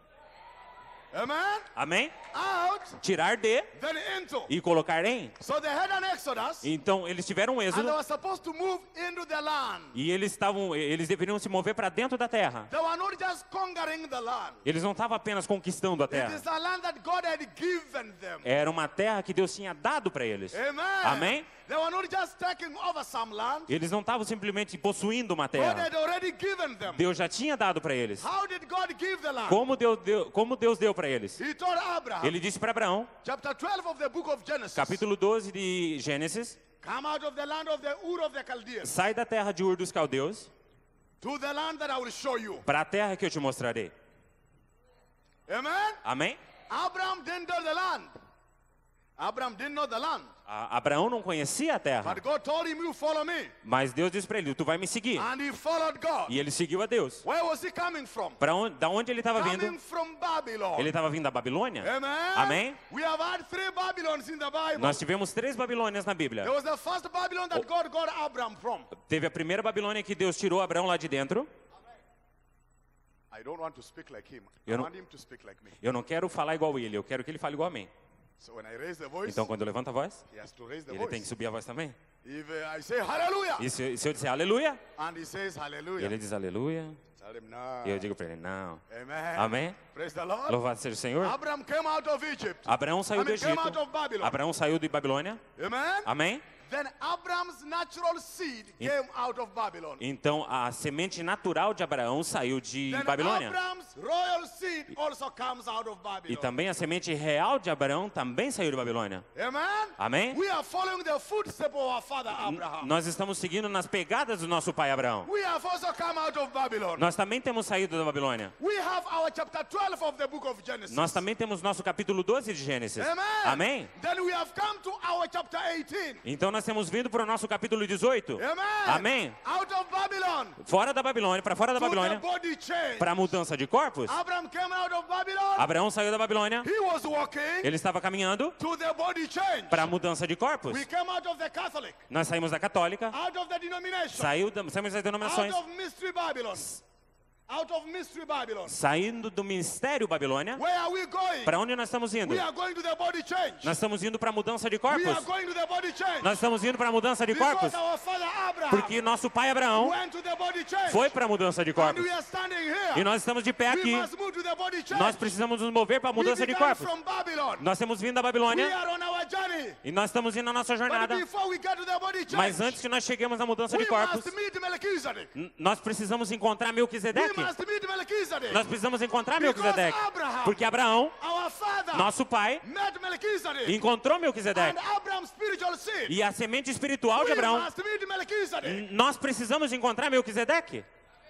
Amen. Amém? Out, Tirar de then into. e colocar em. So they had an exodus, Então eles tiveram um and they êxodo were supposed to move into the land. e eles estavam, eles deveriam se mover para dentro da terra. They were not just conquering the land. Eles não estavam apenas conquistando a It terra. is a land that God had given them. Era uma terra que Deus tinha dado para eles. Amen. Amém? They were not just taking over some land. Eles não estavam simplesmente possuindo uma God terra. had already given them. Deus já tinha dado para eles. How did God give the land? Como Deus deu, como Deus deu para eles? He told Abraham, Ele disse para Abraão, chapter twelve of the book of Genesis, capítulo doze de Gênesis, come out of the land of the Ur of the Chaldeans sai da terra de Ur dos Caldeus to the land that I will show you. para a terra que eu te mostrarei. Amen. Amém? Abraham entered the land, Abraham didn't know the land. A- Abraão não conhecia a terra, But God told him, you follow me. mas Deus disse para ele, tu vai me seguir. And he followed God. E ele seguiu a Deus. Where was he coming from? Para onde, da onde ele estava Coming vindo? from Babylon. Ele estava vindo da Babilônia. Amen. Amém? We have had three Babylons in the Bible. Nós tivemos três Babilônias na Bíblia. There was the first Babylon that God got Abraham from. Teve a primeira Babilônia que Deus tirou Abraão lá de dentro. I don't want to speak like him. I Eu não- want him to speak like me. Eu não quero falar igual ele, eu quero que ele fale igual a mim. So when I raise the voice, Então quando eu levanto a voz, he has to raise the ele tem que voice. subir a voz também. If uh, I say hallelujah, E se, se eu disser aleluia, and he says e hallelujah, ele diz aleluia, tell him no. e eu digo para ele, não. Amen. Amém? Praise the Lord. Louvado seja o Senhor. Abraham came out of Egypt. Abraão I saiu do mean, came Egito. out of Babylon. Abraão saiu de Babilônia. Amen. Amém? Then Abraham's natural seed came out of Babylon. Então a semente natural de Abraão saiu de Then Babilônia. Abraham's royal seed also comes out of E Babylon. também a semente real de Abraão também saiu de Babilônia. Amen. Amém? We are following the footsteps of our father Abraham. Nós estamos seguindo nas pegadas do nosso pai Abraão. We have also come out of Babylon. Nós também temos saído da Babilônia. We have our chapter twelve of the book of Genesis. Nós também temos nosso capítulo doze de Gênesis. Amen. Amém? Then we have come to our chapter eighteen. Então nós temos vindo para o nosso capítulo dezoito. Amen. Amém? Out of Babylon. Fora da Babilônia, para fora da To the Babilônia, body change. para a mudança de corpos. Abraham came out of Babylon. Abraão saiu da Babilônia. He was walking Ele estava caminhando to the body change. para a mudança de corpos. We came out of the Catholic, Nós saímos da católica, out of the denomination, saiu da, saímos das denominações, out of mystery Babylon, out of mystery Babylon. saindo do ministério Babilônia. Where are we going? Para onde nós estamos indo? We are going to the body change. Nós estamos indo para a mudança de We corpos. are going to the body change. Nós estamos indo para a mudança de Because corpos our father Abraham porque nosso pai Abraão went to the body change. foi para a mudança de And corpos. we are standing E here. nós estamos de pé We aqui. must move to the body change. Nós precisamos nos mover para a We mudança de began corpos. from Babylon. Nós temos vindo da We Babilônia are on our journey. e nós estamos indo na nossa But jornada. before we get to the body change, Mas antes que nós cheguemos na mudança we de corpos, must meet Melchizedek. n- nós precisamos encontrar We Melquisedeque. must meet Melchizedek. Nós precisamos encontrar Because Melquisedeque. Abraham, Porque Abraão, our father, nosso pai, met Melchizedek. encontrou And Melquisedeque. Abraham's spiritual seed. E a semente espiritual de We Abraão, must meet Melchizedek. n- nós precisamos encontrar Melquisedeque.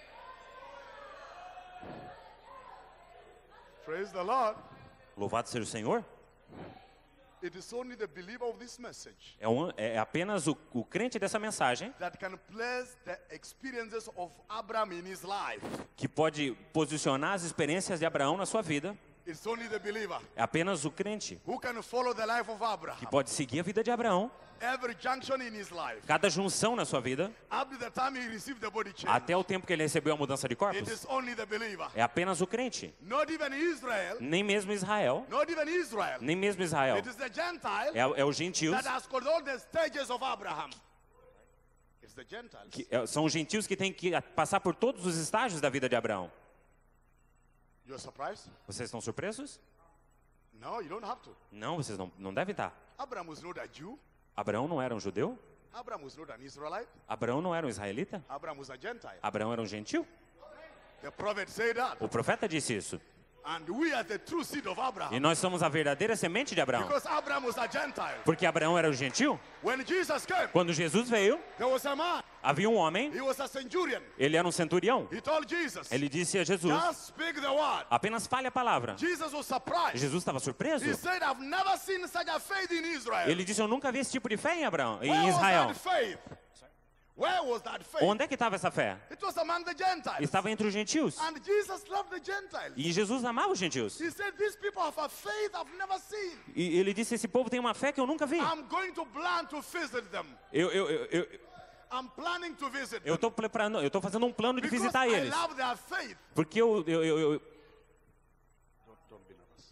Praise the Lord. Louvado seja o Senhor. It is only the believer of this message É, um, é apenas o, o crente dessa mensagem that can place the experiences of Abraham in his life. que pode posicionar as experiências de Abraão na sua vida. It's only the believer É apenas o crente who can follow the life of que Abraham. pode seguir a vida de Abraão. Every junction in his life, Cada junção na sua vida, up to the time he received the body change. até o tempo que ele recebeu a mudança de It corpos, is only the believer. é apenas o crente. Not even Israel. Nem mesmo Israel, Not even Israel. nem mesmo Israel. It is the Gentile É, é os gentios, that has got all the stages of Abraham. It's the Gentiles. que, é, são os gentios que têm que passar por todos os estágios da vida de Abraão. You're surprised? Vocês estão surpresos? No, you don't have to. Não, vocês não, não devem estar. Abraham was not a Jew. Abraão não era um judeu? Abraham was not an Israelite. Abraão não era um israelita? Abraham was a Gentile. Abraão era um gentil? The prophet said that. O profeta disse isso. And we are the true seed of Abraham. E nós somos a verdadeira semente de Abraão. Because Abraham was a Gentile. Porque Abraão era um gentil? When Jesus came, Quando Jesus veio, there was a man. havia um homem, He was a centurion. ele era um centurião. He told Jesus, Ele disse a Jesus, just speak the word. apenas fale a palavra. Jesus was surprised. Jesus estava surpreso. He said, I've never seen such a faith in Israel. Ele disse, eu nunca vi esse tipo de fé em Abraão, Where em was Israel. that faith? Where was that faith? Onde é que estava essa fé? It was among the Gentiles. Estava entre os gentios. And Jesus loved the Gentiles. E Jesus amava os gentios. He said, these people have a faith I've never seen. E ele disse, esse povo tem uma fé que eu nunca vi. I'm going to plan to visit them. Eu eu eu eu I'm planning to visit eu them. tô preparando, eu tô fazendo um plano de Because visitar I eles. love their faith. Porque eu eu eu, eu Don't, don't be nervous.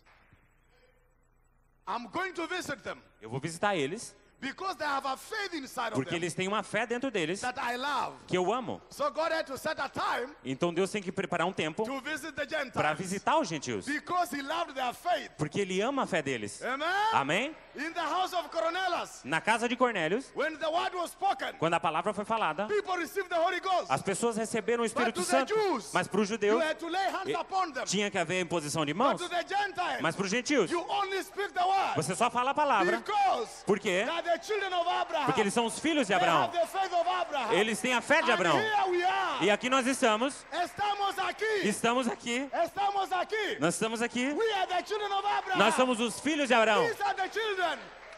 I'm going to visit them eu vou visitar eles because they have a faith inside of porque them eles têm uma fé dentro deles that I love. que eu amo. So God had to set a time Então Deus tem que preparar um tempo to visit the para Gentiles visitar os gentios, because He loved their faith. porque ele ama a fé deles. Amen. Amém? In the house of Cornelius, Na casa de Cornélios, when the word was spoken, quando a palavra foi falada, people received the Holy Ghost. as pessoas receberam o But Espírito to the Santo, Jews, mas para os you judeus had to lay hands e- upon them. tinha que haver imposição de But mãos, to the Gentiles, mas para os gentios you only speak the word. você só fala a palavra. Because Por quê? they are the children of Abraham. Porque eles são os filhos de They Abraão. have the faith of Abraham. Eles têm a fé de And Abraão. here we are. E aqui nós estamos, Estamos aqui. estamos aqui, Estamos aqui. nós estamos aqui, We are the children of Abraham. nós somos os filhos de Abraão. These are the children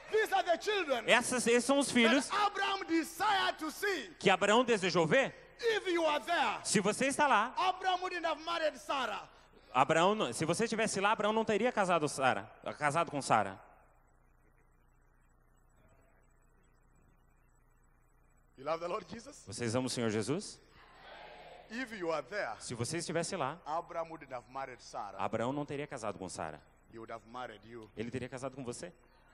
These are the children Essas, esses são os filhos that Abraham desired to see. que Abraão desejou ver. If you are there, Se você está lá, Abraham wouldn't have married Sarah. Abraão, não- se você estivesse lá, Abraão não teria casado, Sara, casado com Sara. You love the Lord Jesus? Vocês amam o Senhor Jesus? If you are there, Se você estivesse lá, Abraham wouldn't have married Sarah. Abraão não teria casado com Sara. He would have married you Ele teria casado com você.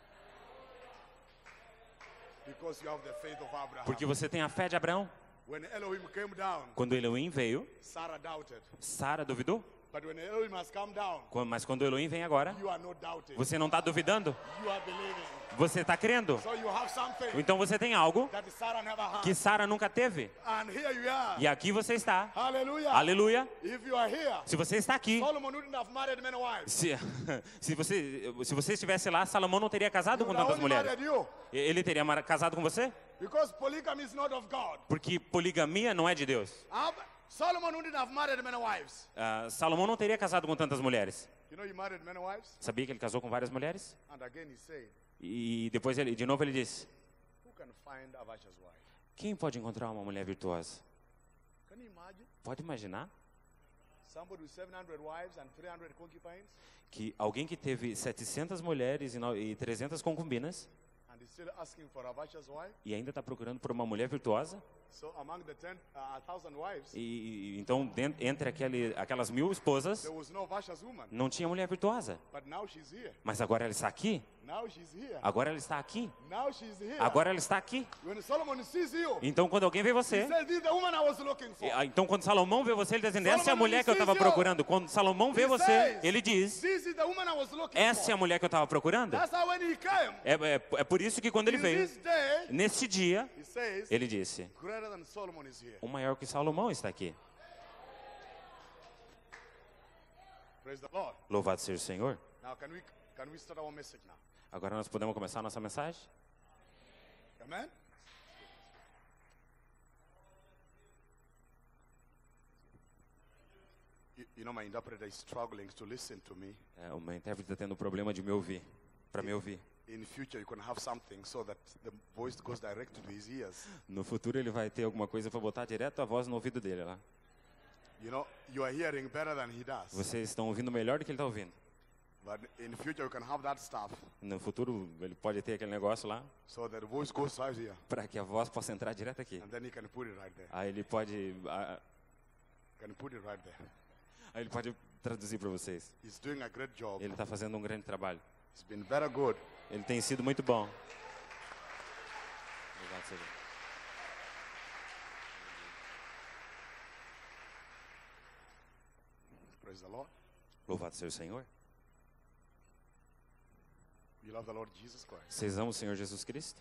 because you have the faith of Abraham. Porque você tem a fé de Abraão. When Elohim came down, Quando Elohim veio, Sarah doubted. Sara duvidou. But when Elohim has come down, Qu- Mas quando Elohim vem agora, you are not doubting. você não está duvidando. You are believing. Você está crendo. So you have something Então você tem algo that Sarah never had. que Sara nunca teve. And here you are. E aqui você está. Hallelujah. Aleluia. If you are here, Se você está aqui, Solomon wouldn't have married many wives. se, se, você, se você estivesse lá, Salomão não teria casado He com would have tantas only mulheres. married you. Ele teria mar- casado com você? Because polygamy is not of God. Porque poligamia não é de Deus. Ab- Solomon wouldn't have married many wives. Ah, Salomão não teria casado com tantas mulheres. You know he married many wives? Sabia que ele casou com várias mulheres? And again he said, E depois, ele, de novo, ele disse: who can find a virtuous wife? quem pode encontrar uma mulher virtuosa? Can you imagine? Pode imaginar Somebody with seven hundred wives and three hundred concubines, que alguém que teve setecentas mulheres e no- e trezentas concubinas and is still asking for a virtuous wife? e ainda está procurando por uma mulher virtuosa? So among the ten, uh, a thousand wives, E, e- então, dent- entre aquele, aquelas mil esposas, there was no virtuous woman. não tinha mulher virtuosa. But now she's here. Mas agora ela está aqui. Now she's here. Agora ela está aqui. Now she's here. Agora ela está aqui. When Solomon sees you, Então, quando alguém vê você, he said, this is the woman I was looking for. e- ah, então quando Salomão vê você, ele está dizendo: essa é a Solomon mulher que eu estava sees you. procurando. Quando Salomão vê He você, says, ele diz: this is the woman I was looking essa é for. a mulher que eu estava procurando. That's how when he came, É, é, é por isso que quando ele in veio, this day, nesse dia, he says, ele disse: greater than Solomon is here. o maior que Salomão está aqui. Praise the Lord. Louvado seja o Senhor. Now can we can we start our message now? Agora nós podemos começar a nossa mensagem? Amen. You, you know my interpreter is struggling to listen to me. É, o meu intérprete está tendo problema de me ouvir, para me ouvir. In future you can have something so that the voice goes direct to his ears. No futuro ele vai ter alguma coisa para botar direto a voz no ouvido dele lá. You know, you are hearing better than he does. Vocês estão ouvindo melhor do que ele está ouvindo. But in future you can have that stuff No futuro ele pode ter aquele negócio lá so that the voice goes right here. para que a voz possa entrar direto aqui. And then he can put it right there. Aí ele pode, ah, Can put it right there. aí ele pode traduzir para vocês. He's doing a great job. Ele está fazendo um grande trabalho. It's been very good. Ele tem sido muito bom. Louvado seja. Praise the Lord. Louvado seja o Senhor. You love the Lord Jesus Christ. Vocês amam o Senhor Jesus Cristo?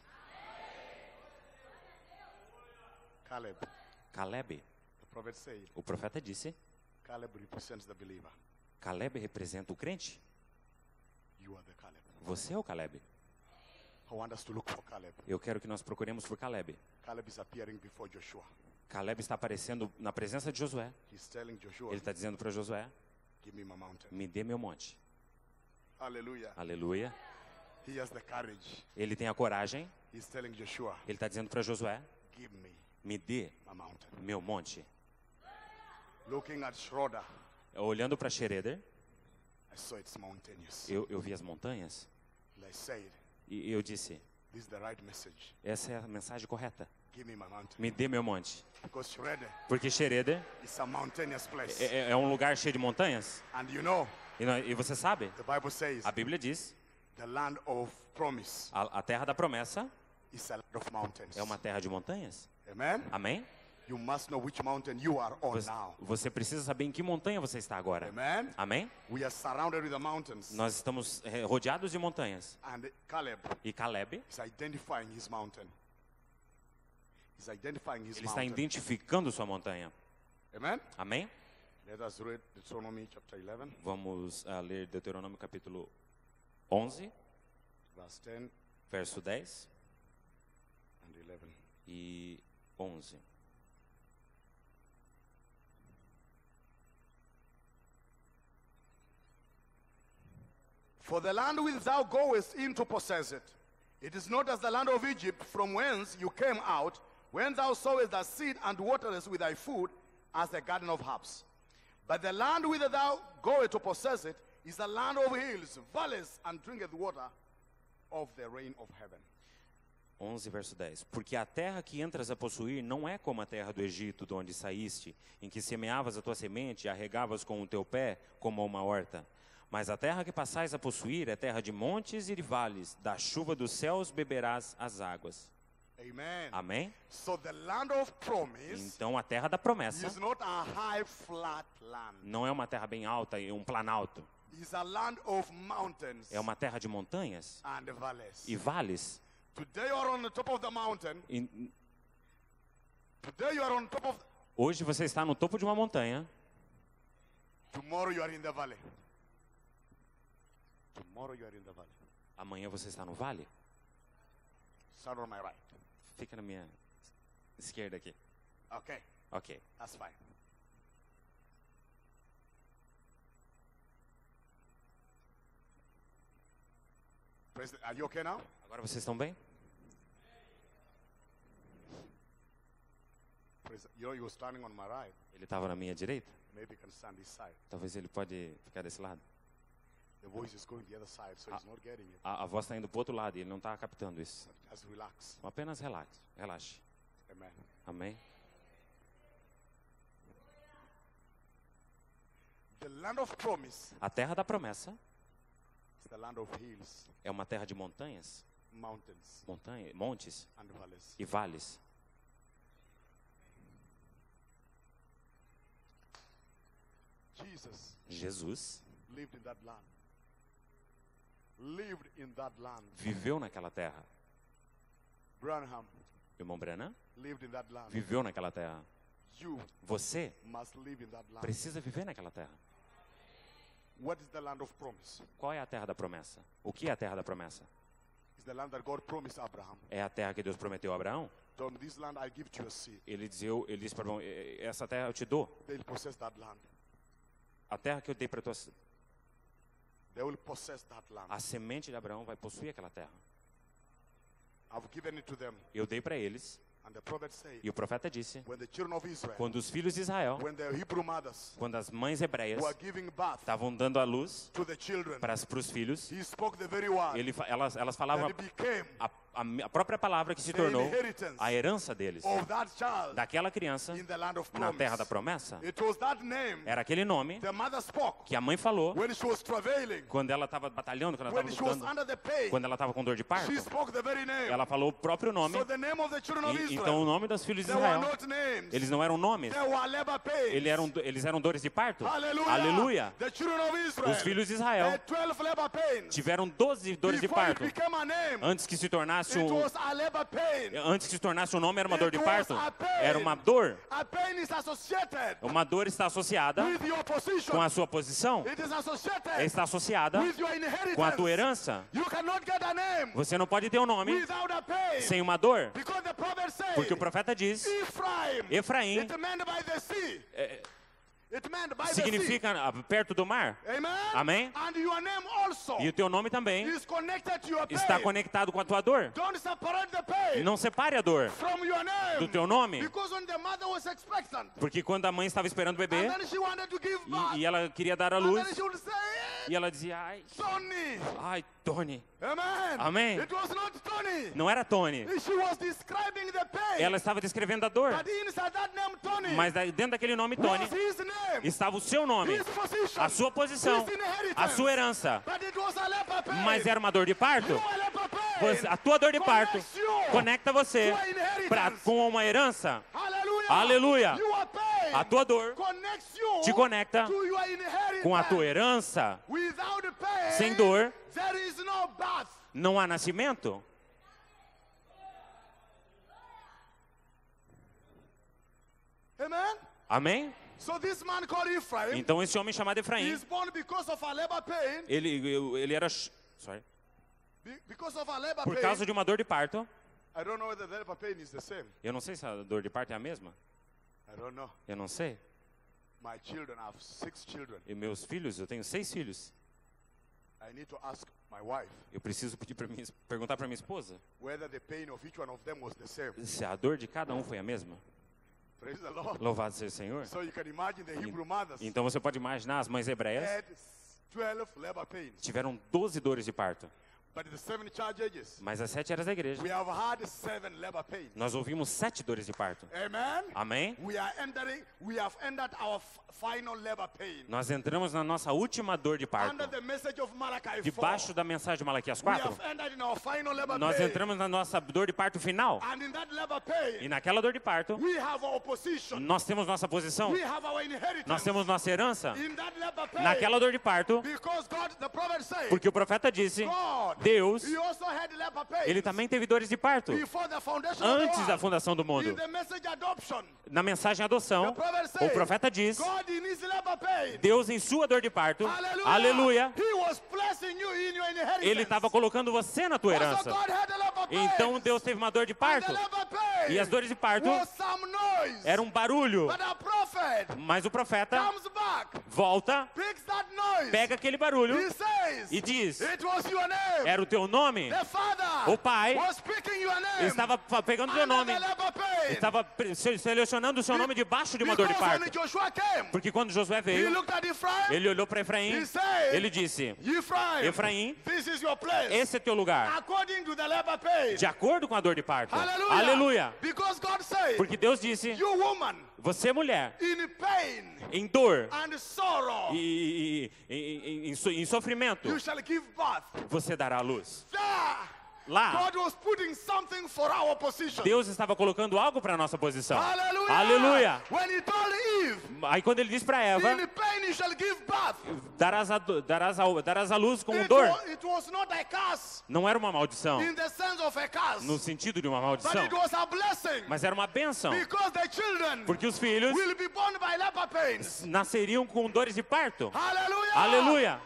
Caleb, Caleb, the prophet said, o profeta disse, Caleb represents the believer. Caleb representa o crente. You are the Caleb. Você é o Caleb. I want us to look for Caleb. Eu quero que nós procuremos por Caleb. Caleb is appearing before Joshua. Caleb está aparecendo na presença de Josué. He's telling Joshua, Ele está dizendo para Josué: give me my mountain. me dê meu monte. Hallelujah. Aleluia. He has the courage. Ele tem a coragem. He's telling Joshua, Ele está dizendo para Josué: give me me dê my mountain. meu monte. Looking at Schroeder, Olhando para Xereder, I saw it's mountainous. eu, eu vi as montanhas And I said, e eu disse: this is the right message. essa é a mensagem correta. Give me my mountain. Me dê meu monte. Because Schroeder Porque Xereder is a mountainous place. é, é um lugar cheio de montanhas. And you know, E, nós- e você sabe, the Bible says a Bíblia diz, the land of promise a, a terra da promessa is a land of mountains. é uma terra de montanhas. Amen? Amém? You must know which mountain you are on Você, now. você precisa saber em que montanha você está agora. Amen? Amém? We are surrounded with the mountains. Nós estamos eh, rodeados de montanhas. And Caleb E Caleb, is identifying his mountain. He's identifying his ele está mountain. identificando sua montanha. Amen? Amém? Let us read Deuteronomy chapter eleven, Vamos ah, ler Deuteronômio capítulo onze, verse ten verso dez and eleven. e onze. For the land which thou goest in to possess it It is not as the land of Egypt, from whence you came out, when thou sowest thy seed and waterest with thy food, as the garden of herbs. But the land whither thou goest to possess it is a land of hills, valleys, and drinketh water of the rain of heaven. onze, verso dez. Porque a terra que entras a possuir não é como a terra do Egito, de onde saíste, em que semeavas a tua semente e a regavas com o teu pé, como uma horta. Mas a terra que passais a possuir é terra de montes e de vales, da chuva dos céus beberás as águas. Amen. Amém? So the land of promise Então a terra da promessa is not a high flat land. não é uma terra bem alta e um planalto. It's a land of mountains É uma terra de montanhas and valleys. e vales. Today you are on the top of the mountain. E Today you are on top of hoje você está no topo de uma montanha. Tomorrow you are in the valley. Tomorrow you are in the valley. Amanhã você está no vale. Stand on my right. Fica na minha esquerda aqui. Okay, Ok. that's fine. President, are you okay now? Agora vocês estão bem? President, you know you were standing on my right. Ele estava na minha direita. Maybe you can stand this side. Talvez ele pode ficar desse lado. The voice is going the other side, so he's not getting it. A, a voz está indo para o outro lado e ele não está captando isso. Just relax. Apenas relaxe. Relaxe. Amen. Amém? The land of promise A terra da promessa is the land of hills, é uma terra de montanhas, mountains, montanha, montes and valleys. e vales. Jesus Jesus lived in that land. Lived in that land. viveu naquela terra. Branham Irmão Branham lived in that land. viveu naquela terra. You Você must live in that land. precisa viver naquela terra. What is the land of promise? Qual é a terra da promessa? O que é a terra da promessa? It's the land that God promised Abraham. É a terra que Deus prometeu a Abraão. From this land I give to your seed. Ele disse, eu, ele disse para Abraão, "Eh, eh, essa terra eu te dou. They will possess that land. A terra que eu dei para tua... They will possess that land. A semente de Abraão vai possuir aquela terra. I've given it to them. Eu dei para eles. And the prophet said, E o profeta disse, when the children of Israel, quando os filhos de Israel, when the Hebrew mothers quando as mães hebreias were giving birth estavam dando a luz to the children, para, para os filhos, he spoke the very word ele, fa- elas, elas falavam that it became a, a, a própria palavra que se the tornou inheritance a herança deles, of that child daquela criança in the land of na terra da promise. promessa. It was that name Era aquele nome the mother spoke que a mãe falou when she was travailing, quando ela estava batalhando, quando ela when estava she was lutando, under the pain. quando ela estava com dor de parto. She spoke the very name. Ela falou o próprio nome. So the name of the children of E, Israel, então o nome dos filhos de they were Israel, not names. eles não eram nomes, They were labor pains. eles eram, eles eram dores de parto. Hallelujah. Aleluia! The children of Israel Os filhos de Israel had twelve labor pains. tiveram doze dores de Before parto. it became a name, Antes que se tornasse it um, was a labor pain. antes que se tornasse um nome, era uma dor de It parto. was a pain. Era uma dor. A pain is associated Uma dor está associada with your position. com a sua posição, It is associated está associada with your inheritance. com a tua herança. You cannot get a name Você não pode ter um nome without a pain. sem uma dor, Because the prophet said, porque o profeta diz, Ephraim, Efraim it meant by the sea. It meant by the significa ah, perto do mar. sea. Amen? Amém? And your name also E o teu nome também is connected to your está pain. conectado com a tua dor. Don't separate the pain Não separe a dor from your name. do teu nome, Because when the mother was expectant, porque quando a mãe estava esperando o bebê and then she wanted to give birth, e, e ela queria dar a and luz, then she would say, e ela dizia, ai, Tony. ai, Tony. Amen. Amém. It was not Tony. Não era Tony. She was describing the pain. Ela estava descrevendo a dor, But inside that name, Tony, mas da- dentro daquele nome Tony was his name, estava o seu nome, his position, a sua posição, his inheritance. a sua herança. But it was a leper pain. Mas era uma dor de parto. Your leper pain Você- a tua dor de parto connects you conecta você to a inheritance. pra, com uma herança. Hallelujah. Aleluia. Your pain A tua dor connects you te conecta to your inheritance. com a tua herança. Without the pain, Sem dor, there is no birth. não há nascimento. Amen. Amém? So this man called Ephraim, Então esse homem chamado he Efraim, is born because of a labor pain. ele, ele era sorry, Be- Because of a labor por pain. causa de uma dor de parto. I don't know whether the labor pain is the same. Eu não sei se a dor de parto é a mesma. I don't know. Eu não sei. My children, I have six children. E meus filhos, eu tenho seis filhos. I need to ask my wife Eu preciso pedir para minha, perguntar para minha esposa whether the pain of each one of them was the same. se a dor de cada um foi a mesma. Praise the Lord. Louvado seja o Senhor. So you can imagine the Hebrew mothers Então você pode imaginar, as mães hebreias had twelve labor pains. tiveram doze dores de parto. But in the seven church ages, Mas as sete eras da igreja, we have had seven labor pains. nós ouvimos sete dores de parto. Amen. Amém? We are entering, we have entered our f- final labor pain. Nós entramos na nossa última dor de parto. Under the message of Malachi Debaixo four, da mensagem de Malaquias we quatro, have entered in our final labor nós pain. entramos na nossa dor de parto final. And in that labor pain, E naquela dor de parto, we have our position. nós temos nossa posição, We have our inheritance. nós temos nossa herança. In that labor pain, Naquela dor de parto, because God, the prophet said, porque o profeta disse, God, Deus, he also had labor pains ele também teve dores de parto before the foundation of the antes da world. fundação do In mundo. the message adoption, Na mensagem adoção, the prophet o said, profeta diz, God in his labor pain, Deus em sua dor de parto, hallelujah, aleluia, he was placing you in your inheritance. ele estava colocando você na tua Also herança. God had a labor pain. Então Deus teve uma dor de And parto. the labor pain E as dores de parto was some noise. era um barulho. But the prophet Mas o profeta comes back, volta, picks that noise. pega aquele barulho He says, e diz, it was your name. era o teu nome. The father O pai was picking your name. estava fa- pegando o teu Under nome, the labor pain. estava pre- se- selecionando o seu nome debaixo de uma dor de Because parto. when Joshua came, Porque quando Josué he veio, looked at Ephraim. ele olhou para Efraim, He said, ele disse, Ephraim, Efraim, this is your place. esse é teu lugar, According to the labor pain. de acordo com a dor de parto. Hallelujah. Aleluia. Because God said, Porque Deus disse, you woman você mulher, in pain em dor and sorrow, e, e- e- e- em, so- em sofrimento, you shall give birth. você dará à luz. There, Lá, God was putting something for our position. Deus estava colocando algo para a nossa posição. Hallelujah. Aleluia. When he told Eve, Aí quando ele diz para Eva, in pain you shall give birth. darás a, do- darás a, darás a luz com It, dor, wa- it was not a curse não era uma maldição, in the sense of a curse, no sentido de uma but maldição, it was a blessing. mas era uma bênção, Because the children porque os filhos will be born by labor pains. nasceriam com dores de parto. Hallelujah. Aleluia.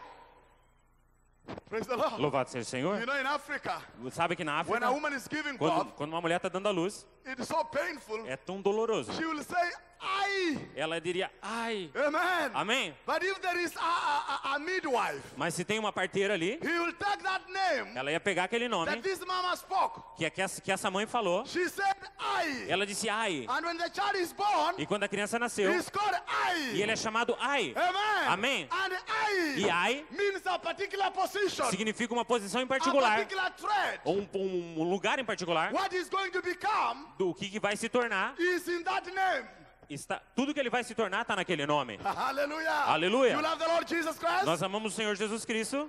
Praise the Lord. Louvado seja o Senhor. You know, in Africa, Sabe que na when a África, woman is giving quando, birth, quando uma mulher está dando a luz, it's so painful. é tão doloroso. She will say, "I." Ela diria, ai, Amen. amém. But if there is a, a, a- a midwife, Mas se tem uma parteira ali, he will take that name ela ia pegar aquele nome that this mama spoke. que, que, essa, que essa mãe falou. She said, "I." Ela disse ai. And when the child is born, E quando a criança nasceu, he's called e I. ele é chamado ai. Amen. Amém. And I, E ai means a particular position, significa uma posição em a particular, particular thread. ou um, um- um lugar em particular, What is going to become do que, que vai se tornar. is in that name. Está, tudo que ele vai se tornar está naquele nome. Hallelujah. Aleluia. You love the Lord Jesus Christ? Nós amamos o Senhor Jesus Cristo.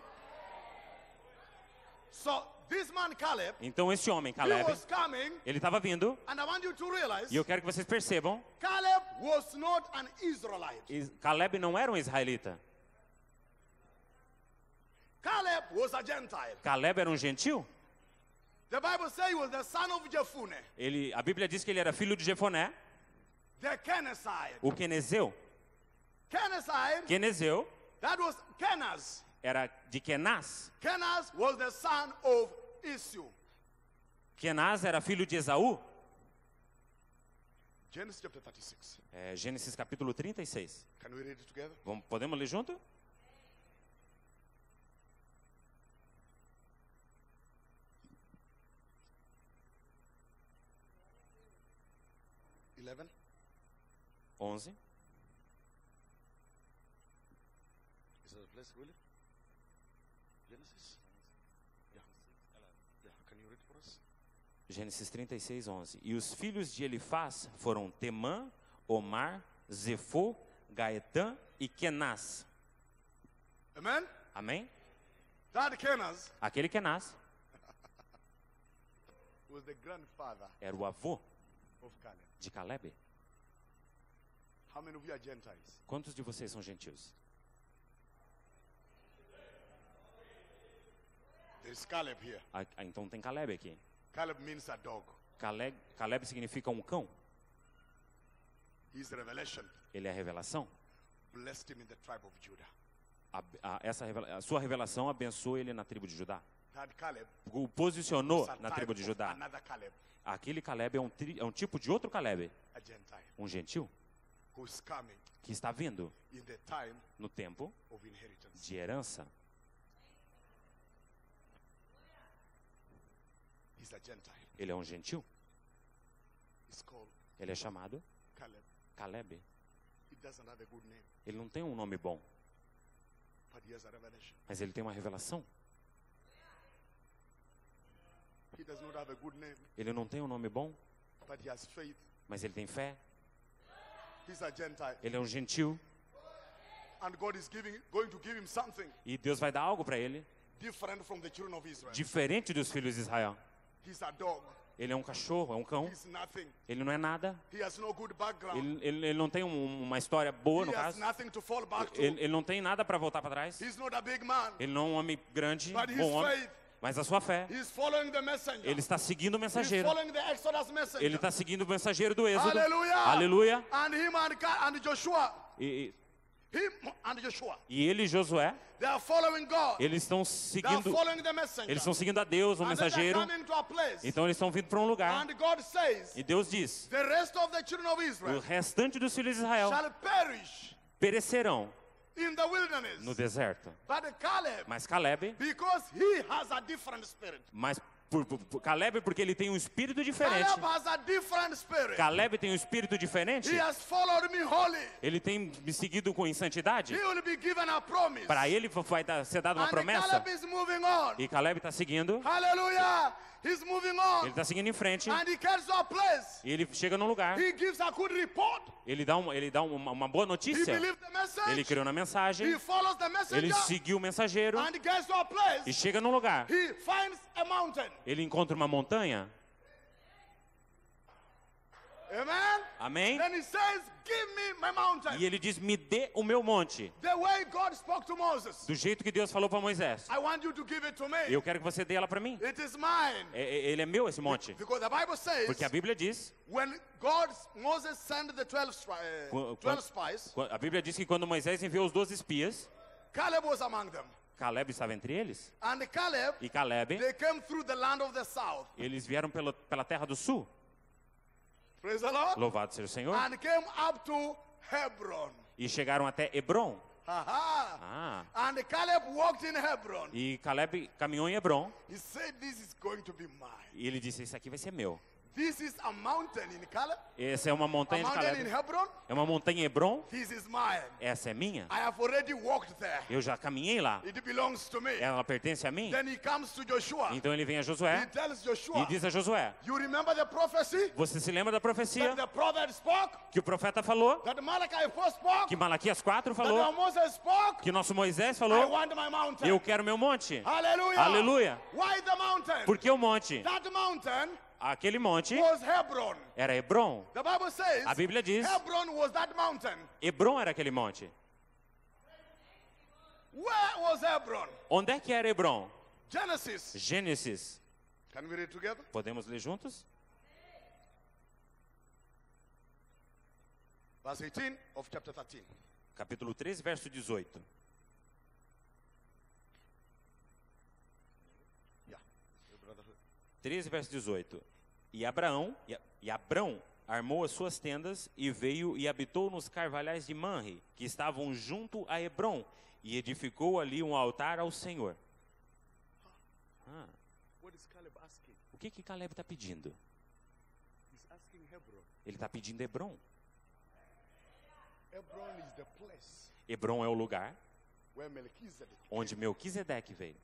So this man Caleb, Então esse homem, he Caleb, was coming, ele estava vindo, and I want you to realize, e eu quero que vocês percebam, Caleb was not an Israelite. Is- Caleb não era um israelita. Caleb was a Gentile. Caleb era um gentil. The Bible says he was the son of Jephunneh, Ele, a Bíblia diz que ele era filho de Jefoné, the Kenizzite. o Quenezeu. Kenizzite, Quenezeu that was Kenaz. era de Kenaz. Kenaz was the son of Esau. Kenaz era filho de Esaú. Genesis chapter thirty-six. É, Gênesis capítulo trinta e seis. Can we read it together? Vamos, podemos ler junto? eleven. onze. Is that a place really? Genesis? Yeah. Yeah. Can you read for us? Gênesis trinta e seis, onze. E os filhos de Elifaz foram Temã, Omar, Zefô, Gaetã e Kenaz. Amen? Amém? That Kenaz Aquele Kenaz was the grandfather era o avô of Caleb. de Caleb. How many of you are Gentiles? Quantos de vocês são gentios? There's Caleb here. Ah, ah, então tem Caleb aqui. Caleb means a dog. Caleb, Caleb significa um cão. His revelation Ele é a revelação. blessed him in the tribe of Judah. A, a, essa revela- a sua revelação abençoou ele na tribo de Judá. That Caleb O posicionou was a na type tribo de of Judá. another Caleb, Aquele Caleb é um, tri- é um tipo de outro Caleb, a Gentile, um gentil, who's coming que está vindo in the time no tempo of inheritance. de herança. He's a Gentile. Ele é um gentil. He's called Ele é chamado Caleb. Caleb. He doesn't have a good name, Ele não tem um nome bom, but he has a revelation. mas ele tem uma revelação. He does not have a good name, Ele não tem um nome bom, but he has faith. mas ele tem fé. He's a Gentile. Ele é um gentil. And God is giving, going to give him something E Deus vai dar algo para ele, different from the children of Israel. diferente dos filhos de Israel. He's a dog. Ele é um cachorro, é um cão. He's nothing. Ele não é nada. He has no good background. Ele, ele, ele não tem um- uma história boa, no He has caso. nothing to fall back to. Ele, ele não tem nada para voltar para trás. He's not a big man, Ele não é um homem grande, but his bom homem. faith, Mas a sua fé, he's following the messenger. ele está seguindo o He's mensageiro. following the Exodus messenger. Ele está seguindo o mensageiro do Êxodo. Aleluia. Aleluia. And him and, Ca- and Joshua, E, him and Joshua, e ele e Josué, they are following God. eles estão They are seguindo, following the messenger. eles estão seguindo a Deus, o And then they're mensageiro. coming to a place. Então eles estão vindo para um lugar. And God says, E Deus diz: the rest of the children of o Israel restante dos filhos de Israel shall perish perecerão in the wilderness. no deserto. But Caleb, Mas Caleb, because he has a different spirit. mas por, por, por- Caleb porque ele tem um espírito diferente. Caleb has a different spirit. Caleb tem um espírito diferente. He has followed me wholly. Ele tem me seguido com insantidade. He will be given a promise. Para ele vai dar- ser dada uma And promessa. Caleb is moving on. E Caleb está seguindo. Hallelujah. He's moving on. Ele está seguindo em frente. And he gets to a place. E ele chega num lugar. He gives a good report. Ele dá, um, ele dá uma, uma boa He notícia. believes the message. Ele creu na mensagem. He follows the Ele messenger. seguiu o mensageiro. And he gets to a E place. chega num lugar. He finds a mountain. Ele encontra uma montanha. Amen. Amém? Then he says, give me my mountain. E ele diz: me dê o meu monte. The way God spoke to Moses. Do jeito que Deus falou para Moisés. I want you to give it to me. Eu quero que você dê ela para mim. It is mine. É- é- Ele é meu, esse monte. Because the Bible says, Porque a Bíblia diz, when God, Moses sent the twelve, stri- uh, Qu- twelve quando- spies, a Bíblia diz que quando Moisés enviou os doze espias, Caleb was among them. Caleb estava entre eles. And Caleb, E Caleb, they came through the land of the south. eles vieram pela, pela terra do sul. Praise the Lord. Louvado seja o Senhor. And came up to Hebron. E chegaram até Hebron. Aha. Ah. And Caleb walked in Hebron. E Caleb caminhou em Hebron. He said, this is going to be mine. E ele disse: isso aqui vai ser meu. This is a mountain in Caleb. Essa é uma A montanha de mountain in Caleb. Hebron. É uma montanha em Hebron. This is mine. Essa é minha. I have already walked there. Eu já caminhei lá. It belongs to me. Ela pertence a mim. Then he comes to Joshua. Então ele vem a He Josué tells e Joshua, diz a Josué: you remember the prophecy você se lembra da profecia that the prophet spoke? que o profeta falou? That Malachi first spoke? Que Malaquias quatro That falou? our Moses spoke? Que nosso Moisés I falou: want my mountain. eu quero meu monte. Hallelujah. Aleluia. Why the mountain? Por que o monte? That mountain Aquele monte was Hebron. era Hebron. The Bible says A Bíblia diz: Hebron was that mountain. Hebron era aquele monte. Where was Hebron? Onde é que era Hebron? Genesis. Gênesis. Can we read together? Podemos ler juntos? Verse eighteen of chapter thirteen. Capítulo treze, verso dezoito. Yeah. Your brother. treze, verso dezoito. E Abraão, e, e Abrão armou as suas tendas e veio e habitou nos carvalhais de Manre, que estavam junto a Hebron, e edificou ali um altar ao Senhor. Ah, What is Caleb asking? o que que Caleb está pedindo? He's asking Hebron. Ele está pedindo Hebron. Hebron is the place Hebron é o lugar where Melchizedek. onde Melquisedeque veio.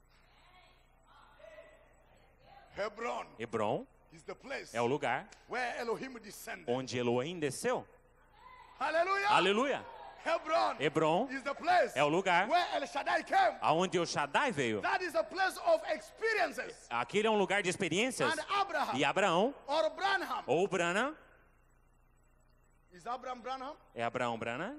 Hebron Hebron is the place é o lugar where Elohim descended. onde Elohim desceu. Hallelujah. Aleluia! Hebron Hebron is the place é o lugar where El Shaddai came. aonde El Shaddai veio. That is a place of experiences. Aquele é um lugar de experiências. And Abraham E Abraão, or Branham. ou Brana, Is Abraham Branham? é Abraão Brana.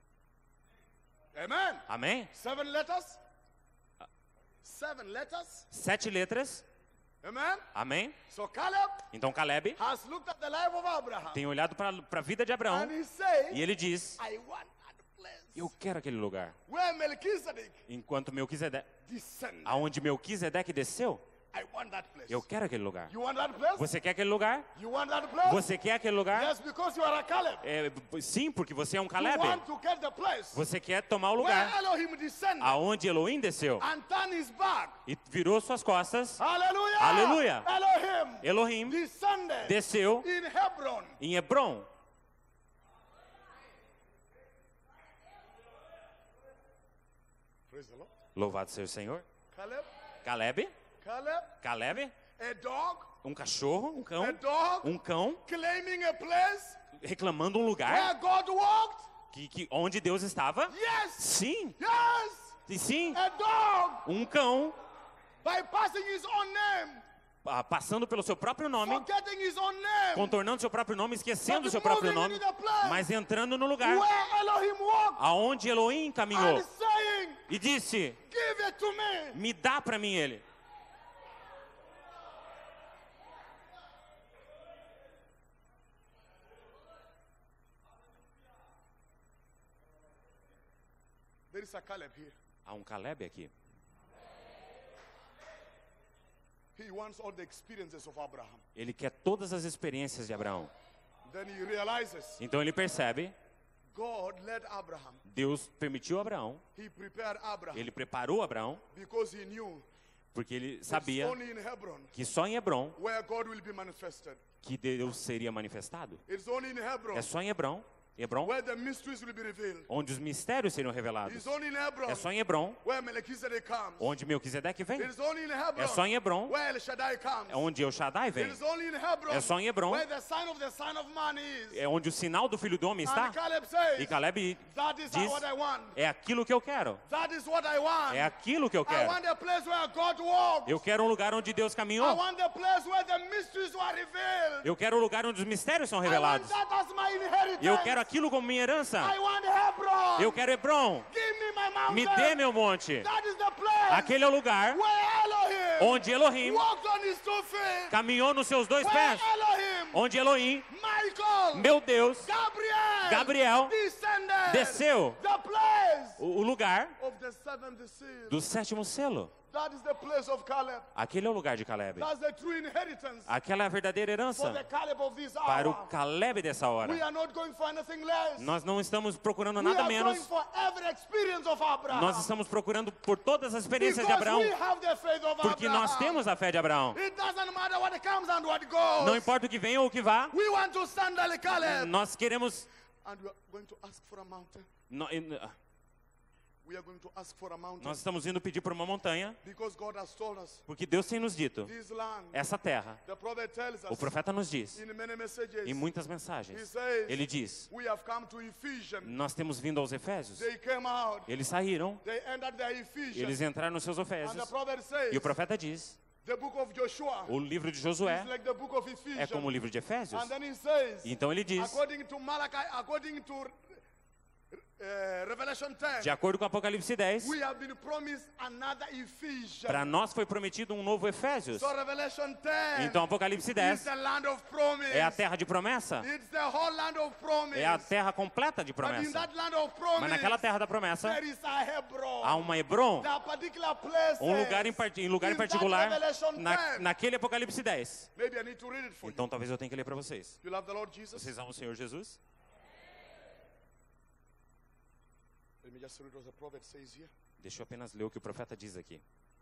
Amen. Amém? Seven letters. Seven letters. Sete letras. Amen. Amém? So Caleb Então Caleb has looked at the life of Abraham. tem olhado para a vida de Abraão And he says, e ele diz: I want that place eu quero aquele lugar. where Melchizedek Enquanto Melquisedeque, descended. aonde Melquisedeque desceu, I want that place. eu quero aquele lugar. You want that place? Você quer aquele lugar? You want that place? Você quer aquele lugar? Yes, because you are a Caleb. É, b- sim, porque você é um You Caleb. want to get the place Você quer tomar o where lugar Elohim descended aonde Elohim desceu and turn his back. e virou suas costas. Hallelujah. Aleluia. Elohim. Elohim descended desceu in Hebron. em Hebron. Praise the Lord. Louvado seja o Senhor. Caleb, Caleb, Caleb, Caleb, a dog, um cachorro, um a cão, dog um cão claiming a place reclamando um where lugar God walked. que, que onde Deus estava. Yes, Sim, yes, e sim, a dog um cão bypassing his own name, ah, passando pelo seu próprio nome, forgetting his own name, contornando seu próprio nome, esquecendo but o seu próprio moving nome, into the place mas entrando no lugar where Elohim walked aonde Elohim caminhou and saying, e disse: give it to me. me dá para mim ele. There is a Caleb here. Há um Caleb aqui. He wants all the experiences of Abraham. Ele quer todas as experiências de Abraão. Then he realizes Então ele percebe, God led Abraham. Deus permitiu Abraão, He prepared Abraham ele preparou Abraão, because he knew porque ele it's sabia only in Hebron que só em Hebron where God will be manifested. que Deus seria manifestado. It's only in Hebron É só em Hebron, Hebron, where the mysteries will be revealed. onde os mistérios seriam revelados. It's only in Hebron É só em Hebron, where Melchizedek comes. onde Melquisedeque vem. It is only in Hebron É só em Hebron, where El Shaddai comes. é onde El Shaddai vem. It is only in Hebron É só em Hebron, where the sign of the Son of Man is. é onde o sinal do Filho do Homem está. And Caleb says, E Caleb that is diz, what I want. é aquilo que eu quero. That is what I want. É aquilo que eu I quero. want a place where God walked. Eu quero um lugar onde Deus I caminhou. want the place where the mysteries were revealed. Eu quero um lugar onde os mistérios são I want revelados. that as my inheritance. Eu quero aquilo como minha herança. I want Hebron. Eu quero Hebron. Give me my mountain. Me dê meu monte. That is the place Aquele é o lugar where Elohim onde Elohim walked on his two feet. caminhou nos seus dois Where pés. Elohim, Onde Elohim, Michael, meu Deus, Gabriel, Gabriel descended. desceu. The place O o lugar of the seventh seal. do sétimo selo. That is the place of Caleb. Aquele é o lugar de Caleb. That's the true inheritance Aquela é a verdadeira for herança the Caleb of this para o hour. Caleb dessa hora. We are not going for anything less. Nós não estamos procurando We nada are going menos. for every experience of Abraham. Nós estamos procurando por todas as experiências de Because Abraão. we have the faith of Porque Abraham. nós temos a fé de Abraão. It doesn't matter what comes and what goes. Não importa o que venha ou o que vá, We want to stand like Caleb. nós queremos. And we are going to ask for a mountain. nó- We are going to ask for a mountain. Nós estamos indo pedir por uma montanha, Because God has told us porque Deus tem nos dito: this land. essa terra, The prophet tells us o profeta nos diz, in many messages. em muitas He mensagens, says, ele diz: we have come to Ephesians. nós temos vindo aos Efésios. They came out. Eles saíram, They entered the Ephesians. eles entraram nos seus And the Efésios. prophet says, E o profeta diz: the book of Joshua o livro de Josué is like the book of Ephesians. é como o livro de Efésios. And then he says, E então ele diz, according to Malachi, according to uh, Revelation ten, de acordo com Apocalipse dez, we have been promised another Ephesians. para nós foi prometido um novo Efésios. So Revelation ten Então Apocalipse is dez the land of promise. é a terra de promessa, It's the whole land of promise. é a terra completa de But in promessa. that land of promise, Mas naquela terra da promessa there is a Hebron. há uma Hebron, There are particular places um lugar em, part- em lugar em in that particular Revelation na, ten. naquele Apocalipse dez. Maybe I need to read it for Então talvez eu tenha que ler para vocês. you. You love the Lord Jesus? Vocês amam o Senhor Jesus? Let me just read what the prophet says here. Deixa eu apenas ler o que o profeta diz aqui.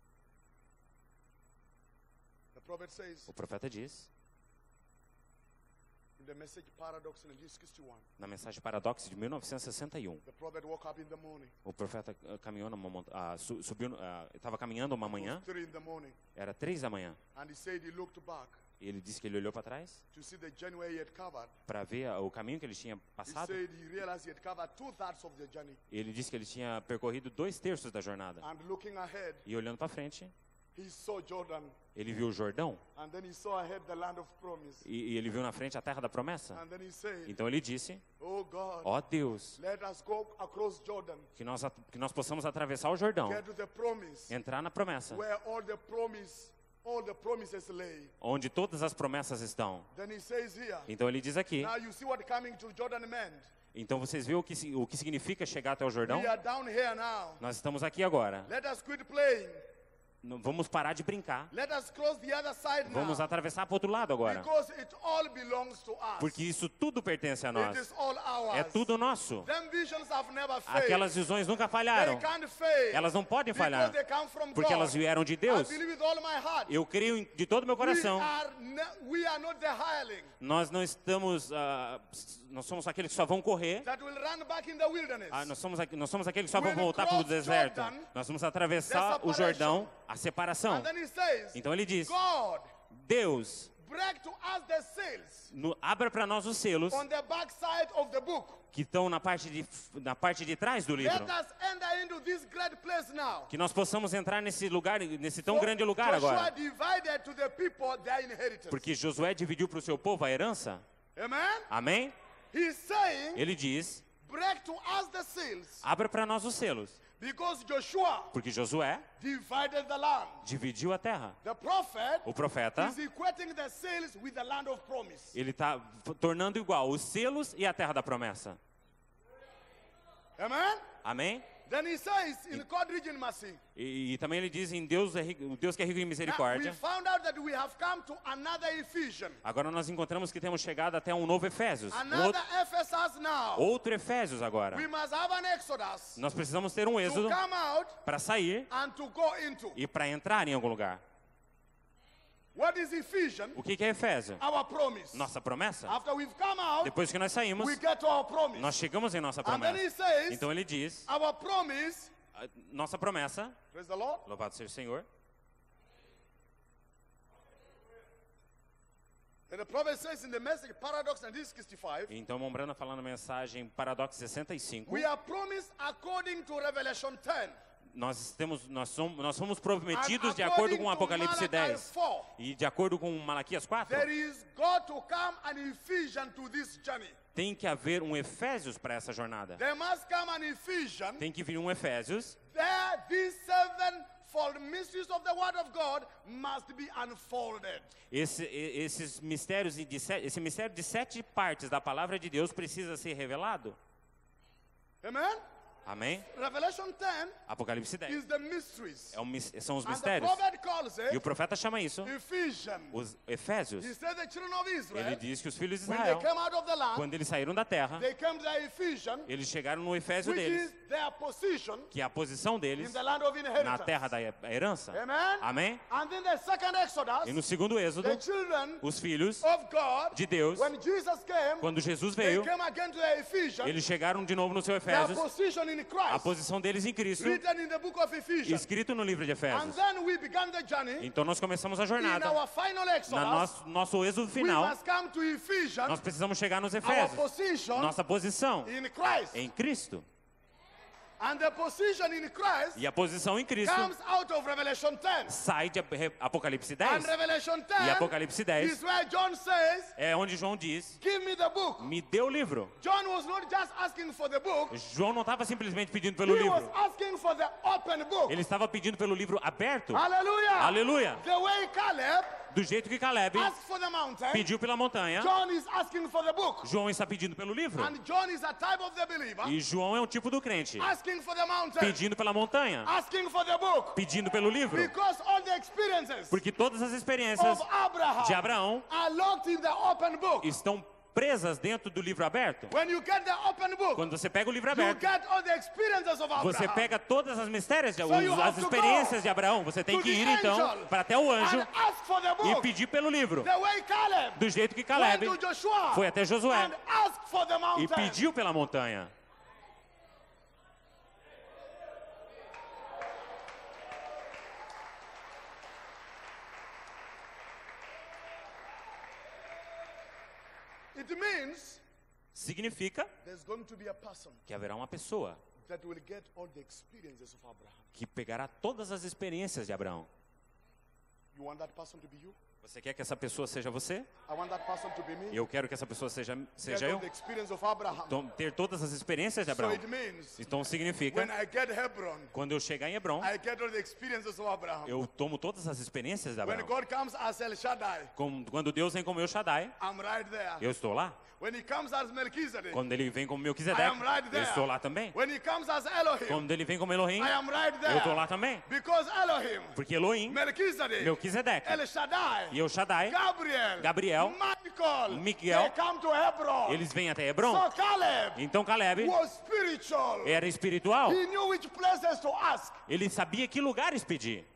The prophet says O profeta diz, in the message Paradox in nineteen sixty-one, na mensagem Paradoxo de mil novecentos e sessenta e um, the prophet woke up in the morning. o profeta ah, caminhou numa mont- ah, su- subiu, estava caminhando uma It was manhã, three in the morning. era três da manhã. And he said he looked back E ele disse que ele olhou para trás to see the journey where he had covered. para ver ah, o caminho que ele tinha He passado. said he realized he had covered two thirds of the journey. Ele disse que ele tinha percorrido dois terços da jornada. And looking ahead, E olhando para frente, he saw Jordan. ele viu o Jordão. And then he saw ahead the land of promise. E, e ele viu na frente a terra da promessa. And then he said, Então ele disse, oh God, ó Deus, let us go across Jordan, que nós, at- que nós possamos atravessar o Jordão, get to the promise, entrar na promessa, where all the promise, all the promises lay. onde todas as promessas estão. Then he says here, Então ele diz aqui, now you see what coming to Jordan meant. então vocês veem o que, si- o que significa chegar até o Jordão? We are down here now. Nós estamos aqui agora. Let us quit playing. Não, vamos parar de brincar. Let us cross the other side Vamos now. atravessar para o outro lado agora. Because it all belongs to us. Porque isso tudo pertence a It nós. is all ours. É tudo nosso. Them visions have never failed. Aquelas visões nunca They falharam. can't fail. Elas não podem Because falhar. they come from Porque God. elas vieram de Deus. I believe with all my heart. Eu creio em- de todo o meu coração. We are, ne- we are not the hireling Nós não estamos, ah, nós somos aqueles que só vão correr. that will run back in the wilderness. Ah, nós, somos, aqu- nós somos aqueles que só vão When voltar cross para o deserto. Jordan, Nós vamos atravessar the o Jordão, separation. a separação. And then he says, Então ele diz, God, Deus, break to us the seals no, abra para nós os selos on the back side of the book. que estão na parte de, na parte de trás do livro. Let us enter into this great place now. Que nós possamos entrar nesse lugar, nesse tão For grande lugar Joshua agora. divided to the people their inheritance. Porque Josué dividiu para o seu povo a herança. Amen? Amém? He's saying, Ele diz, break to us the seals. abra para nós os selos. Because Joshua Porque Josué divided the land. dividiu a terra. The prophet O profeta, is equating the seals with the land of promise. ele está tornando igual os selos e a terra da promessa. Amen? Amém? Then he says in God region mercy. E, e também ele diz em Deus, é ri- o Deus que é rico em Now, we misericórdia. found out that we have come to another Ephesian. Agora nós encontramos que temos chegado até um novo Efésios. Um Another outro, Ephesus now. outro Efésios agora. We must have an Exodus Nós precisamos ter um to êxodo come out para sair and to go into. e para entrar em algum lugar. What is Ephesian? O que que é Efésio? Our promise. Nossa promessa. After we've come out, Depois que nós saímos, we get to our promise. nós chegamos em nossa And then he promessa. says, Então ele diz, our promise, a nossa promessa, praise the Lord, louvado seja o Senhor. and the prophet says in the message, paradox and this sixty-five, Então Mombrana falando a mensagem Paradox sessenta e cinco, we are promised according to Revelation ten. nós temos nós somos nós fomos prometidos And de acordo according com to Apocalipse Malachi dez four, e de acordo com Malaquias quatro. there is God to come an Ephesian to this journey. Tem que haver um Efésios para essa jornada. There must come an Ephesian. Tem que vir um Efésios. There, these sevenfold mysteries of the Word of God must be unfolded. Esse, e- esses mistérios de se- esse mistério de sete partes da palavra de Deus precisa ser revelado. Amen? Amém? Revelation ten Apocalipse dez. is the mysteries. É um mis- são os And the mistérios. prophet calls E it o profeta chama isso Ephesian. os Efésios. He said the children of Ele Israel, diz que os filhos de when they Israel, came out of the land, quando eles saíram da terra, they came to the Ephesian, eles chegaram no Efésio which deles, is their position que é a posição in deles the land of na inheritance. terra da herança. Amen? Amém? And then the second Exodus, E no segundo êxodo, the children os filhos of God, de Deus, when Jesus came, quando Jesus they veio, came again to the Ephesians, eles chegaram de novo no seu their Efésios, position in a Christ, posição deles em Cristo, written in the book of Ephesians. escrito no livro de And Efésios. then we began the journey. Então nós começamos a In jornada. our final Na Exodus, nosso, nosso êxodo we final, must come to Ephesians, nós precisamos chegar nos our Efésios. position Nossa posição in Christ. em Cristo. And the position in Christ E a posição em Cristo comes out of Revelation ten. sai de Ap- Apocalipse And dez. Revelation E ten Apocalipse dez is where John says, é onde João diz, give me the book. me dê o livro. John was not just asking for the book, João não estava simplesmente pedindo pelo he was livro. asking for the open book. Ele estava pedindo pelo livro aberto. Hallelujah. Aleluia. The way Caleb Do jeito que Caleb asked for the mountain, pediu pela montanha, John is asking for the book. João está pedindo pelo livro. And John is a type of the believer, E João é um tipo do crente, asking for the mountain, pedindo pela montanha, asking for the book. pedindo pelo livro. Because all the experiences Porque todas as experiências of Abraham de Abraão are locked in the open book. estão presas dentro do livro aberto. When you get the open book, Quando você pega o livro you aberto, get all the experiences of você Abraham. pega todas as mistérios, So you as have to experiências go de Abraão. Você tem to que the ir então angel para até o anjo and ask for the e book. pedir pelo livro. The way Caleb Do jeito que went Caleb to Joshua foi até Josué and asked for the e mountain. pediu pela montanha. It means Significa there's going to be a person que haverá uma pessoa that will get all the experiences of Abraham. que pegará todas as experiências de Abraão. You want that person to be you? Você quer que essa pessoa seja você? I want that person to be me. Eu quero que essa pessoa seja, seja Get eu. all the experience of Abraham. Então, ter todas as experiências de So Abraão. it means Então significa, when I get Hebron, quando eu chegar em Hebron, I get all the experiences of Abraham. eu tomo todas as experiências de When Abraão. God comes as El Shaddai, Com- Quando Deus vem como El Shaddai, I'm right there. eu estou lá. When he comes as Melchizedek, Quando ele vem como I Melquisedeque, am right eu there. estou lá também. When he comes as Elohim, Quando ele vem como Elohim, I am right there. eu estou lá também. Because Elohim, Porque Elohim, Melchizedek, Melquisedeque El Shaddai, e El Shaddai, Gabriel, Gabriel, Michael, Miguel, they come to Hebron. eles vêm até Hebron. So Caleb Então Caleb was spiritual. era espiritual. He knew which places to ask. Ele sabia que lugares pedir.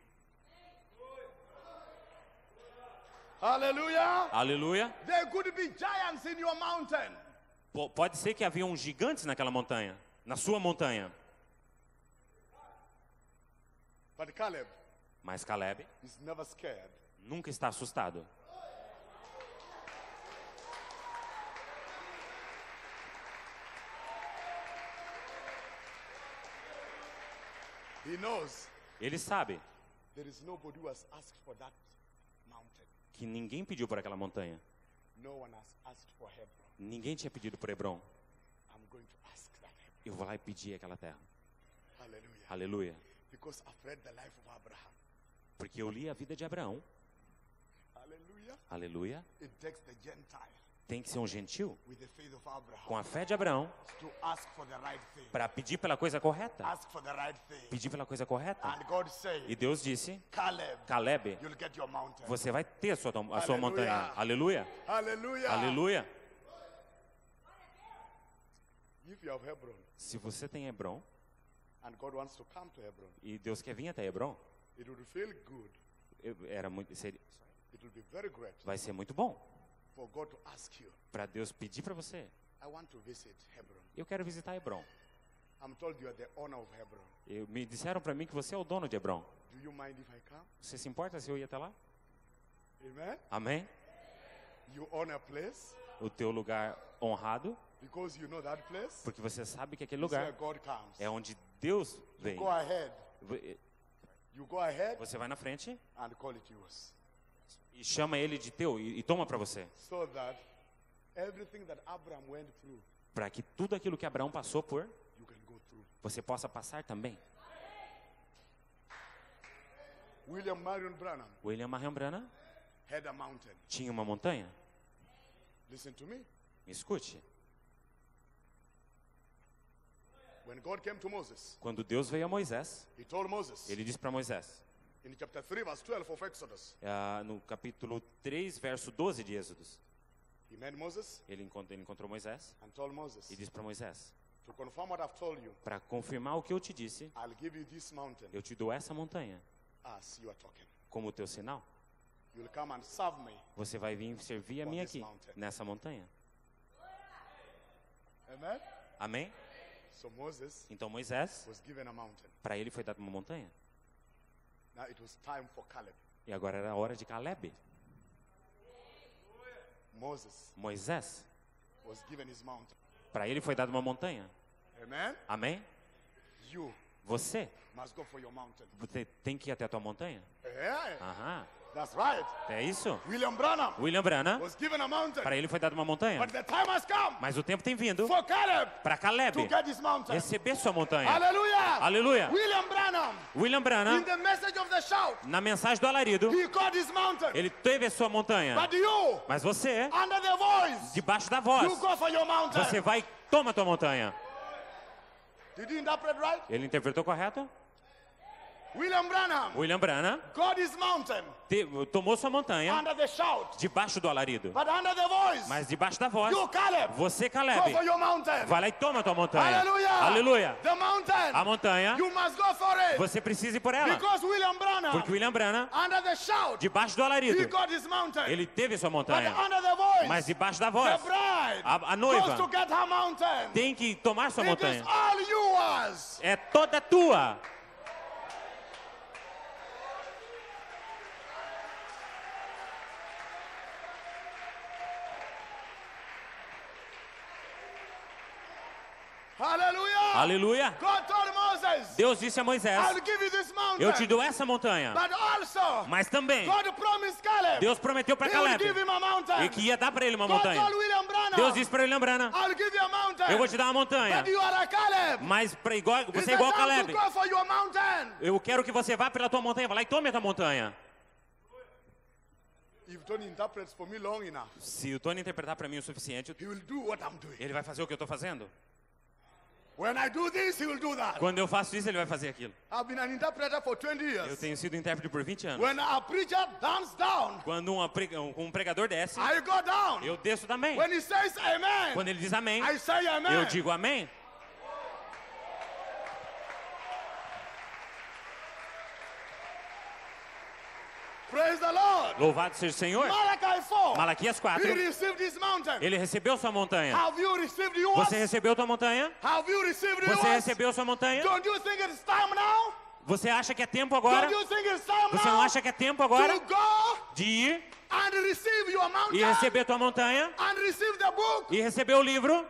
Hallelujah. Aleluia. There could be giants in your mountain. P- Pode ser que haviam gigantes naquela montanha, na sua montanha. But Caleb Mas Caleb is never scared. nunca está assustado. He knows Ele sabe there is nobody who has asked for that mountain. que ninguém pediu por aquela montanha. No one has asked for Hebron. Ninguém tinha pedido por Hebron. I'm going to ask that Hebron. Eu vou lá e pedir aquela terra. Hallelujah. Aleluia. Because I've read the life of Abraham. Porque eu li a vida de Abraão. Hallelujah. Aleluia. It takes the Gentile Tem que ser um gentil with the faith of Abraham com a fé de Abraão to ask for the right thing. para pedir pela coisa correta. Ask for the right thing. Pedir pela coisa correta. And God E said, Deus disse, Caleb, Caleb, you'll get your mountain. você vai ter a sua, tom- a sua Aleluia. montanha. Aleluia. Hallelujah. Aleluia. If you have Hebron Se você tem Hebron and God wants to come to Hebron, e Deus quer vir até Hebron, it would feel good. eu- era muito, seria, It will be very great vai ser muito bom for God to ask you, para Deus pedir para você. I want to visit Hebron. Eu quero visitar Hebron. I'm told you are the owner of Hebron. Eu, me disseram para mim que você é o dono de Hebron. Do you mind if I come? Você se importa se eu ir até lá? Amen. Amém? You own a place O teu lugar honrado, because you know that place. porque você sabe que aquele It's where lugar God comes. é onde Deus vem. Go ahead. V- You go ahead Você vai na frente and call it yours. e chama ele de teu e, e toma para você. So that everything that Abraham went through, Para que tudo aquilo que Abraão passou por, you can go through. você possa passar também. William Marion Branham William Marion Branham had a mountain. tinha uma montanha. Listen to me. Me escute. When God came to Moses, Quando Deus veio a Moisés, he told Moses ele disse para Moisés, in chapter three, verse twelve of Exodus, ah, no capítulo três, verso doze de Êxodos, he met Moses ele encontrou, ele encontrou Moisés and told Moses, e disse para Moisés, to confirm what I've told you, para confirmar o que eu te disse, I'll give you this mountain eu te dou essa montanha as you are talking. como teu sinal. You'll come and serve me. Você vai vir servir a On mim this aqui, mountain. nessa montanha. Amen. Amém? So Moses Então Moisés, was given a mountain. para ele foi dada uma montanha. Now it was time for Caleb. E agora era a hora de Caleb. Moses Moisés, was given his mountain. para ele foi dada uma montanha. Amen. Amém? You Você, must go for your mountain. você tem que ir até a tua montanha? Yeah, Aham. that's right. É isso? William Branham William Branham, was given a mountain. para ele foi dada uma montanha. But the time has come Mas o tempo tem vindo for Caleb para Caleb to get his mountain. receber sua montanha. Hallelujah. Aleluia. William Branham, William in Branham, the message of the shout, na mensagem do alarido, he got his mountain. ele teve a sua montanha. But you, Mas você, under the voice, debaixo da you voz, go for your mountain. você vai, toma a tua montanha. Did you interpret right? Ele interpretou correto? William Branham William Branham got his mountain te- tomou sua montanha under the shout. debaixo do alarido. But under the voice, Mas debaixo da voz, you, Caleb, você, go Caleb, for your mountain. vai lá e toma a tua montanha. Hallelujah. Aleluia. The mountain, A montanha, you must go for it. você precisa ir por ela. Because William Branham, Porque William Branham, under the shout, debaixo do he alarido, got his mountain. ele teve sua But montanha. under the voice, Mas debaixo da the voz, bride a, a goes noiva to get her mountain. tem que tomar sua It is montanha. all yours. É toda tua. Hallelujah. Aleluia. God told Moses, Moses, Deus disse a Moisés, I'll give you this mountain. eu te dou essa montanha. But also, Mas também, God promised Caleb, Deus prometeu para he will Caleb give him a mountain. e que ia dar para ele uma God montanha. told William Branham, Deus disse para William Branham, I'll give you a mountain. eu vou te dar uma montanha. But you are a Caleb. Mas pra igual, He você é said, igual a "Time Caleb. to go for your mountain." Eu quero que você vá pela tua montanha. Vai lá e tome a tua montanha. If Tony interprets for me long enough, Se o Tony interpretar para mim o suficiente, he will do what I'm doing. ele vai fazer o que eu estou fazendo. When I do this, he will do that. Quando eu faço isso, ele vai fazer aquilo. I've been an interpreter for twenty Eu years. tenho sido intérprete por vinte anos. When a preacher downs down, Quando uma prega- um um pregador desce, I go down. eu desço também. When he says amen, Quando ele diz amém, I say amen. eu digo amém. Praise the Lord. Louvado seja o Senhor. Malachi four. Malaquias quatro, He received his mountain. ele recebeu sua montanha. Have you received yours? Você recebeu tua montanha? Have you received Você yours? recebeu sua montanha? Don't you think it's time now? Você acha que é tempo agora? Don't you think it's time Você não now acha que é tempo agora to go de ir and receive your mountain e receber tua montanha and receive the book? e receber o livro?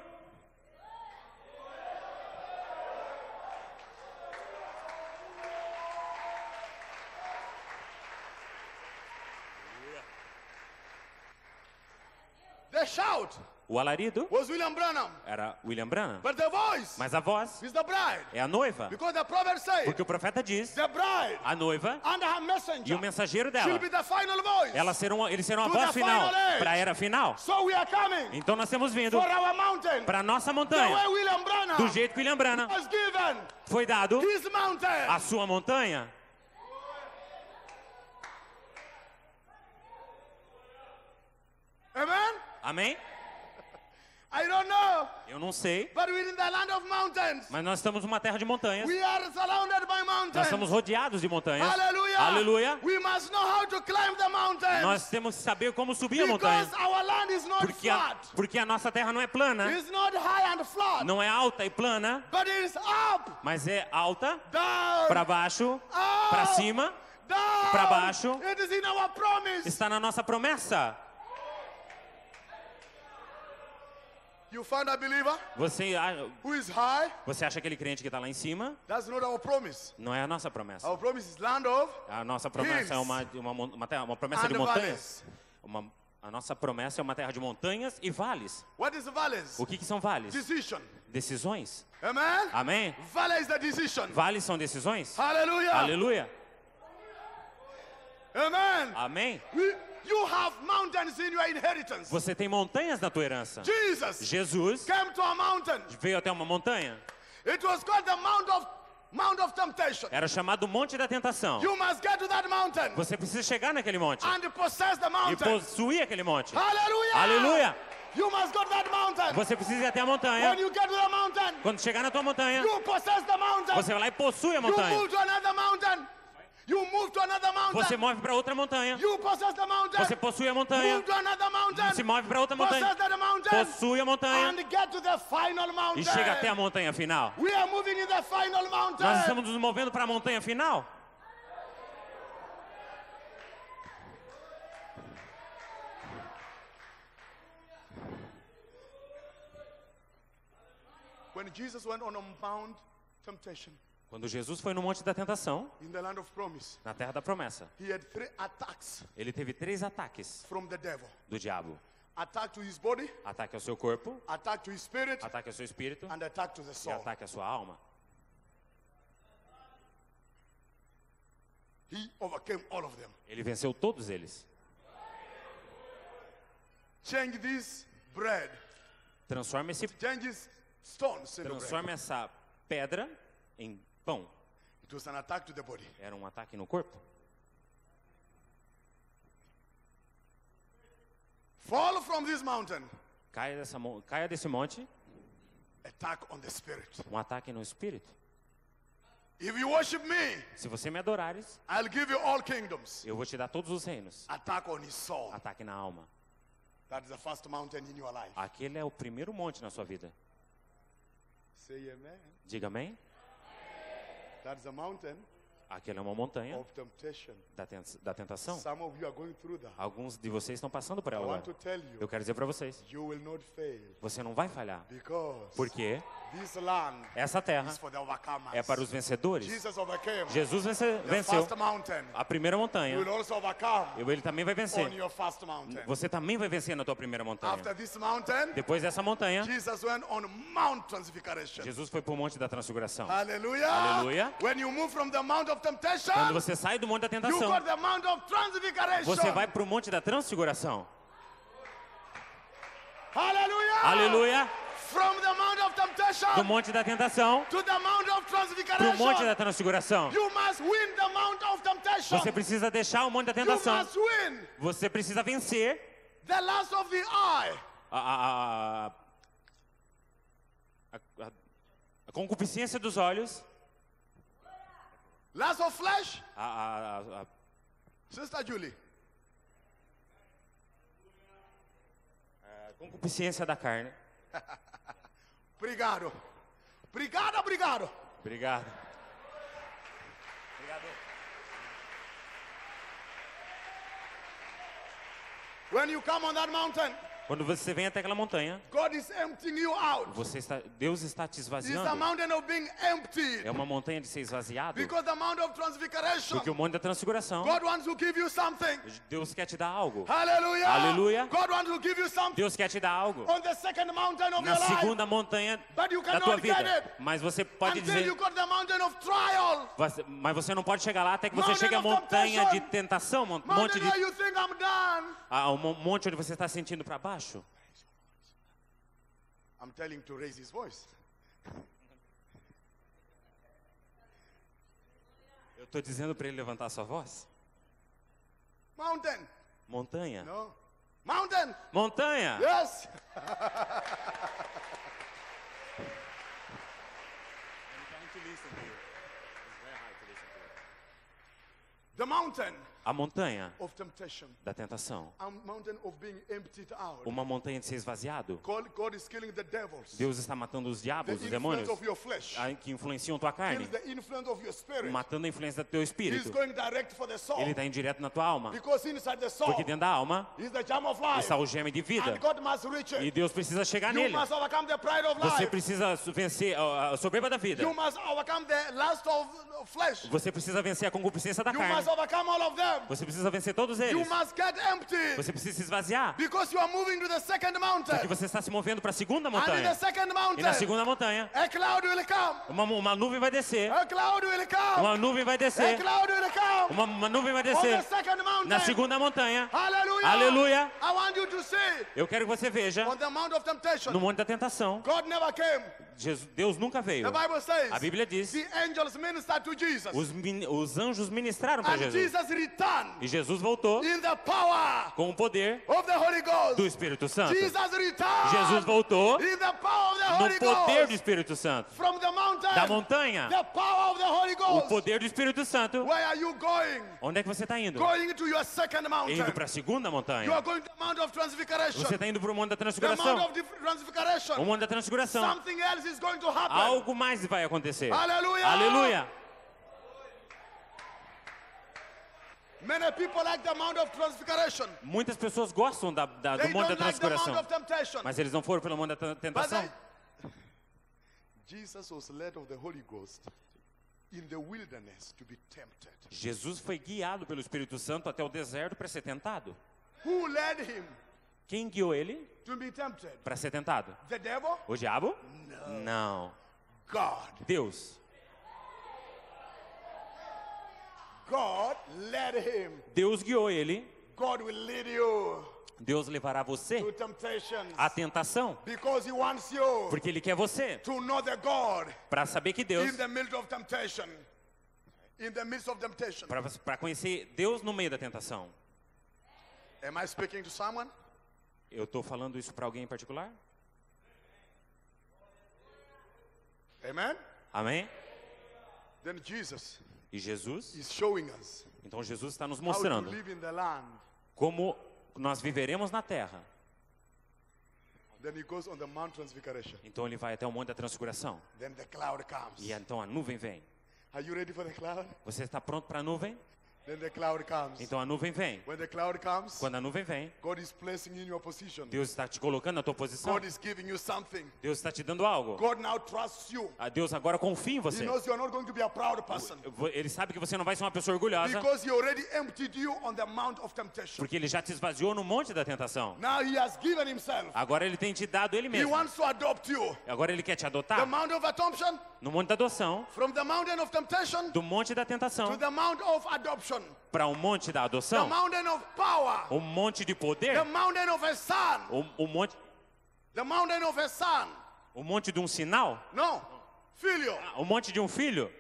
The shout O alarido was William Branham, era William Branham, but the voice mas a voz is the bride. é a noiva, Because the prophet said, porque o profeta diz, the bride a noiva and her e messenger o mensageiro should dela, be the final voice. elas serão, eles serão a To voz the final final age. para a era final. So we are coming Então nós temos vindo for our mountain. para a nossa The montanha, way William Branham do jeito que William Branham was given foi dado his mountain. a sua montanha. Amen? Amém? I don't know, Eu não sei, but we're in the land of mountains. mas nós estamos numa terra de montanhas. We are surrounded by Nós mountains. estamos rodeados de montanhas. Hallelujah. Aleluia. We must know how to climb the mountains. Nós temos que saber como subir a montanha. Because our land is not Porque a, flat. porque a nossa terra não é plana, It's not high and flat. não é alta e plana, But it is up, mas é alta, down, para baixo, up, para cima, down. para baixo. It is in our promise. está na nossa promessa. You found a believer Você, a- who is high? você acha aquele crente que está lá em cima? That's not our promise. Não é a nossa promessa. Our promise is land of A nossa promessa é uma, uma, mon- uma, terra- uma promessa de and montanhas. valleys. Uma, a nossa promessa é uma terra de montanhas e vales. What is valleys? O que, que são vales? Decision. Decisões. Amen? Amém? Valley is the decision. Vales são decisões? Hallelujah. Aleluia. Amen. Amém? We- You have mountains in your inheritance. Você tem montanhas na tua herança. Jesus Jesus came to a mountain. veio até uma montanha. It was called the Mount of Mount of Temptation. Era chamado Monte da Tentação. You must get to that mountain Você precisa chegar naquele monte and possess the e mountain. possuir aquele monte. Hallelujah. Aleluia. You must go to that mountain. Você precisa ir até a montanha. When you get to the mountain, Quando chegar na tua montanha, you possess the mountain. você vai lá e possui a You montanha. move to another mountain. You move to another mountain. Você move para outra montanha. You possess the mountain. Você possui a montanha. Move to another mountain. Se move para outra montanha. Possess that mountain. Possui a montanha. And get to the final mountain. E chega até a montanha final. We are moving in the final mountain. Nós estamos nos movendo para a montanha final. When Jesus went on a Mount Temptation Quando Jesus foi no Monte da Tentação, in the land of promise, na Terra da Promessa, he had three attacks ele teve três ataques from the devil. do diabo. Attack to his body, Ataque ao seu corpo, attack to his spirit, ataque ao seu espírito and attack to the e soul. ataque à sua alma. He overcame all of them. Ele venceu todos eles. Change this bread. Transforma esse Change these stones into bread. transforma essa pedra em pão. It was an attack to the body. Era um ataque no corpo. Fall from this mountain. Caia, dessa, mon- caia desse monte, Attack on the spirit. um ataque no espírito. If you worship me, Se você me adorares, I'll give you all kingdoms. eu vou te dar todos os reinos. Attack on his soul. Ataque na alma. That is the first mountain in your life. Aquele é o primeiro monte na sua vida. Say amen. Diga amém. That's a mountain Aquela é uma montanha of temptation. da, ten- da tentação. Some of you are going through that. Alguns de vocês estão passando por I ela want agora. to tell you, Eu quero dizer para vocês, you will not fail você não vai falhar. because Porque this land essa terra is for the overcomers. é para os vencedores. Jesus overcame Jesus vence- the venceu first mountain. a primeira You montanha. will also overcome Ele também vai on vencer. your first mountain. Você também vai vencer na tua primeira montanha. After this mountain, Depois dessa montanha, Jesus went on Mount Transfiguration. Jesus foi para o Monte da Transfiguração. Hallelujah. Aleluia. When you move from the Mount of Temptation, Quando você sai do Monte da you Tentação, got the Mount of Transfiguration. você vai para o Monte da Transfiguração. Hallelujah. Aleluia. From the Mount of Do Temptation Monte da Tentação to the Mount of para o Monte Transfiguration. da Transfiguração. You must win the Mount of Temptation. Você precisa deixar o Monte da You Tentação. must win Você precisa vencer the lust of the eye. a, a, a, a, a- a concupiscência dos olhos, Lust of flesh. a, a, a, a Sister Julie. a concupiscência da carne. Obrigado. Obrigado, obrigado. Obrigado. When you come on that mountain, Quando você vem até aquela montanha, God is emptying you out. você está, Deus está te It's the esvaziando. mountain of being emptied. É uma montanha de ser esvaziado. Because the Mount of Transfiguration, Porque o Monte da Transfiguração, God wants to give you something. Deus quer te dar algo. Hallelujah. Aleluia. God wants to give you something Deus quer te dar algo. on the second mountain of Na your life. segunda montanha But you da cannot tua get vida. it Mas você pode until dizer, you got the mountain of trial. você- mas você não pode chegar lá até que você Mountain chegue à of montanha de temptation. tentação, mon- monte Mountain de, where you think I'm done. ah, um monte onde você está sentindo para baixo. I'm telling to raise his voice. Eu estou dizendo para ele levantar a sua voz. Mountain. Montanha. No. Mountain. Montanha. Yes. The mountain A montanha of temptation. da tentação. A mountain of being emptied out. Uma montanha de ser esvaziado. God, God is killing the devils. Deus está matando os The diabos, os influence demônios, of your flesh. ah, que influenciam tua carne, Kills the influence of your spirit. matando a influência do teu He's espírito. going direct for the soul. Ele está indo direto na tua alma. Because inside the soul Porque dentro da alma is the gem of life. está o geme de vida. And God must reach E it. Deus precisa chegar You nele. must overcome the pride of Você life. precisa vencer a a soberba da vida. You must overcome the lust of flesh. Você precisa vencer a concupiscência da You carne. must overcome all of them. Você precisa vencer todos You eles. must get empty. Você precisa se esvaziar. Because you are moving to the second mountain. Porque você está se movendo para a segunda And in the montanha. second E mountain, na segunda montanha, a cloud will come. uma, uma nuvem vai descer. A cloud will come. Uma nuvem vai A descer. cloud will come. Uma, uma nuvem vai On the descer. second mountain. Na segunda montanha. Hallelujah. Aleluia. I want you to see Eu quero que você veja on the Mount of Temptation, no Monte da Tentação. God never came. Jesus, Deus nunca veio. The Bible says A Bíblia diz: the angels ministered to Jesus. os, min- os anjos ministraram para And Jesus. Jesus returned E Jesus voltou in the power com o poder of the Holy Ghost. do Espírito Santo. Jesus returned Jesus voltou in the power of the no Holy poder do Ghost. Espírito Santo. From the mountain, Da montanha, the power of the Holy o Ghost. poder do Espírito Santo. Where are you going? Onde é que você está indo? Going to your second mountain. Indo para a segunda You are montanha. going to the Mount of Transfiguration. Você está indo para o Monte da The Mount Transfiguração. of Dif- Transfiguration. O Monte da Transfiguração. Something else is going to happen. Algo mais vai acontecer. Hallelujah. Aleluia. Many people like the Mount of Transfiguration. Muitas pessoas gostam da, da, do They Monte da don't like the Mount Transfiguração. of Temptation. Mas eles não foram pelo Monte da Ten- But Tentação. they- Jesus was led of the Holy Ghost in the wilderness to be tempted. Jesus foi guiado pelo Espírito Santo até o deserto para ser tentado. Who led him Quem guiou ele to be tempted? para ser tentado? The devil? O diabo? Não. God. Deus. God led him. Deus guiou ele. God will lead you Deus levará to você temptations à tentação. because he wants you Porque ele quer você. to know the God Para saber que Deus. in the midst of temptation. In the midst of temptation. Para conhecer Deus no meio da tentação. Am I speaking to someone? Eu estou falando isso para alguém em particular? Amen? Amém? Then Jesus E Jesus? is showing us Então Jesus está nos how to mostrando live in the land. como nós viveremos na terra. Then he goes on the Mount Transfiguration. Então ele vai até o Monte da Transfiguração. Then the cloud comes. E então a nuvem vem. Are you ready for the cloud? Você está pronto para a nuvem? Then the cloud comes. Então a nuvem vem. When the cloud comes, Quando a nuvem vem, God is placing you in your position. Deus está te colocando na tua posição. God is giving you something. Deus está te dando algo. God now trusts you. Ah, Deus agora confia em He você. knows you are not going to be a proud person. Ele sabe que você não vai ser uma pessoa orgulhosa, Because He already emptied you on the mount of temptation. porque Ele já te esvaziou no monte da tentação. Now He has given Himself. Agora Ele tem te dado Ele He mesmo. wants to adopt you. Agora Ele quer te The adotar mount of adoption, no monte da adoção, from the mountain of temptation do monte da to tentação the mount of adoption, para o monte da the adoção, mountain of power, o monte de poder, the mountain of a son, o, o monte, the mountain of a son. o monte de um sinal, No, filho. o monte de um filho.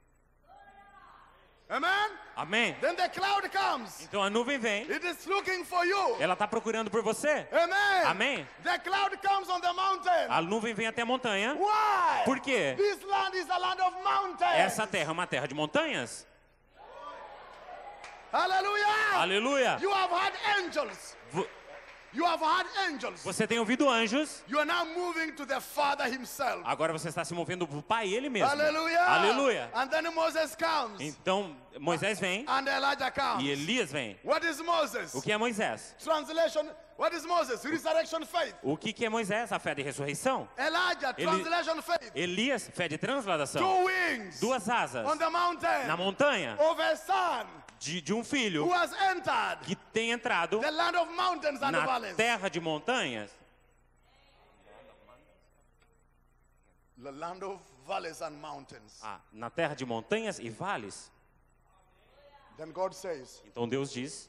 Amen. Amém? Then the cloud comes. Então a nuvem vem, It is looking for you. ela está procurando por você. Amen. Amém? The cloud comes on the mountain. A nuvem vem até a montanha. Why? Por quê? This land is a land of mountains. Essa terra é uma terra de montanhas. Hallelujah. Aleluia! You have had angels. Vo- You have had angels. Você tem ouvido anjos, You are now moving to the Father Himself. agora você está se movendo para o Pai, Ele mesmo. Hallelujah. Aleluia! And then Moses comes. Então Moisés vem And Elijah comes. e Elias vem. What is Moses? O que é Moisés? Translation. What is Moses? Resurrection faith. O que que é Moisés? A fé de ressurreição. Elijah. Ele- Translation faith. Elias, fé de transladação. Two wings. Duas asas On the mountain. na montanha Of a son de, de um filho who has entered que tem entrado the land of mountains and na valleys. terra de montanhas, The land of valleys and mountains. ah, na terra de montanhas e vales. Then God says, Então Deus diz: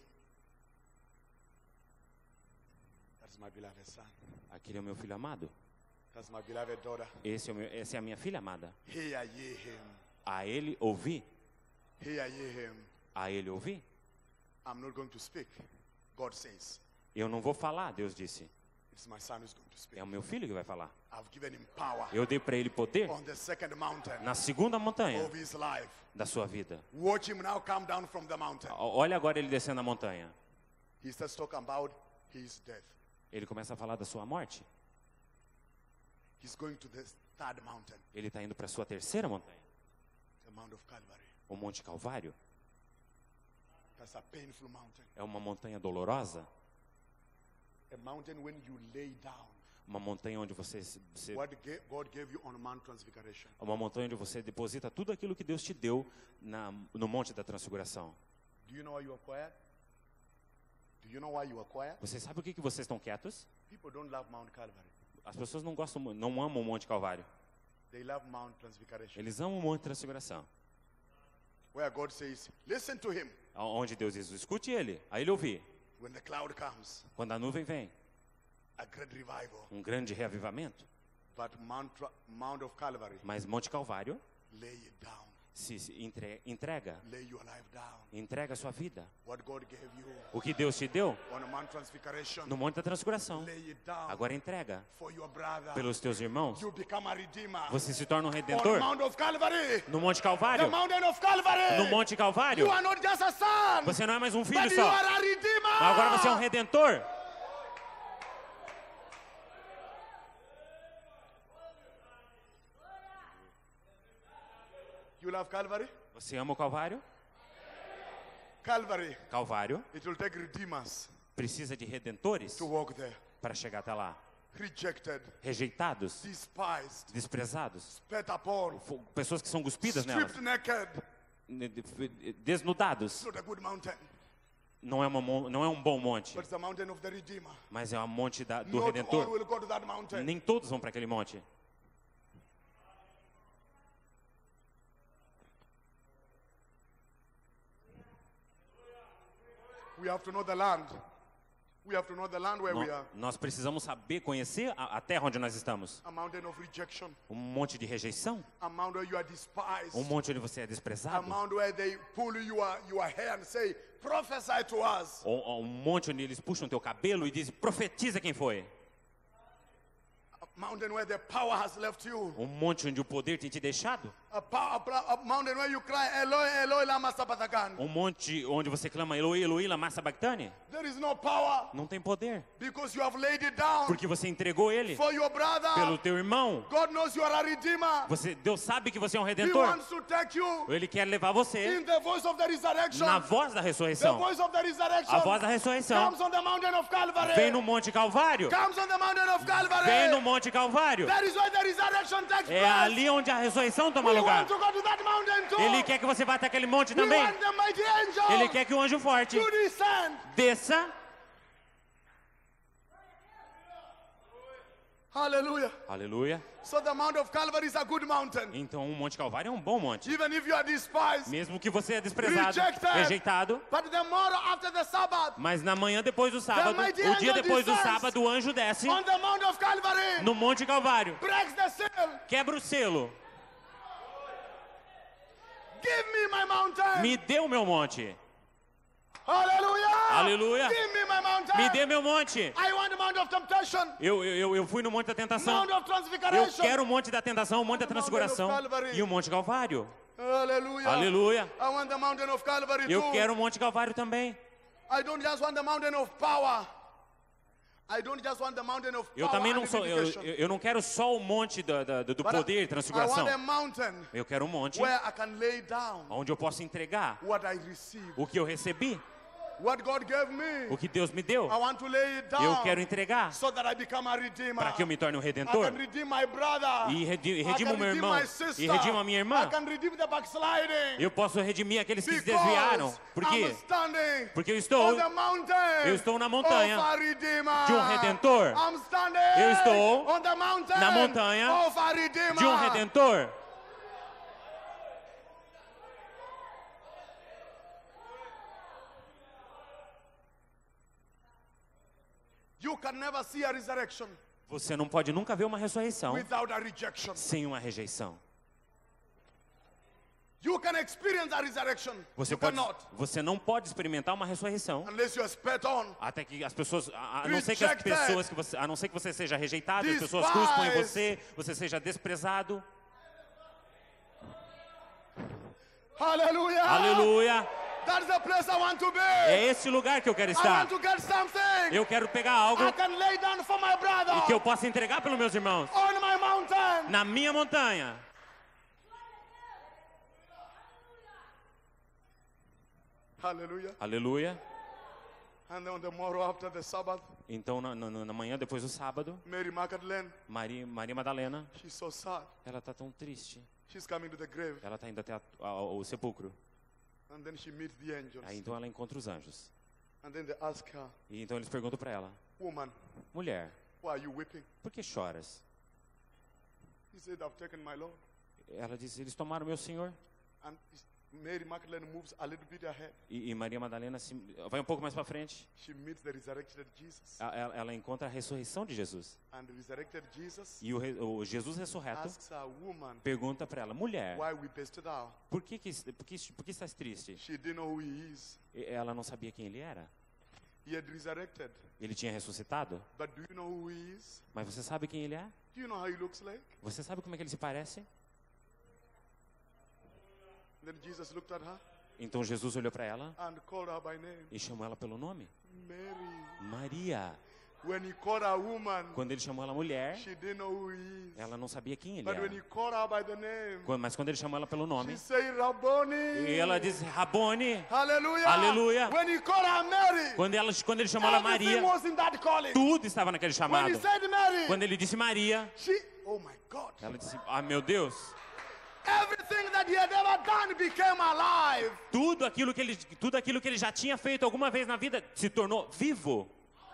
that's my beloved son. aquele é o meu filho amado. That's my beloved daughter. Esse é, o meu, essa é a minha filha amada. Hear ye him. A ele ouvi, Hear ye him. a ele ouvi. I'm not going to speak. God says, Eu não vou falar, Deus disse. it's my son who's going to speak. É o meu filho que vai falar. I've given him power Eu dei para ele poder on the second mountain na segunda montanha of his life. da sua vida. Watch him now come down from the mountain. O- Olha agora ele descendo a montanha. He starts talking about his death. Ele começa a falar da sua morte. He's going to the third mountain, Ele está indo para a sua terceira montanha, the Mount of Calvary. o Monte Calvário. That's a painful mountain. É uma montanha dolorosa, A mountain when you lay down. uma montanha onde você, se- você What ga- God gave you on Mount Transfiguration. uma montanha onde você deposita tudo aquilo que Deus te deu na, no Monte da Transfiguração. Do you know why you are quiet? Do you know why you are quiet? Você sabe por que, que vocês estão quietos? People don't love Mount Calvary. As pessoas não gostam, mu- não amam o Monte Calvário. They love Mount Transfiguration. Eles amam o Monte da Transfiguração. Where God says, listen to him. Onde Deus diz, escute ele. Aí ele ouvi. When the cloud comes, Quando a nuvem vem, a great revival. um grande reavivamento. But Mount, Tra- Mount of Calvary, Mas Monte Calvário lay it down. se, se entre- entrega, Lay your life down. entrega a sua vida. What God gave you O que Deus te deu on Mount Transfiguration, no Monte da Transfiguração, lay it down agora entrega for your brother. pelos teus irmãos. You become a redeemer. Você se torna um On redentor Mount of Calvary, no Monte the Calvário. mountain of Calvary, No Monte Calvário, you are not just a son, você não é mais um filho but you só, are a redeemer. mas agora você é um redentor. You love Calvary? Você ama o Calvário? Calvary, Calvário it will take redeemers precisa de redentores to walk there. para chegar até lá. Rejected, Rejeitados, despised, desprezados, spat upon, fo- pessoas que são cuspidas nelas, stripped naked. desnudados. It's not a good mountain, Não é, uma, mon- não é um bom monte, but it's the mountain of the Redeemer. mas é um monte da, do Not all Redentor. will go to that mountain. Nem todos vão para aquele monte. We have to know the land. We have to know the land where Nó- we are. Nós precisamos saber, conhecer a, a terra onde nós estamos. A mountain of rejection. Um monte de rejeição, A mountain where you are despised. um monte onde você é A desprezado, mountain where they pull your, your hair and say, prophesy to us. ou, ou um monte onde eles puxam teu cabelo e dizem, profetiza quem foi. A mountain where the power has left you. Um monte onde o poder tem te deixado. A, pa- a pra- a mountain where you cry, Eloi, Eloi, lama sabachthani. Um monte onde você clama Eloi, Eloi, lama sabachthani? There is no power Não tem poder, because you have laid it down porque você entregou ele for your brother. pelo teu irmão. God knows you are a redeemer. Você, Deus sabe que você é um He redentor. wants to take you Ele quer levar você in the voice of the resurrection. na voz da The ressurreição. voice of the resurrection A voz da ressurreição comes on the mountain of Calvary. vem no Monte Calvário. Comes on the mountain of Calvary. Vem no Monte Calvário. That is why the resurrection takes É place. ali onde a ressurreição toma We lugar. want to go to that mountain too. Ele quer que você vá até aquele monte We também. want the mighty angels Ele quer que o anjo forte to descend. desça. Hallelujah. Aleluia. So the Mount of Calvary is a good mountain. Então o Monte Calvário é um bom monte. Even if you are despised. Mesmo que você é desprezado, Rejected. rejeitado. But the morrow after the Sabbath, Mas na manhã depois do sábado, mighty o dia angel depois do descends sábado, o anjo desce on the Mount of Calvary, no Monte Calvário. breaks the seal. Quebra o selo. Give me my mountain. Me dê o meu monte. Hallelujah. Aleluia. Give me my mountain. Me dê meu monte. I want the Mount of Temptation. Eu, eu, eu fui no Monte da Tentação. Mount of Eu Transfiguration. quero o Monte da Tentação, o Monte da Transfiguração Calvary. e o Monte Calvário. Hallelujah. Aleluia. I want the mountain of Calvary Eu too. quero o Monte Calvário também. I don't just want the mountain of power. I don't just want the mountain of Eu power também não and sou, eu, vindication. eu eu não quero só o monte do, do, do But poder, I transfiguração. want a mountain Eu quero um monte where I can lay down onde eu posso entregar what I received. o que eu recebi, What God gave me. o que Deus me deu. I want to lay it down. Eu quero entregar so that I become a redeemer. para que eu me torne um I redentor can redeem my brother. e redi- I redima can o meu redeem irmão my sister. e redima a minha I irmã. can redeem the backsliding. Eu posso redimir aqueles que se Because desviaram. Por I'm quê? standing Porque eu estou, on the mountain eu estou na montanha of a redeemer. de um redentor. I'm standing Eu estou on the mountain na montanha of a redeemer. de um redentor. You can never see a resurrection Você não pode nunca ver uma ressurreição without a rejection. sem uma rejeição. You can experience a resurrection. Você, you pode, cannot você não pode experimentar uma ressurreição unless you are spat on. até que as pessoas, a, a não ser que as Rejected. pessoas que você, a não ser que você seja rejeitado, as pessoas Despised. cuspam em você, você seja desprezado. Hallelujah. Aleluia! That's the place I want to be. É esse lugar que eu quero I estar. want to get something Eu quero pegar algo I can lay down for my brother e que eu possa entregar pelos meus irmãos on my mountain. na minha montanha. Hallelujah. Aleluia! And then on the morrow after the Sabbath, Então, na, na, na manhã depois do sábado, Mary Magdalene, Maria, Maria Madalena, she's so sad. ela está tão triste. She's coming to the grave. Ela está indo até a, a, o sepulcro. And then she meets the angels. Aí então ela encontra os anjos. And then they ask her, E então eles perguntam para ela: woman, mulher, why are you weeping? por que choras? He said, I've taken my Lord. Ela diz: eles tomaram meu Senhor. And Mary Magdalene moves a little bit ahead. E, e Maria Madalena se, vai um pouco mais para frente. She meets the resurrected Jesus. A- Ela, ela encontra a ressurreição de Jesus. And the resurrected Jesus E o, re- o Jesus ressurreto asks a woman, pergunta para ela: mulher, why weepest thou? por que, que, por, que, por que estás triste? She didn't know who he is. E ela não sabia quem ele era. He had resurrected. Ele tinha ressuscitado. But do you know who he is? Mas você sabe quem ele é? Do you know how he looks like? Você sabe como é que ele se parece? Then Jesus looked at her Então Jesus olhou para ela and called her by name. e chamou ela pelo nome. Mary. Maria. When he called her woman, Quando ele chamou ela mulher, she didn't know who he is. ela não sabia quem ele But when era. he called her by the name, Quando- Mas quando ele chamou ela pelo nome, she said, Rabboni. e ela disse: Rabone. Hallelujah. Aleluia. When he called her Mary, Quando, ela, quando ele chamou ela everything Maria, was in that calling. tudo estava naquele When chamado. he said Mary, Quando ele disse Maria, she, oh my God. ela disse: ah, meu Deus. Everything that he had ever done became alive. Tudo aquilo, que ele, tudo aquilo que ele já tinha feito alguma vez na vida se tornou vivo.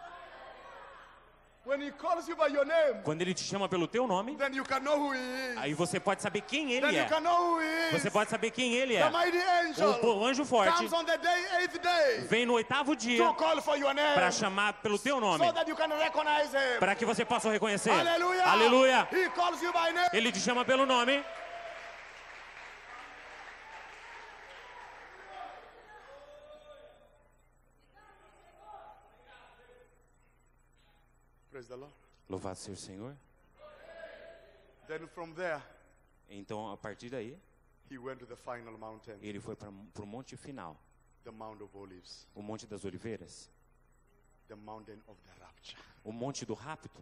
When he calls you by your name, Quando ele te chama pelo teu nome, then you can know who he is. aí você pode saber quem ele Then you é. can know who he is. Você pode saber quem ele The é. mighty angel O, o anjo forte comes on the day, eighth day, vem no oitavo dia to call for your name, para chamar pelo teu nome, so that you can recognize him. para que você possa o reconhecer. Hallelujah. Aleluia! He calls you by name. Ele te chama pelo nome. Praise the Lord. Louvado seja o Senhor. Then from there, Então, a partir daí, He went to the final mountain, Ele foi para o monte final, the Mount of Olives, o Monte das Oliveiras, the mountain of the rapture. o Monte do Rapto.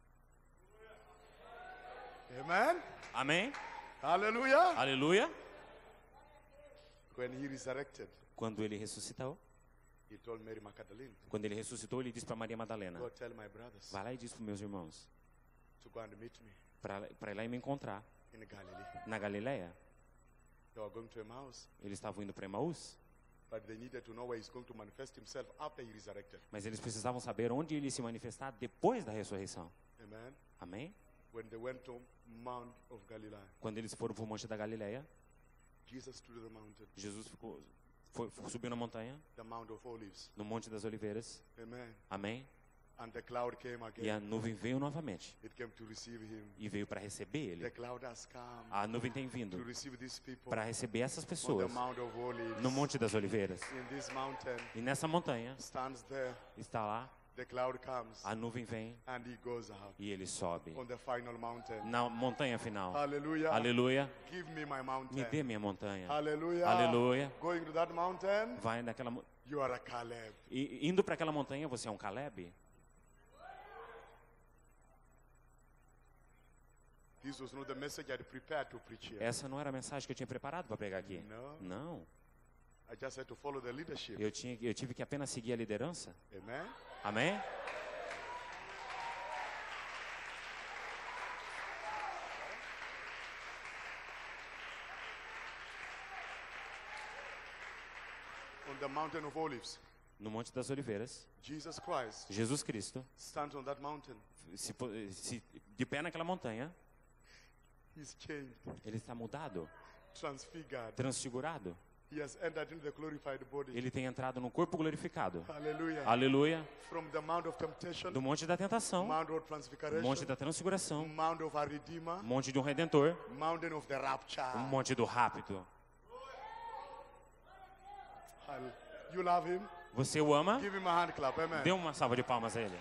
Amen. Amém? Hallelujah. Aleluia. When he resurrected, Quando ele ressuscitou, he told Mary Magdalene, quando ele ressuscitou, ele disse para Maria Madalena: go tell my brothers vai lá e diz para meus irmãos to go and meet me para ir lá e me encontrar in Galilee. na Galileia. They were going to Emmaus, Eles estavam indo para Emaús, but they needed to know where he's going to manifest himself after he resurrected. mas eles precisavam saber onde ele ia se manifestar depois da ressurreição. Amen. Amém? When they went to Mount of Galilee, Quando eles foram para o Monte da Galileia, Jesus stood at the mountain, Jesus ficou, foi, subiu na montanha, the Mount of Olives. no Monte das Oliveiras. Amen. Amém? And the cloud came E a again. nuvem veio novamente It came to receive him. e veio para receber The ele. cloud has come A nuvem tem to vindo receive these people para receber essas on the pessoas Mount of Olives. no Monte das Oliveiras. In this mountain, E nessa montanha stands there, está lá, the cloud comes, a nuvem vem and he goes out e ele sobe on the final mountain. na montanha final. Hallelujah. Aleluia. Give me my mountain. Me dê minha montanha. Hallelujah. Aleluia. Going to that mountain, Vai naquela mo- you are a Caleb. e indo para aquela montanha, você é um Caleb? This was not the message I'd prepared to preach here. Essa não era a mensagem que eu tinha preparado para pregar aqui. Não. Não. I just had to follow the leadership. Eu tinha, eu tive que apenas seguir a liderança. Amen. Amém? On the mountain of Olives, No Monte das Oliveiras, Jesus Christ Jesus Cristo, stands on that mountain. se, po- se, de pé naquela montanha, He's changed, ele está mudado, transfigured. transfigurado. He has entered into the glorified body. Ele tem entrado no corpo glorificado. Hallelujah. Aleluia. From the Mount of Temptation, Do Monte da Tentação, Mount of Transfiguration, Monte da Transfiguração, Mount of our Redeemer, Monte de um Redentor, Mountain of the Rapture. o Monte do Rápido. Hall- You love him? Você o ama? Give him a hand clap. Amen. Dê uma salva de palmas a ele.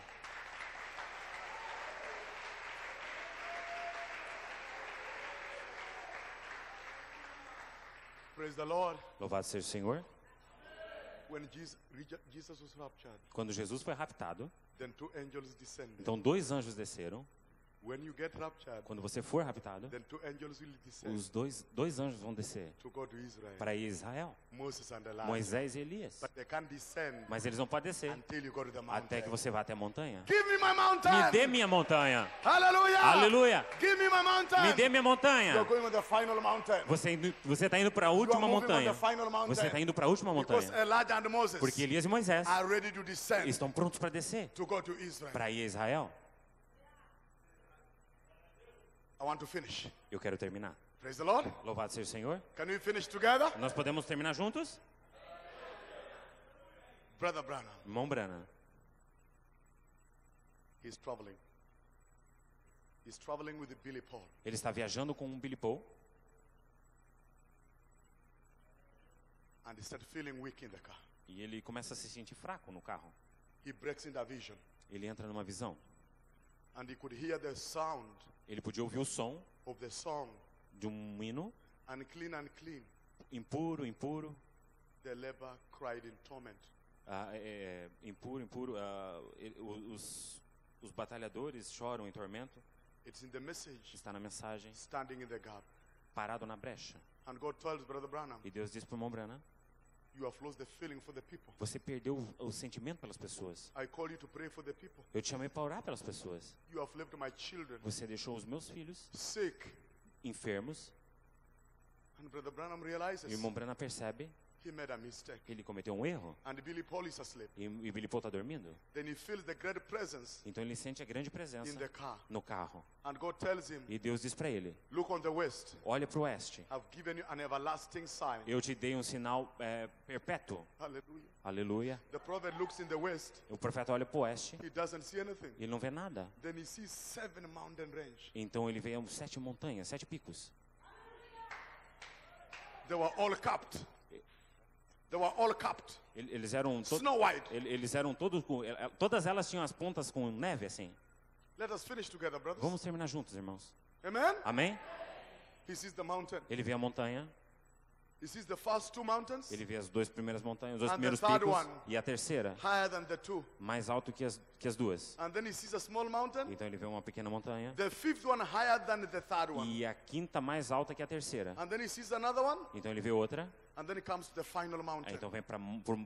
Praise the Lord. Louvado seja o Senhor. When Jesus, Jesus was raptured, Quando Jesus foi raptado, then two angels descended. então dois anjos desceram. When you get raptured, Quando você for raptado, then two angels will descend os dois, dois anjos vão descer to go to Israel. para ir a Israel. Moses and Elijah. Moisés e Elias. But they can't descend Mas eles não podem descer until you go to the mountain. até que você vá até a montanha. Give me my mountain. Me dê minha montanha. Hallelujah. Aleluia. Give me my mountain. Me dê minha montanha. You're going on the final mountain. Você indo- você está indo para a You are última moving on montanha. the final mountain. Você está indo para a última Because montanha. Elijah and Moses Porque Elias e Moisés are ready to descend estão prontos para descer, to go to Israel. para ir a Israel. I want to finish. Eu quero terminar. Praise the Lord. Louvado seja o Senhor. Can we finish together? Nós podemos terminar juntos? Brother Branham, Irmão Brana, he's traveling. He's traveling with the Billy Paul. ele está viajando com um Billy Paul And he started feeling weak in the car. e ele começa a se sentir fraco no carro. He breaks into a vision. Ele entra numa visão. And he could hear the sound Ele podia ouvir o som of the song. de um hino, Unclean, unclean. impuro, impuro, The leper cried in torment. ah, é, impuro, impuro. ah, ele- os, os batalhadores choram em tormento. It's in the message. Está na mensagem, Standing in the gap. parado na brecha. And God tells Brother Branham, E Deus diz para o irmão Brana: you have lost the feeling for the people. você perdeu o, o sentimento pelas pessoas. I call you to pray for the people. Eu te chamei para orar pelas pessoas. You have left my children Você deixou os meus filhos sick. enfermos. And Brother Branham E realizes o irmão Brana percebe he made a mistake. que ele cometeu um erro. And Billy Paul is asleep. E, e Billy Paul está dormindo. Then he feels the great presence Então ele sente a grande in presença the car. no carro. And God tells him, E Deus diz para ele: look on the west. olha para o oeste. I've given you an everlasting sign. Eu te dei um sinal é, perpétuo. Hallelujah. Aleluia. The prophet looks in the west. O profeta olha para o oeste He doesn't see anything. e ele não vê nada. Then he sees seven mountain range. Então ele vê um, sete montanhas, sete picos. They were all capped. They were all capped. Ele- Eles eram to- Snow white. ele- eles eram todos com, el- el- todas elas tinham as pontas com neve assim. Let us finish together, brothers. Vamos terminar juntos, irmãos. Amen. Amém? He sees the mountain. Ele vê a montanha, He sees the first two mountains Ele vê as duas primeiras montanhas, os dois And the primeiros third picos, one. e a terceira, higher than the two. mais alto que as, que as duas. And then he sees a small mountain. Então ele vê uma pequena montanha, The fifth one higher than the third one. e a quinta mais alta que a terceira. And then he sees another one. Então ele vê outra, And then he comes to the final aí mountain, então vem para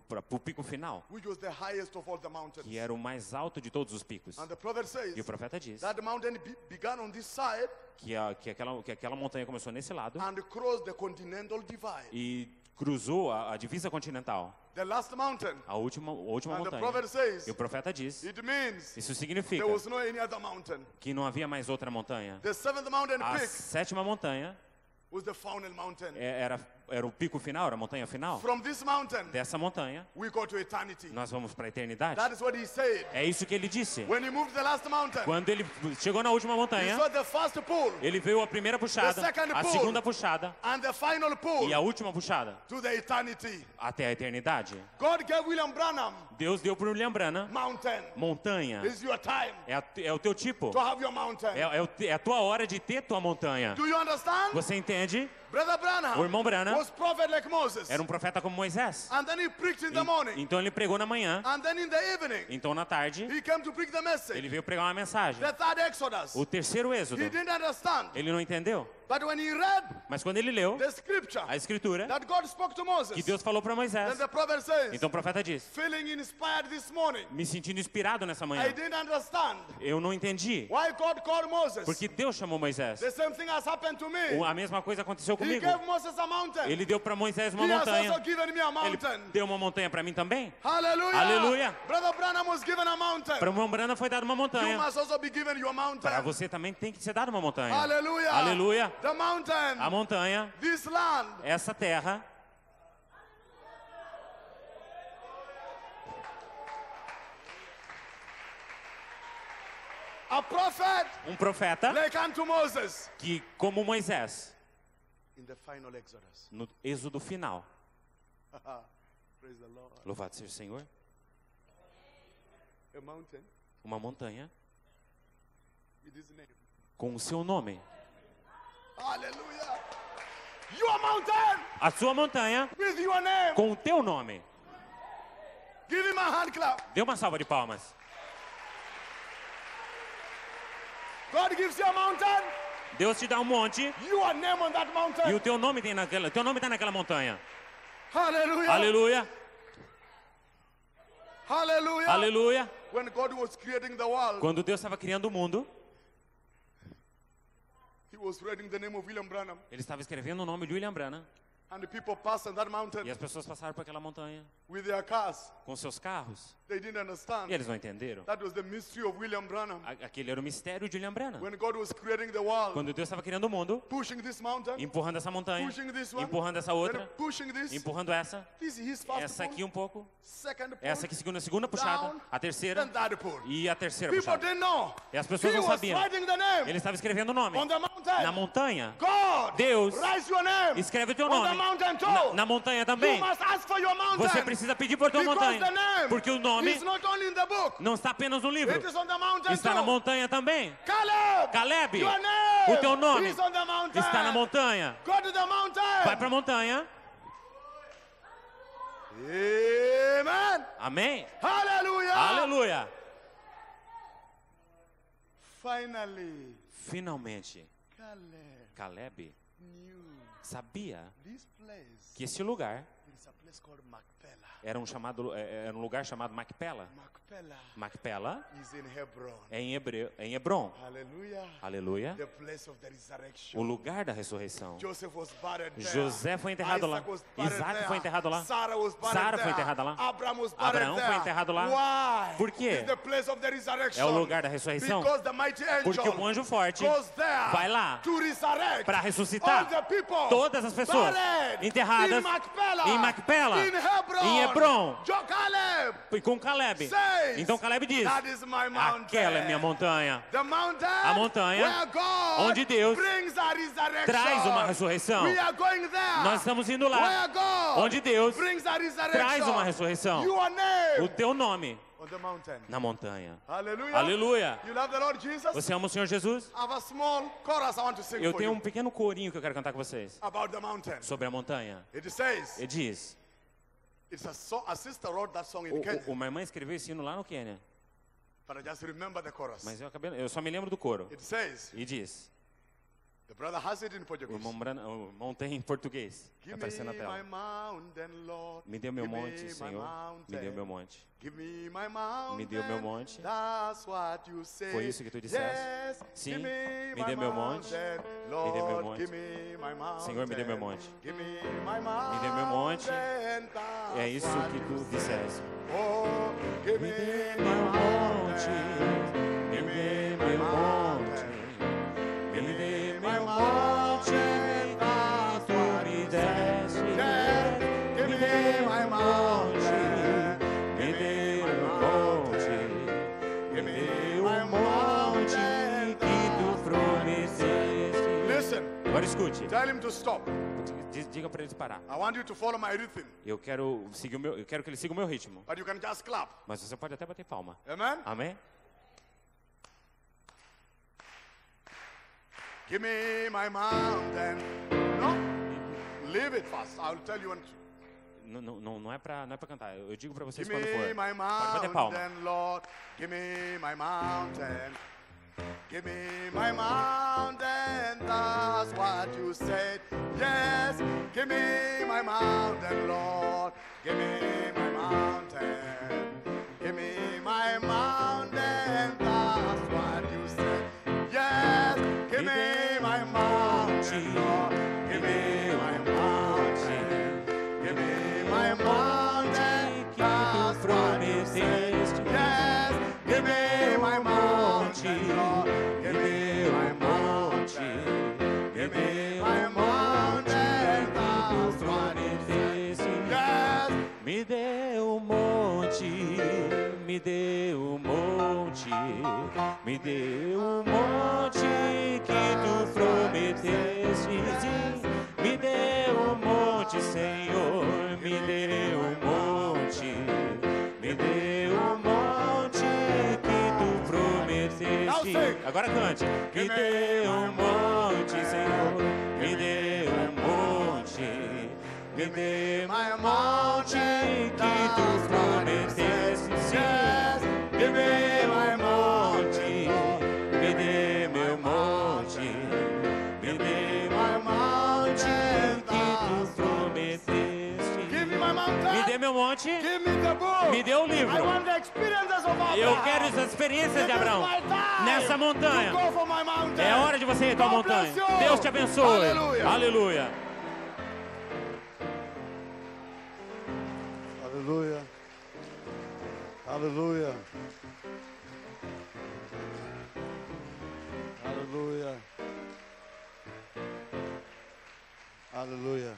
o pico final, which was the highest of all the mountains. que era o mais alto de todos os picos. And the prophet says E o profeta diz that the mountain be- began on this side que, a, que, aquela, que aquela montanha começou nesse lado and crossed the continental divide. e cruzou a, a divisa continental, The last mountain. a última, a última And the montanha. prophet says E o profeta diz, it means isso significa there was no any other mountain. que não havia mais outra montanha. The seventh mountain A peak sétima montanha was the final mountain. é- era, era o pico final, era a montanha final. From this mountain, Dessa montanha, we go to eternity. nós vamos para a eternidade. That is what he said. É isso que ele disse. When he moved the last mountain, Quando ele chegou na última he montanha, saw the first pull ele veio a primeira puxada, The second a pull. segunda puxada and the final pull e a última puxada to the eternity. até a eternidade. God gave William Branham Deus deu para o William Branham mountain. montanha. This is your time É, a- é o teu tipo. to have your mountain. É, é, o te- é a tua hora de ter tua montanha. Do you understand? Você entende? Brother Branham O irmão Branham was prophet like Moses. era um profeta como Moisés. And then he preached in the E- morning. Então ele pregou na manhã. And then in the evening, Então na tarde, he came to preach the message. ele veio pregar uma mensagem. The third Exodus. O terceiro êxodo. He didn't understand. Ele não entendeu. But when he read Mas quando ele leu the scripture a escritura that God spoke to Moses, que Deus falou para then Moisés, the prophet says, então o profeta diz: feeling inspired this morning, me sentindo inspirado nessa I manhã. didn't understand Eu não entendi. why God called Moses. Porque Deus chamou Moisés. The same thing has happened to me. O- A mesma coisa aconteceu He comigo. gave Moses a mountain. Ele deu para Moisés uma He has montanha. also given me a Ele mountain. deu uma montanha para mim também. Hallelujah. Aleluia. Brother Branham was given a mountain. Para o irmão Branham foi dada uma You montanha. must also be given your mountain. Para você também tem que ser dada uma montanha. Hallelujah. Aleluia. The mountain. A montanha, This land. essa terra, A prophet um profeta like unto Moses. que, como Moisés, In the final Exodus. no êxodo final, Praise the Lord. louvado seja o Senhor, A mountain uma montanha with his name. com o seu nome. Hallelujah. Your mountain A sua montanha with your name. com o teu nome. Give him a hand clap. Dê uma salva de palmas. God gives you a mountain. Deus te dá um monte Your name on that e mountain. o teu nome tem naquela, teu nome está naquela montanha. Hallelujah. Aleluia, Hallelujah. aleluia. When God was creating the world, Quando Deus estava criando o mundo, he was writing the name of William Branham. Ele estava escrevendo o nome de William Branham. And the people passed on that E mountain as pessoas passaram por aquela montanha with their cars. com seus carros. They didn't understand. E eles não entenderam. That was the mystery of William Branham. A- Aquele era o mistério de William Branham. When God was creating the world, Quando Deus estava criando o mundo, pushing this mountain, empurrando essa montanha, pushing this one, empurrando essa then outra, pushing this. empurrando essa, This is his first essa aqui pull, um pouco, second pull, essa aqui segunda, segunda puxada, down, a terceira then third pull. e a terceira People puxada. didn't know. E as pessoas He não was sabiam. writing the name Ele estava escrevendo o nome on the mountain. na montanha. God, Deus write your name escreve o teu on nome the mountain too. na, na montanha You também. must ask for your mountain. Você precisa pedir por tua Because montanha, the name porque o nome is not only in the book. não está apenas no livro, It is on the mountain está too. na montanha também. Caleb, Caleb, your name o teu nome is on the mountain. está na montanha. Go to the mountain. Vai para a montanha. Amen. Amém. Hallelujah. Aleluia. Finally, Finalmente, Caleb Caleb knew sabia this place. que esse lugar It is a place called Macpelah. era um, chamado, é- era um lugar chamado Macpela. Macpelah Macpela is in Hebron. é em, Hebreu, é em Hebron. Hallelujah. Aleluia. The place of the resurrection. O lugar da ressurreição. Joseph was buried there. José foi enterrado lá. Isaac was buried Isaac there. foi enterrado lá. Sarah was buried Sara there. foi enterrada lá. Abraham was buried Abraão there. foi enterrado lá. Why? Por quê? It's the place of the resurrection. É o lugar da ressurreição. Because the mighty angel Porque o anjo forte goes there vai lá to resurrect para ressuscitar all the people todas as pessoas buried enterradas in Macpelah, em Macpela, in Hebron, em Hebron. Jo- Caleb E com Caleb. says, Então Caleb diz: that is my mountain. aquela é minha montanha. The mountain A montanha where God onde Deus brings a resurrection. traz uma ressurreição. We are going there. Nós estamos indo lá, Where God onde Deus brings a resurrection. traz uma ressurreição. Your name O teu nome On the mountain. na montanha. Hallelujah. Aleluia! You love the Lord Jesus? Você ama o Senhor Jesus? I have a small chorus I want to sing Eu for tenho you um pequeno corinho que eu quero cantar com vocês about the mountain. sobre a montanha. It says, Ele diz: it's a, so, a sister wrote that song in o, Kenya, o, uma irmã escreveu esse hino lá no Quênia, but I just remember the chorus. mas eu, acabei, eu só me lembro do coro. It says, E diz: the brother has it in o Portuguese. irmão, Bran- o irmão tem em português, tá Give aparecendo na me tela. my mountain, Lord. Me dê o meu Give me monte, my Senhor. Me dê o meu mountain. monte. Give me my mountain. Me dê o meu monte. That's what you say. Foi isso que tu disseste? Yes. Sim. Give me Me my dê meu monte. mountain. Me dê meu Lord, monte. give me my mountain. Senhor, me dê meu monte. Give me my mountain. Me dê meu monte. That's É isso what que you tu say. disseste. Oh, give Me me dê my meu monte. mountain. Me Give dê me meu my monte. mountain. Me Give dê me meu my monte. mountain. That's Tu what me you deste. Yes. Give Me me dê my meu mountain. Me Give dê me o my monte. Give Me me dê my o monte mountain. que tu prometeste. Listen, Agora escute. tell him to stop. Diz- Diga para eles parar. I want you to follow my rhythm, Eu quero seguir o meu, eu quero que ele siga o meu ritmo. but you can just clap. Mas você pode até bater palma. Amen? Amém? Give me my mountain. No, leave it fast. I'll tell you when. To. Não, não, não, não é para não é para cantar. Eu digo para vocês Give quando me for. my Pode bater palma. mountain, Lord. Give me my mountain. Give me my mountain. That's what you said. Yes. Give me my mountain, Lord. Give me my mountain. Give me my mountain. That's what you said. Yes. Give me my mountain, Lord. Give me my mountain. Give me my mountain. That's what you said. Yes. Give me my mountain, Lord. Give me my mountain. Give me my mountain. That's what you said. Yes. Me dê o monte, me dê o monte, me dê o monte que tu prometeste. Me dê o monte, Senhor, me dê o monte, me dê o monte que tu prometeste. Agora cante. Me dê o monte, Senhor, me dê o monte, me dê my o monte que tu prometeste. Yes. Give me my Monte, me dê meu monte, me dê my mountain. que tu prometeste. Give me my mountain. Me dê meu monte, Give me the book. me dê o I livro. want the experiences of Abraham. Eu quero as experiências de Abraão nessa montanha. Go for my mountain. É hora de você ir para a God montanha. bless you. Deus te abençoe. Aleluia. Aleluia. Aleluia. Aleluia. Aleluia. Aleluia.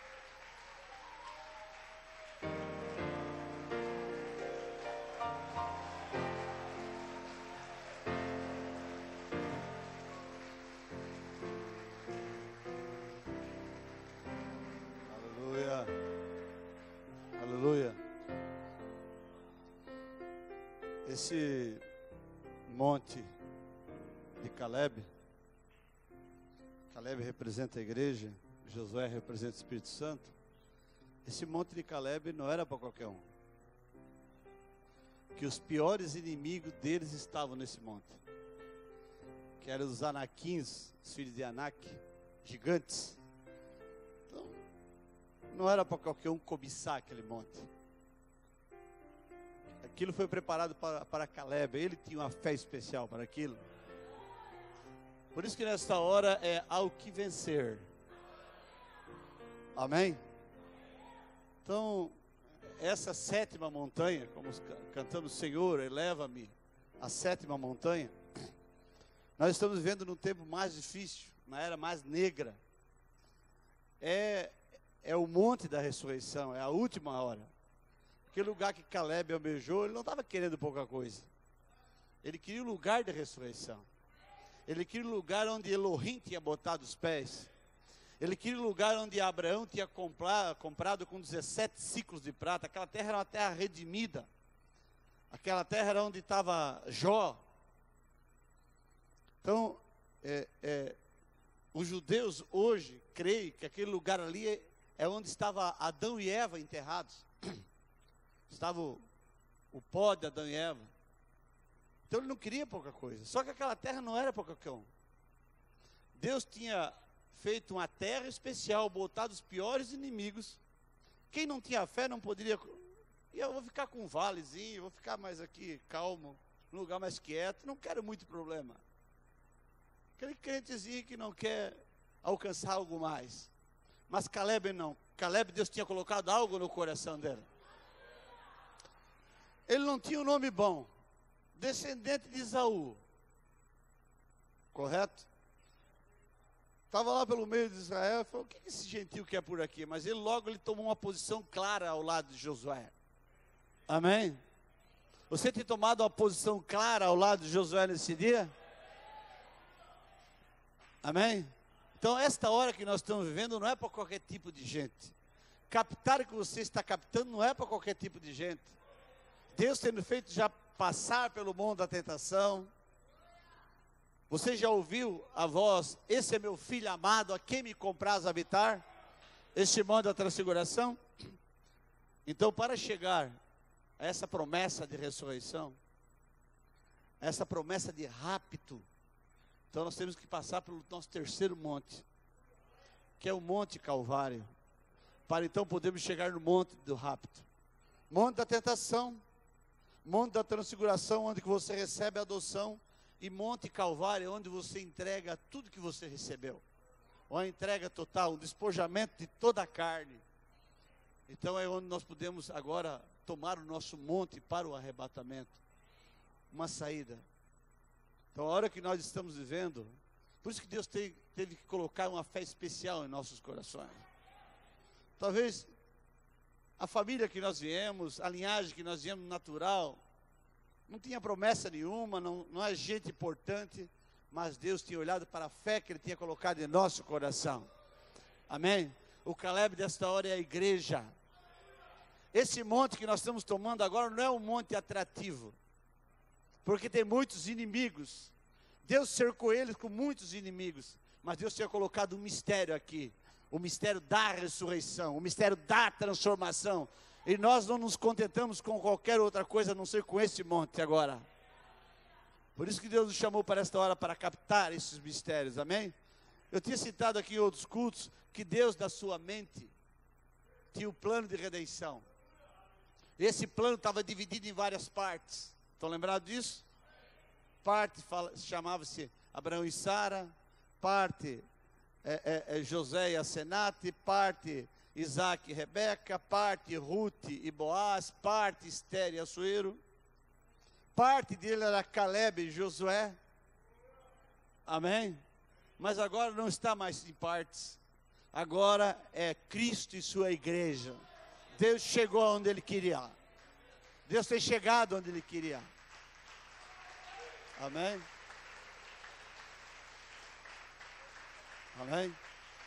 Aleluia. Aleluia. Esse monte de Caleb, Caleb representa a igreja, Josué representa o Espírito Santo. Esse monte de Caleb não era para qualquer um. Que os piores inimigos deles estavam nesse monte. Que eram os Anaquins, os filhos de Anak, gigantes. Então, não era para qualquer um cobiçar aquele monte. Aquilo foi preparado para, para Caleb. Ele tinha uma fé especial para aquilo. Por isso que nesta hora é ao que vencer. Amém? Então, essa sétima montanha, como cantamos, Senhor, eleva-me a sétima montanha. Nós estamos vivendo num tempo mais difícil, na era mais negra. É, é o monte da ressurreição, é a última hora. Aquele lugar que Caleb almejou, ele não estava querendo pouca coisa. Ele queria o lugar da ressurreição. Ele queria o lugar onde Elohim tinha botado os pés. Ele queria o lugar onde Abraão tinha comprado, comprado com dezessete ciclos de prata. Aquela terra era uma terra redimida. Aquela terra era onde estava Jó. Então, é, é, os judeus hoje creem que aquele lugar ali é, é onde estava Adão e Eva enterrados. Estava o, o pó de Adão e Eva. Então ele não queria pouca coisa. Só que aquela terra não era pouca coisa. Deus tinha feito uma terra especial, botado os piores inimigos. Quem não tinha fé não poderia. E eu vou ficar com um valezinho, vou ficar mais aqui calmo, num lugar mais quieto. Não quero muito problema. Aquele crentezinho que não quer alcançar algo mais. Mas Caleb não. Caleb, Deus tinha colocado algo no coração dele. Ele não tinha um nome bom. Descendente de Esaú. Correto? Estava lá pelo meio de Israel e falou, o que esse gentio quer por aqui? Mas ele logo ele tomou uma posição clara ao lado de Josué. Amém? Você tem tomado uma posição clara ao lado de Josué nesse dia? Amém? Então, esta hora que nós estamos vivendo não é para qualquer tipo de gente. Captar o que você está captando não é para qualquer tipo de gente. Deus tendo feito já passar pelo mundo da tentação. Você já ouviu a voz, esse é meu filho amado, a quem me compraz habitar? Este mundo da transfiguração? Então, para chegar a essa promessa de ressurreição, essa promessa de rapto, então nós temos que passar pelo nosso terceiro monte, que é o Monte Calvário, para então podermos chegar no monte do rapto. Monte da tentação, monte da transfiguração, onde que você recebe a adoção, e Monte Calvário, onde você entrega tudo que você recebeu. Uma entrega total, um despojamento de toda a carne. Então é onde nós podemos agora tomar o nosso monte para o arrebatamento. Uma saída. Então a hora que nós estamos vivendo, por isso que Deus teve, teve que colocar uma fé especial em nossos corações. Talvez a família que nós viemos, a linhagem que nós viemos natural, não tinha promessa nenhuma, não, não é gente importante, mas Deus tinha olhado para a fé que Ele tinha colocado em nosso coração. Amém? O Caleb desta hora é a igreja. Esse monte que nós estamos tomando agora não é um monte atrativo, porque tem muitos inimigos. Deus cercou eles com muitos inimigos, mas Deus tinha colocado um mistério aqui, o mistério da ressurreição, o mistério da transformação. E nós não nos contentamos com qualquer outra coisa a não ser com esse monte agora. Por isso que Deus nos chamou para esta hora para captar esses mistérios, amém? Eu tinha citado aqui em outros cultos que Deus da sua mente tinha o plano de redenção. Esse plano estava dividido em várias partes. Estão lembrados disso? Parte chamava-se Abraão e Sara, parte é, é, é José e Asenate, parte Isaac e Rebeca, parte Ruth e Boaz, parte Esther e Assuero, parte dele era Caleb e Josué, amém? Mas agora não está mais em partes, agora é Cristo e sua igreja. Deus chegou onde Ele queria, Deus tem chegado onde Ele queria, amém? Amém?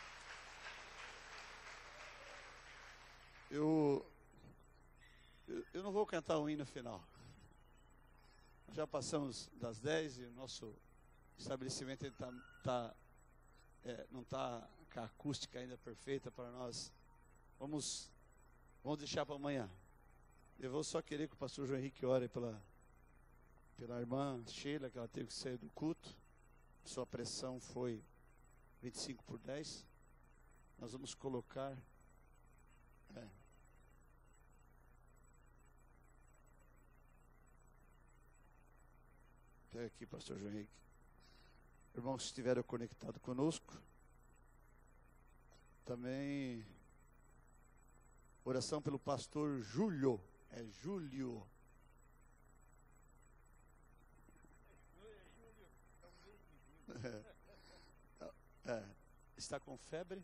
Eu, eu, eu não vou cantar o hino final. Já passamos das dez e o nosso estabelecimento tá, tá, é, não está com a acústica ainda perfeita para nós. Vamos, vamos deixar para amanhã. Eu vou só querer que o pastor João Henrique ore pela, pela irmã Sheila, que ela teve que sair do culto. Sua pressão foi vinte e cinco por dez. Nós vamos colocar... É. Até aqui, pastor João Henrique. Irmãos que estiveram conectados conosco, também oração pelo pastor Júlio, é Júlio. É, é, está com febre?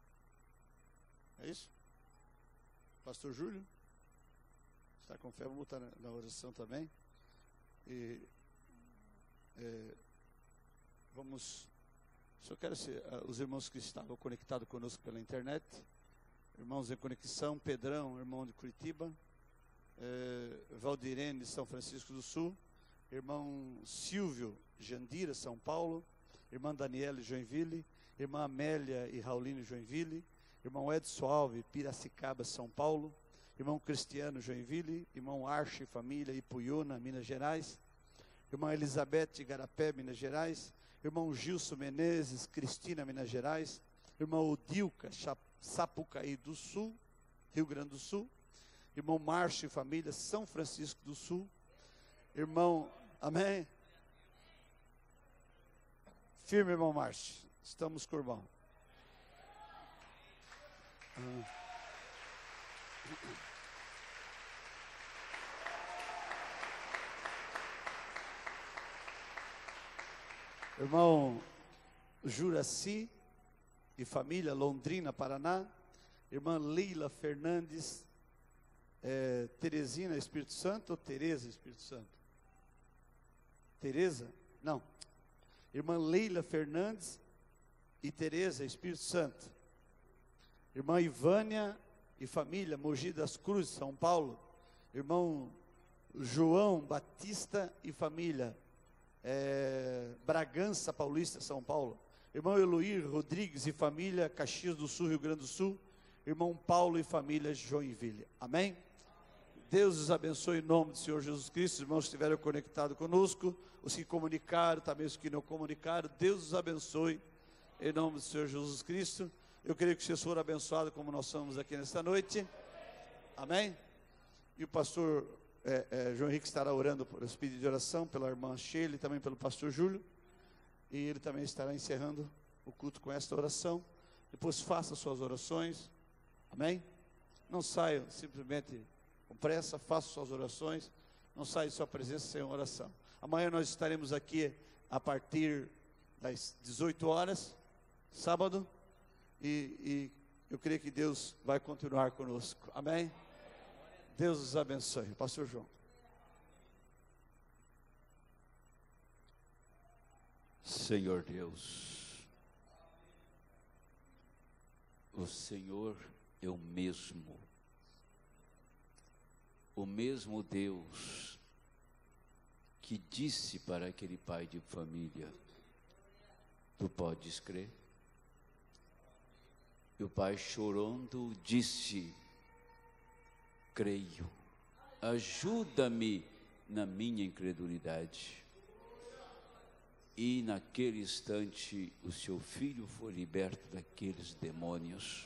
É isso? Pastor Júlio? Está com febre, vamos botar na, na oração também. E é, vamos, só quero ser, uh, os irmãos que estavam conectados conosco pela internet, irmãos em conexão, Pedrão, irmão de Curitiba, eh, Valdirene, São Francisco do Sul, irmão Silvio, Jandira, São Paulo, irmã Daniela, Joinville, irmã Amélia e Raulino, Joinville, irmão Edson Alves, Piracicaba, São Paulo, irmão Cristiano, Joinville, irmão Arche, família, Ipuiuna, Minas Gerais, irmã Elizabeth, Igarapé, Minas Gerais, irmão Gilson Menezes, Cristina, Minas Gerais, irmão Odilca, Sapucaí do Sul, Rio Grande do Sul, irmão Márcio e família, São Francisco do Sul, irmão, amém? Firme, irmão Márcio, estamos com o irmão. Ah. Irmão Juraci e família, Londrina, Paraná. Irmã Leila Fernandes, é, Teresina, Espírito Santo, ou Tereza, Espírito Santo? Tereza? Não. Irmã Leila Fernandes e Tereza, Espírito Santo. Irmã Ivânia e família, Mogi das Cruzes, São Paulo. Irmão João Batista e família, é, Bragança Paulista, São Paulo. Irmão Eloir Rodrigues e família, Caxias do Sul, Rio Grande do Sul. Irmão Paulo e família, Joinville. Amém? Deus os abençoe em nome do Senhor Jesus Cristo. Os irmãos que estiveram conectados conosco, os que comunicaram, também os que não comunicaram, Deus os abençoe em nome do Senhor Jesus Cristo. Eu creio que vocês foram abençoados como nós somos aqui nesta noite. Amém? E o pastor é, é, João Henrique estará orando por esse pedido de oração pela irmã Sheila e também pelo pastor Júlio. E ele também estará encerrando o culto com esta oração. Depois faça suas orações. Amém? Não saiam simplesmente com pressa, faça suas orações. Não saia de sua presença sem oração. Amanhã nós estaremos aqui a partir das dezoito horas, sábado. E, e eu creio que Deus vai continuar conosco. Amém? Deus os abençoe. Pastor João. Senhor Deus, o Senhor é o mesmo, o mesmo Deus que disse para aquele pai de família: tu podes crer? E o pai, chorando, disse: creio, ajuda-me na minha incredulidade. E naquele instante o seu filho foi liberto daqueles demônios.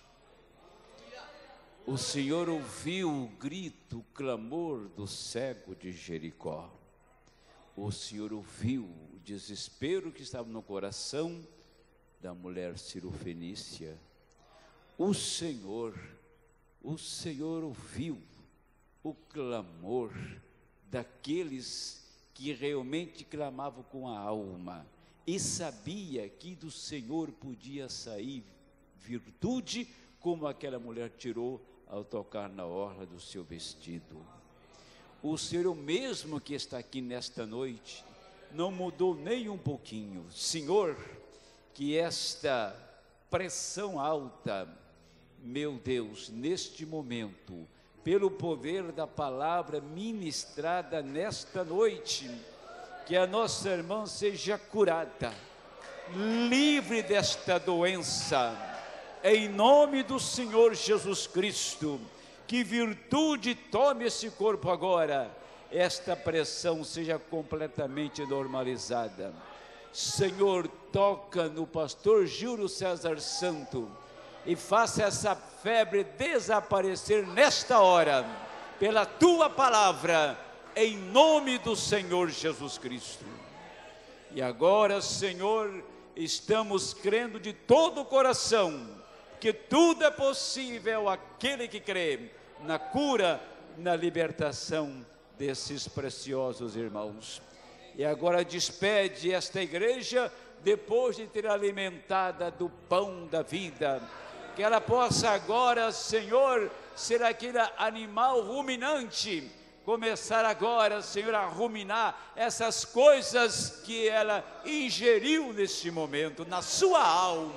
O Senhor ouviu o grito, o clamor do cego de Jericó. O Senhor ouviu o desespero que estava no coração da mulher cirofenícia. O Senhor, o Senhor ouviu o clamor daqueles que realmente clamavam com a alma e sabia que do Senhor podia sair virtude, como aquela mulher tirou ao tocar na orla do seu vestido. O Senhor é o mesmo que está aqui nesta noite, não mudou nem um pouquinho. Senhor, que esta pressão alta, meu Deus, neste momento, pelo poder da palavra ministrada nesta noite, que a nossa irmã seja curada, livre desta doença, em nome do Senhor Jesus Cristo. Que virtude tome esse corpo agora, esta pressão seja completamente normalizada. Senhor, toca no pastor Júlio César Santo e faça essa febre desaparecer nesta hora, pela tua palavra, em nome do Senhor Jesus Cristo. E agora, Senhor, estamos crendo de todo o coração que tudo é possível àquele que crê na cura, na libertação desses preciosos irmãos. E agora despede esta igreja, depois de ter alimentada do pão da vida, que ela possa agora, Senhor, ser aquele animal ruminante, começar agora, Senhor, a ruminar essas coisas que ela ingeriu neste momento, na sua alma,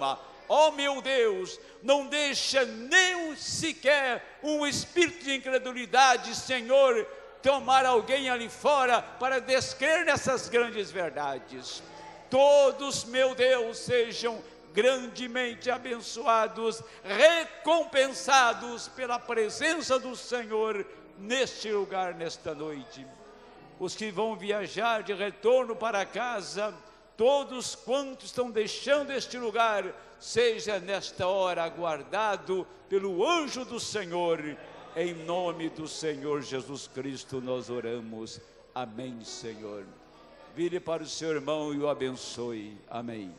Ó meu Deus, não deixa nem sequer um espírito de incredulidade, Senhor, tomar alguém ali fora para descrer nessas grandes verdades. Todos, meu Deus, sejam grandemente abençoados, recompensados pela presença do Senhor neste lugar, nesta noite. Os que vão viajar de retorno para casa, todos quantos estão deixando este lugar, seja nesta hora guardado pelo anjo do Senhor. Em nome do Senhor Jesus Cristo nós oramos. Amém, Senhor. Vire para o seu irmão e o abençoe. Amém.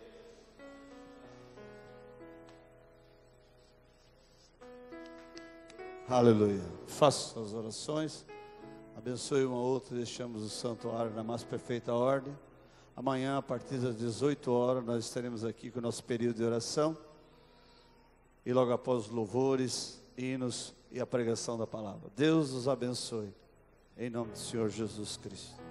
Aleluia. Faça as orações. Abençoe uma outra. Deixamos o santuário na mais perfeita ordem. Amanhã, a partir das dezoito horas, nós estaremos aqui com o nosso período de oração. E logo após os louvores, hinos e a pregação da palavra. Deus os abençoe. Em nome do Senhor Jesus Cristo.